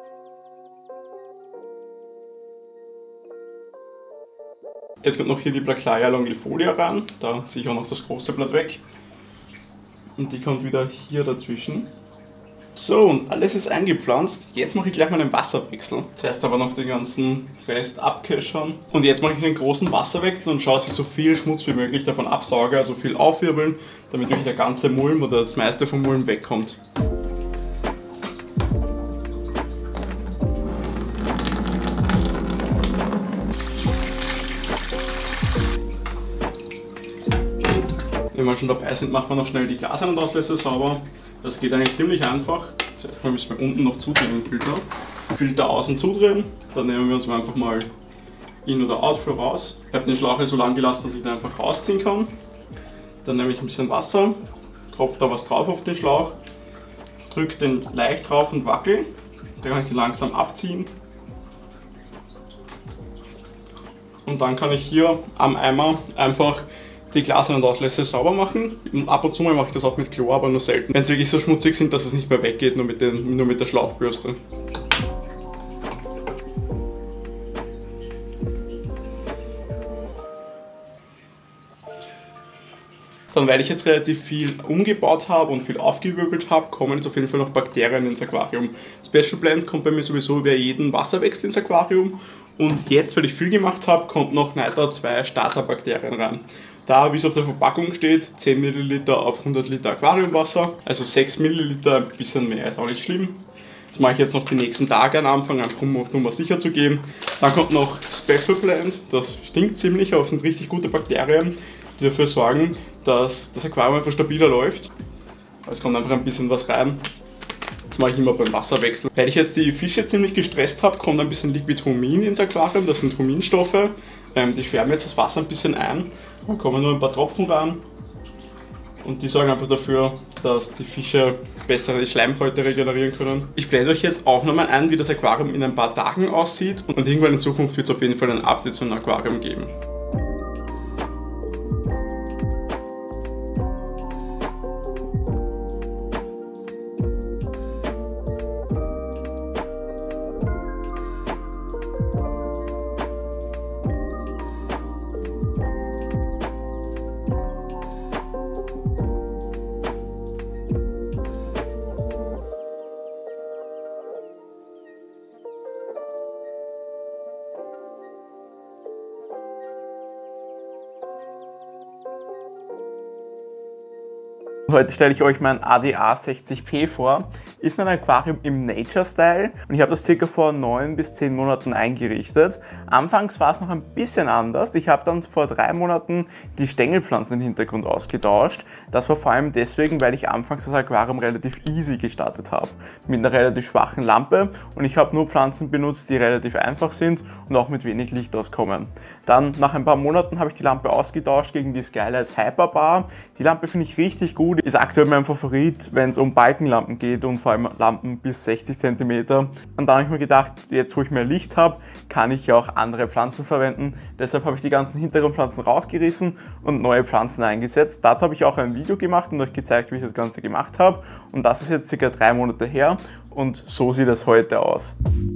Jetzt kommt noch hier die Placlaia longifolia ran. Da ziehe ich auch noch das große Blatt weg. Und die kommt wieder hier dazwischen. So, und alles ist eingepflanzt. Jetzt mache ich gleich mal einen Wasserwechsel. Zuerst aber noch den ganzen Rest abkeschern. Und jetzt mache ich einen großen Wasserwechsel und schaue, dass ich so viel Schmutz wie möglich davon absauge, also viel aufwirbeln, damit wirklich der ganze Mulm oder das meiste vom Mulm wegkommt. Wenn wir schon dabei sind, machen wir noch schnell die Glas- und Auslässe sauber. Das geht eigentlich ziemlich einfach. Zuerst mal müssen wir unten noch zudrehen, den Filter. Filter außen zudrehen, dann nehmen wir uns einfach mal In- oder Outflow raus. Ich habe den Schlauch so lang gelassen, dass ich den einfach rausziehen kann. Dann nehme ich ein bisschen Wasser, tropfe da was drauf auf den Schlauch, drücke den leicht drauf und wackel. Dann kann ich den langsam abziehen. Und dann kann ich hier am Eimer einfach die Glas- und Auslässe sauber machen. Und ab und zu mal mache ich das auch mit Chlor, aber nur selten. Wenn sie wirklich so schmutzig sind, dass es nicht mehr weggeht, nur mit, den, nur mit der Schlauchbürste. Dann, weil ich jetzt relativ viel umgebaut habe und viel aufgewirbelt habe, kommen jetzt auf jeden Fall noch Bakterien ins Aquarium. Special Blend kommt bei mir sowieso über jeden Wasserwechsel ins Aquarium. Und jetzt, weil ich viel gemacht habe, kommt noch Niter zwei Starterbakterien rein. Da, wie es auf der Verpackung steht, zehn Milliliter auf hundert Liter Aquariumwasser, also sechs Milliliter, ein bisschen mehr, ist auch nicht schlimm. Das mache ich jetzt noch die nächsten Tage am Anfang, einfach um auf Nummer sicher zu gehen. Dann kommt noch Special Blend, das stinkt ziemlich, aber es sind richtig gute Bakterien, die dafür sorgen, dass das Aquarium einfach stabiler läuft. Es kommt einfach ein bisschen was rein. Das mache ich immer beim Wasserwechsel. Weil ich jetzt die Fische ziemlich gestresst habe, kommt ein bisschen Liquid Humin ins Aquarium. Das sind Huminstoffe. Ähm, die schwärmen jetzt das Wasser ein bisschen ein. Da kommen nur ein paar Tropfen rein. Und die sorgen einfach dafür, dass die Fische bessere Schleimhäute regenerieren können. Ich blende euch jetzt Aufnahmen ein, wie das Aquarium in ein paar Tagen aussieht. Und irgendwann in Zukunft wird es auf jeden Fall ein Update zu einem Aquarium geben. Heute stelle ich euch mein A D A sechzig P vor. Ist ein Aquarium im Nature-Style und ich habe das circa vor neun bis zehn Monaten eingerichtet. Anfangs war es noch ein bisschen anders. Ich habe dann vor drei Monaten die Stängelpflanzen im Hintergrund ausgetauscht. Das war vor allem deswegen, weil ich anfangs das Aquarium relativ easy gestartet habe. Mit einer relativ schwachen Lampe und ich habe nur Pflanzen benutzt, die relativ einfach sind und auch mit wenig Licht auskommen. Dann nach ein paar Monaten habe ich die Lampe ausgetauscht gegen die Skylight Hyperbar. Die Lampe finde ich richtig gut. Ist aktuell mein Favorit, wenn es um Balkenlampen geht und vor allem Lampen bis sechzig Zentimeter. Und dann habe ich mir gedacht, jetzt wo ich mehr Licht habe, kann ich ja auch andere Pflanzen verwenden. Deshalb habe ich die ganzen Hintergrundpflanzen rausgerissen und neue Pflanzen eingesetzt. Dazu habe ich auch ein Video gemacht und euch gezeigt, wie ich das Ganze gemacht habe. Und das ist jetzt circa drei Monate her und so sieht es heute aus.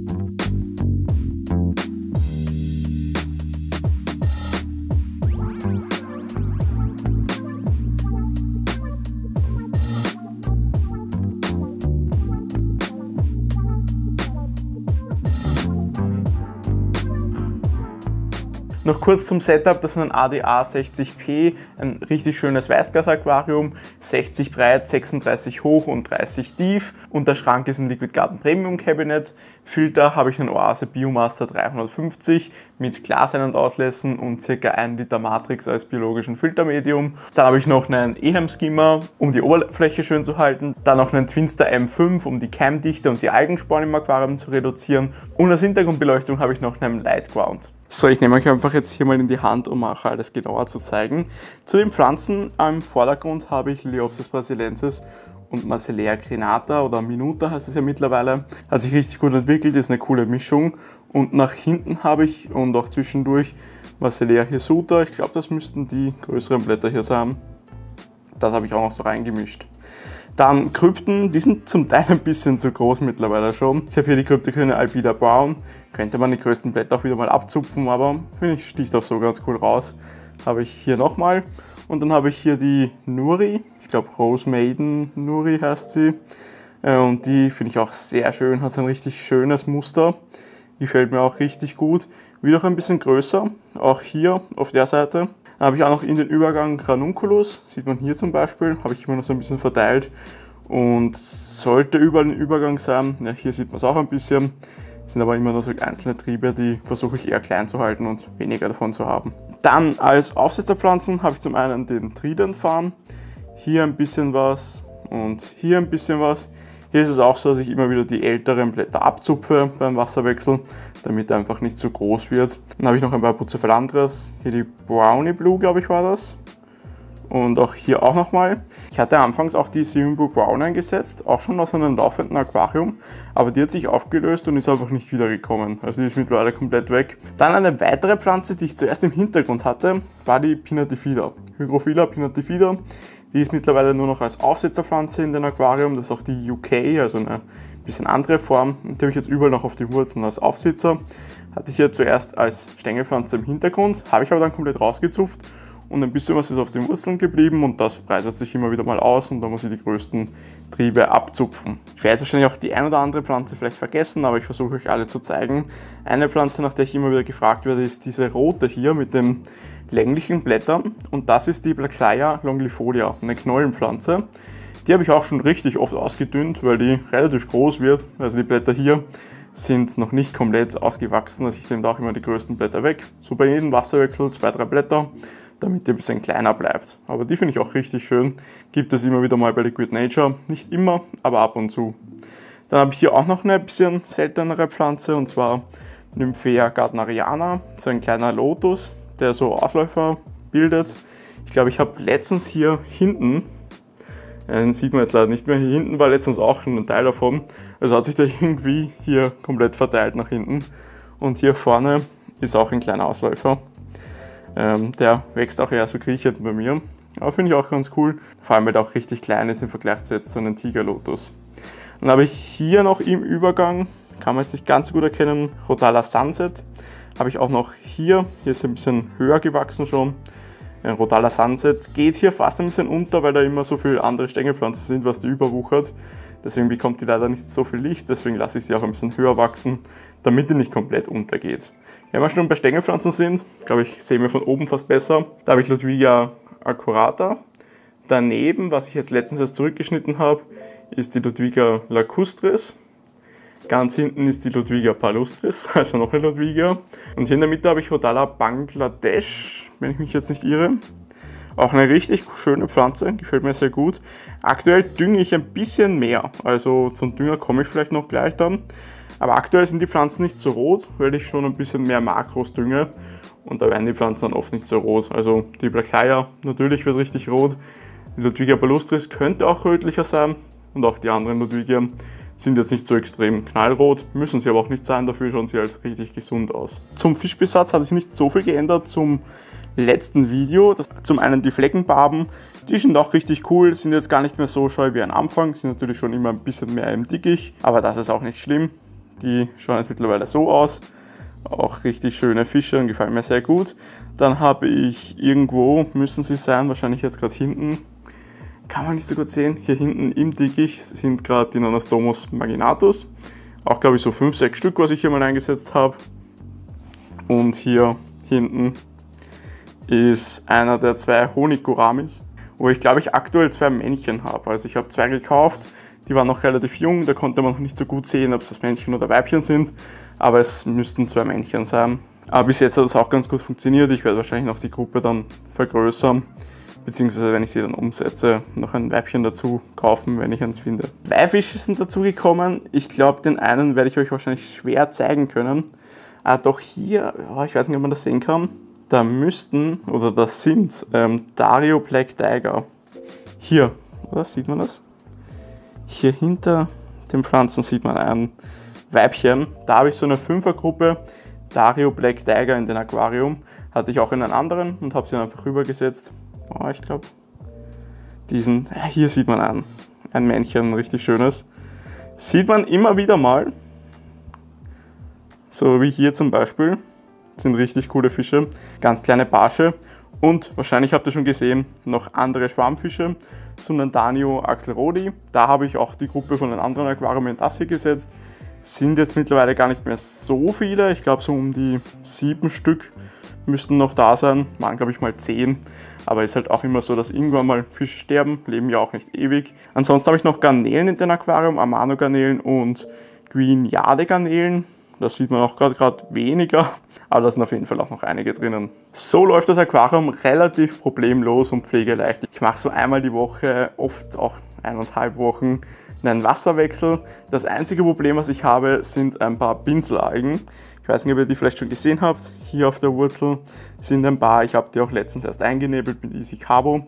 Noch kurz zum Setup, das ist ein A D A sechzig P, ein richtig schönes Weißglas-Aquarium, sechzig breit, sechsunddreißig hoch und dreißig tief. Und der Schrank ist ein Liquid Garden Premium Cabinet. Filter habe ich einen Oase Biomaster dreihundertfünfzig mit Glas- Ein- und Auslässen und ca. ein Liter Matrix als biologischen Filtermedium. Dann habe ich noch einen Ehem Skimmer, um die Oberfläche schön zu halten. Dann noch einen Twinster M fünf, um die Keimdichte und die Algensporen im Aquarium zu reduzieren. Und als Hintergrundbeleuchtung habe ich noch einen Light Ground. So, ich nehme euch einfach jetzt hier mal in die Hand, um auch alles genauer zu zeigen. Zu den Pflanzen am Vordergrund habe ich Liliopsis brasiliensis und Marcellea crenata oder Minuta heißt es ja mittlerweile. Hat sich richtig gut entwickelt, ist eine coole Mischung. Und nach hinten habe ich und auch zwischendurch Marcellea hirsuta. Ich glaube, das müssten die größeren Blätter hier sein. Das habe ich auch noch so reingemischt. Dann Krypten, die sind zum Teil ein bisschen zu groß mittlerweile schon. Ich habe hier die Kryptokyne Albida Brown. Könnte man die größten Blätter auch wieder mal abzupfen, aber finde ich, sticht auch so ganz cool raus. Habe ich hier nochmal. Und dann habe ich hier die Nuri. Ich glaube Rose Maiden Nuri heißt sie. Und die finde ich auch sehr schön, hat so ein richtig schönes Muster. Die gefällt mir auch richtig gut. Wieder auch ein bisschen größer, auch hier auf der Seite. Dann habe ich auch noch in den Übergang Ranunculus, sieht man hier zum Beispiel, habe ich immer noch so ein bisschen verteilt. Und sollte überall ein Übergang sein, ja, hier sieht man es auch ein bisschen. Sind aber immer nur so einzelne Triebe, die versuche ich eher klein zu halten und weniger davon zu haben. Dann als Aufsetzerpflanzen habe ich zum einen den Trident-Farn. Hier ein bisschen was und hier ein bisschen was. Hier ist es auch so, dass ich immer wieder die älteren Blätter abzupfe beim Wasserwechsel, damit er einfach nicht zu groß wird. Dann habe ich noch ein paar Bucephalandras. Hier die Brownie Blue, glaube ich, war das. Und auch hier auch nochmal. Ich hatte anfangs auch die Simbo Brown eingesetzt, auch schon aus einem laufenden Aquarium, aber die hat sich aufgelöst und ist einfach nicht wiedergekommen. Also die ist mittlerweile komplett weg. Dann eine weitere Pflanze, die ich zuerst im Hintergrund hatte, war die Pinnatifida. Hygrophila pinnatifida. Die ist mittlerweile nur noch als Aufsetzerpflanze in den Aquarium. Das ist auch die U K, also eine bisschen andere Form. Und die habe ich jetzt überall noch auf die Wurzeln als Aufsitzer. Hatte ich hier zuerst als Stängelpflanze im Hintergrund, habe ich aber dann komplett rausgezupft und ein bisschen was ist auf den Wurzeln geblieben und das breitet sich immer wieder mal aus und da muss ich die größten Triebe abzupfen. Ich werde jetzt wahrscheinlich auch die ein oder andere Pflanze vielleicht vergessen, aber ich versuche euch alle zu zeigen. Eine Pflanze, nach der ich immer wieder gefragt werde, ist diese rote hier mit den länglichen Blättern und das ist die Blacklaya longifolia, eine Knollenpflanze. Die habe ich auch schon richtig oft ausgedünnt, weil die relativ groß wird. Also die Blätter hier sind noch nicht komplett ausgewachsen, also ich nehme da auch immer die größten Blätter weg. So bei jedem Wasserwechsel zwei, drei Blätter, damit die ein bisschen kleiner bleibt. Aber die finde ich auch richtig schön. Gibt es immer wieder mal bei Liquid Nature. Nicht immer, aber ab und zu. Dann habe ich hier auch noch eine bisschen seltenere Pflanze und zwar Nymphea gardneriana, so ein kleiner Lotus, der so Ausläufer bildet. Ich glaube, ich habe letztens hier hinten, den sieht man jetzt leider nicht mehr, hier hinten war letztens auch schon ein Teil davon. Also hat sich der irgendwie hier komplett verteilt nach hinten. Und hier vorne ist auch ein kleiner Ausläufer. Ähm, der wächst auch eher so kriechend bei mir. Aber finde ich auch ganz cool. Vor allem, weil der auch richtig klein ist im Vergleich zu jetzt so einem Tigerlotus. Dann habe ich hier noch im Übergang, kann man jetzt nicht ganz so gut erkennen, Rhodala Sunset. Habe ich auch noch hier, hier ist ein bisschen höher gewachsen schon. Ein Rhodala Sunset geht hier fast ein bisschen unter, weil da immer so viele andere Stängelpflanzen sind, was die überwuchert. Deswegen bekommt die leider nicht so viel Licht, deswegen lasse ich sie auch ein bisschen höher wachsen, damit die nicht komplett untergeht. Wenn wir schon bei Stängelpflanzen sind, glaube ich, sehen wir von oben fast besser. Da habe ich Ludwigia accurata. Daneben, was ich jetzt letztens erst zurückgeschnitten habe, ist die Ludwigia lacustris. Ganz hinten ist die Ludwigia palustris, also noch eine Ludwigia. Und hier in der Mitte habe ich Rhodala Bangladesh, wenn ich mich jetzt nicht irre. Auch eine richtig schöne Pflanze, gefällt mir sehr gut. Aktuell dünge ich ein bisschen mehr, also zum Dünger komme ich vielleicht noch gleich dann. Aber aktuell sind die Pflanzen nicht so rot, weil ich schon ein bisschen mehr Makros dünge. Und da werden die Pflanzen dann oft nicht so rot. Also die Blacklaya natürlich wird richtig rot. Die Ludwigia palustris könnte auch rötlicher sein. Und auch die anderen Ludwigia sind jetzt nicht so extrem knallrot, müssen sie aber auch nicht sein, dafür schauen sie halt richtig gesund aus. Zum Fischbesatz hat sich nicht so viel geändert zum letzten Video. Das, zum einen die Fleckenbarben, die sind auch richtig cool, sind jetzt gar nicht mehr so scheu wie am Anfang, sind natürlich schon immer ein bisschen mehr im Dickicht, aber das ist auch nicht schlimm. Die schauen jetzt mittlerweile so aus. Auch richtig schöne Fische und gefallen mir sehr gut. Dann habe ich irgendwo, müssen sie sein, wahrscheinlich jetzt gerade hinten, kann man nicht so gut sehen, hier hinten im Dickicht sind gerade die Nonastomos marginatus. Auch glaube ich so fünf, sechs Stück, was ich hier mal eingesetzt habe. Und hier hinten ist einer der zwei Honiggouramis, wo ich glaube ich aktuell zwei Männchen habe. Also ich habe zwei gekauft, die waren noch relativ jung, da konnte man noch nicht so gut sehen, ob es das Männchen oder Weibchen sind. Aber es müssten zwei Männchen sein. Aber bis jetzt hat das auch ganz gut funktioniert. Ich werde wahrscheinlich noch die Gruppe dann vergrößern. Beziehungsweise, wenn ich sie dann umsetze, noch ein Weibchen dazu kaufen, wenn ich eins finde. Zwei Fische sind dazu gekommen. Ich glaube, den einen werde ich euch wahrscheinlich schwer zeigen können. Ah, doch hier, oh, ich weiß nicht, ob man das sehen kann. Da müssten, oder das sind ähm, Dario Black Tiger. Hier, oder? Sieht man das? Hier hinter den Pflanzen sieht man ein Weibchen. Da habe ich so eine Fünfergruppe Dario Black Tiger in den Aquarium. Hatte ich auch in einen anderen und habe sie dann einfach rübergesetzt. Oh, ich glaube, diesen, ja, hier sieht man ein, ein Männchen, ein richtig schönes. Sieht man immer wieder mal, so wie hier zum Beispiel, das sind richtig coole Fische, ganz kleine Barsche und wahrscheinlich habt ihr schon gesehen, noch andere Schwarmfische, Sundantanio axelrodi. Da habe ich auch die Gruppe von einem anderen Aquarium in das hier gesetzt. Sind jetzt mittlerweile gar nicht mehr so viele, ich glaube so um die sieben Stück müssten noch da sein, waren glaube ich mal zehn. Aber ist halt auch immer so, dass irgendwann mal Fische sterben, leben ja auch nicht ewig. Ansonsten habe ich noch Garnelen in den Aquarium, Amano-Garnelen und Green Jade-Garnelen. Das sieht man auch gerade gerade weniger, aber da sind auf jeden Fall auch noch einige drinnen. So läuft das Aquarium relativ problemlos und pflegeleicht. Ich mache so einmal die Woche, oft auch eineinhalb Wochen, einen Wasserwechsel. Das einzige Problem, was ich habe, sind ein paar Pinselalgen. Ich weiß nicht, ob ihr die vielleicht schon gesehen habt. Hier auf der Wurzel sind ein paar. Ich habe die auch letztens erst eingenebelt mit Easy Carbo.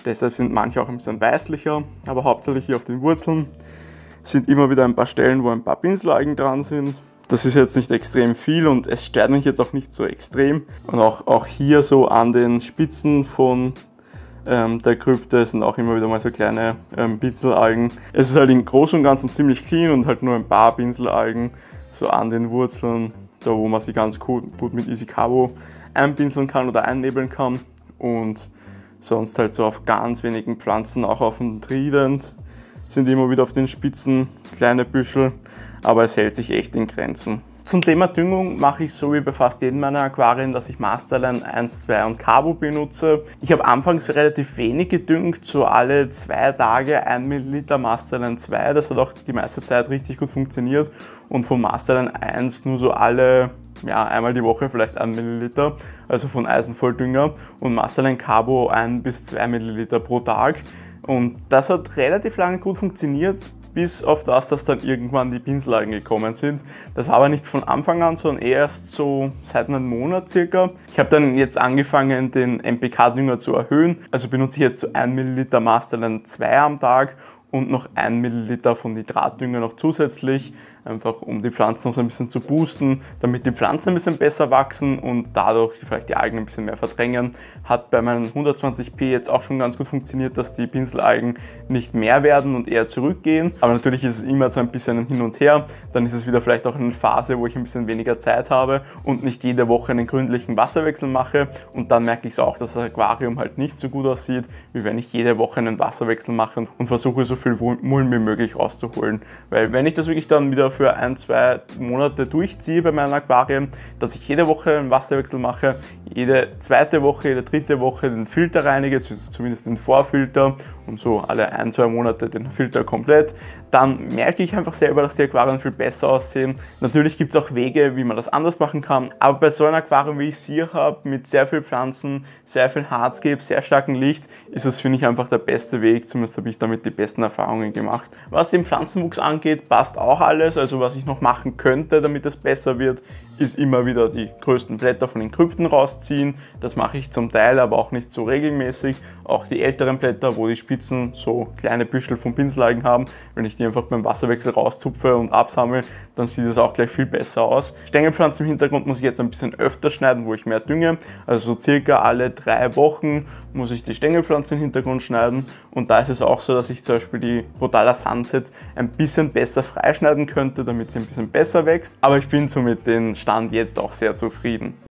Deshalb sind manche auch ein bisschen weißlicher, aber hauptsächlich hier auf den Wurzeln sind immer wieder ein paar Stellen, wo ein paar Pinselalgen dran sind. Das ist jetzt nicht extrem viel und es stört mich jetzt auch nicht so extrem. Und auch, auch hier so an den Spitzen von ähm, der Krypte sind auch immer wieder mal so kleine ähm, Pinselalgen. Es ist halt im Großen und Ganzen ziemlich clean und halt nur ein paar Pinselalgen so an den Wurzeln, da wo man sie ganz gut, gut mit Easy Carbo einpinseln kann oder einnebeln kann. Und sonst halt so auf ganz wenigen Pflanzen, auch auf dem Trident, sind immer wieder auf den Spitzen kleine Büschel, aber es hält sich echt in Grenzen. Zum Thema Düngung mache ich so wie bei fast jedem meiner Aquarien, dass ich Masterline eins, zwei und Carbo benutze. Ich habe anfangs relativ wenig gedüngt, so alle zwei Tage ein Milliliter Masterline zwei, das hat auch die meiste Zeit richtig gut funktioniert und von Masterline eins nur so alle, ja, einmal die Woche vielleicht ein Milliliter, also von Eisenvolldünger und Masterline Carbo ein bis zwei Milliliter pro Tag und das hat relativ lange gut funktioniert, bis auf das, dass dann irgendwann die Pinselalgen gekommen sind. Das war aber nicht von Anfang an, sondern erst so seit einem Monat circa. Ich habe dann jetzt angefangen, den N P K-Dünger zu erhöhen, also benutze ich jetzt so ein Milliliter Masterline zwei am Tag und noch ein Milliliter von Nitratdünger noch zusätzlich, einfach um die Pflanzen noch so ein bisschen zu boosten, damit die Pflanzen ein bisschen besser wachsen und dadurch vielleicht die Algen ein bisschen mehr verdrängen. Hat bei meinen hundertzwanzig P jetzt auch schon ganz gut funktioniert, dass die Pinselalgen nicht mehr werden und eher zurückgehen. Aber natürlich ist es immer so ein bisschen ein Hin und Her. Dann ist es wieder vielleicht auch eine Phase, wo ich ein bisschen weniger Zeit habe und nicht jede Woche einen gründlichen Wasserwechsel mache. Und dann merke ich es auch, dass das Aquarium halt nicht so gut aussieht, wie wenn ich jede Woche einen Wasserwechsel mache und versuche so viel Mulm wie möglich rauszuholen. Weil wenn ich das wirklich dann wieder für ein, zwei Monate durchziehe bei meinen Aquarien, dass ich jede Woche einen Wasserwechsel mache, jede zweite Woche, jede dritte Woche den Filter reinige, zumindest den Vorfilter und so alle ein, zwei Monate den Filter komplett, dann merke ich einfach selber, dass die Aquarien viel besser aussehen. Natürlich gibt es auch Wege, wie man das anders machen kann, aber bei so einem Aquarium, wie ich es hier habe, mit sehr viel Pflanzen, sehr viel Hardscape, sehr starkem Licht, ist es, finde ich, einfach der beste Weg. Zumindest habe ich damit die besten Erfahrungen gemacht. Was den Pflanzenwuchs angeht, passt auch alles. Also was ich noch machen könnte, damit es besser wird, ist immer wieder die größten Blätter von den Krypten rausziehen. Das mache ich zum Teil, aber auch nicht so regelmäßig. Auch die älteren Blätter, wo die Spitzen so kleine Büschel von Pinselalgen haben, wenn ich die einfach beim Wasserwechsel rauszupfe und absammle, dann sieht es auch gleich viel besser aus. Stängelpflanzen im Hintergrund muss ich jetzt ein bisschen öfter schneiden, wo ich mehr dünge. Also so circa alle drei Wochen muss ich die Stängelpflanzen im Hintergrund schneiden. Und da ist es auch so, dass ich zum Beispiel die Rhodala Sunset ein bisschen besser freischneiden könnte, damit sie ein bisschen besser wächst. Aber ich bin so mit dem Stand jetzt auch sehr zufrieden.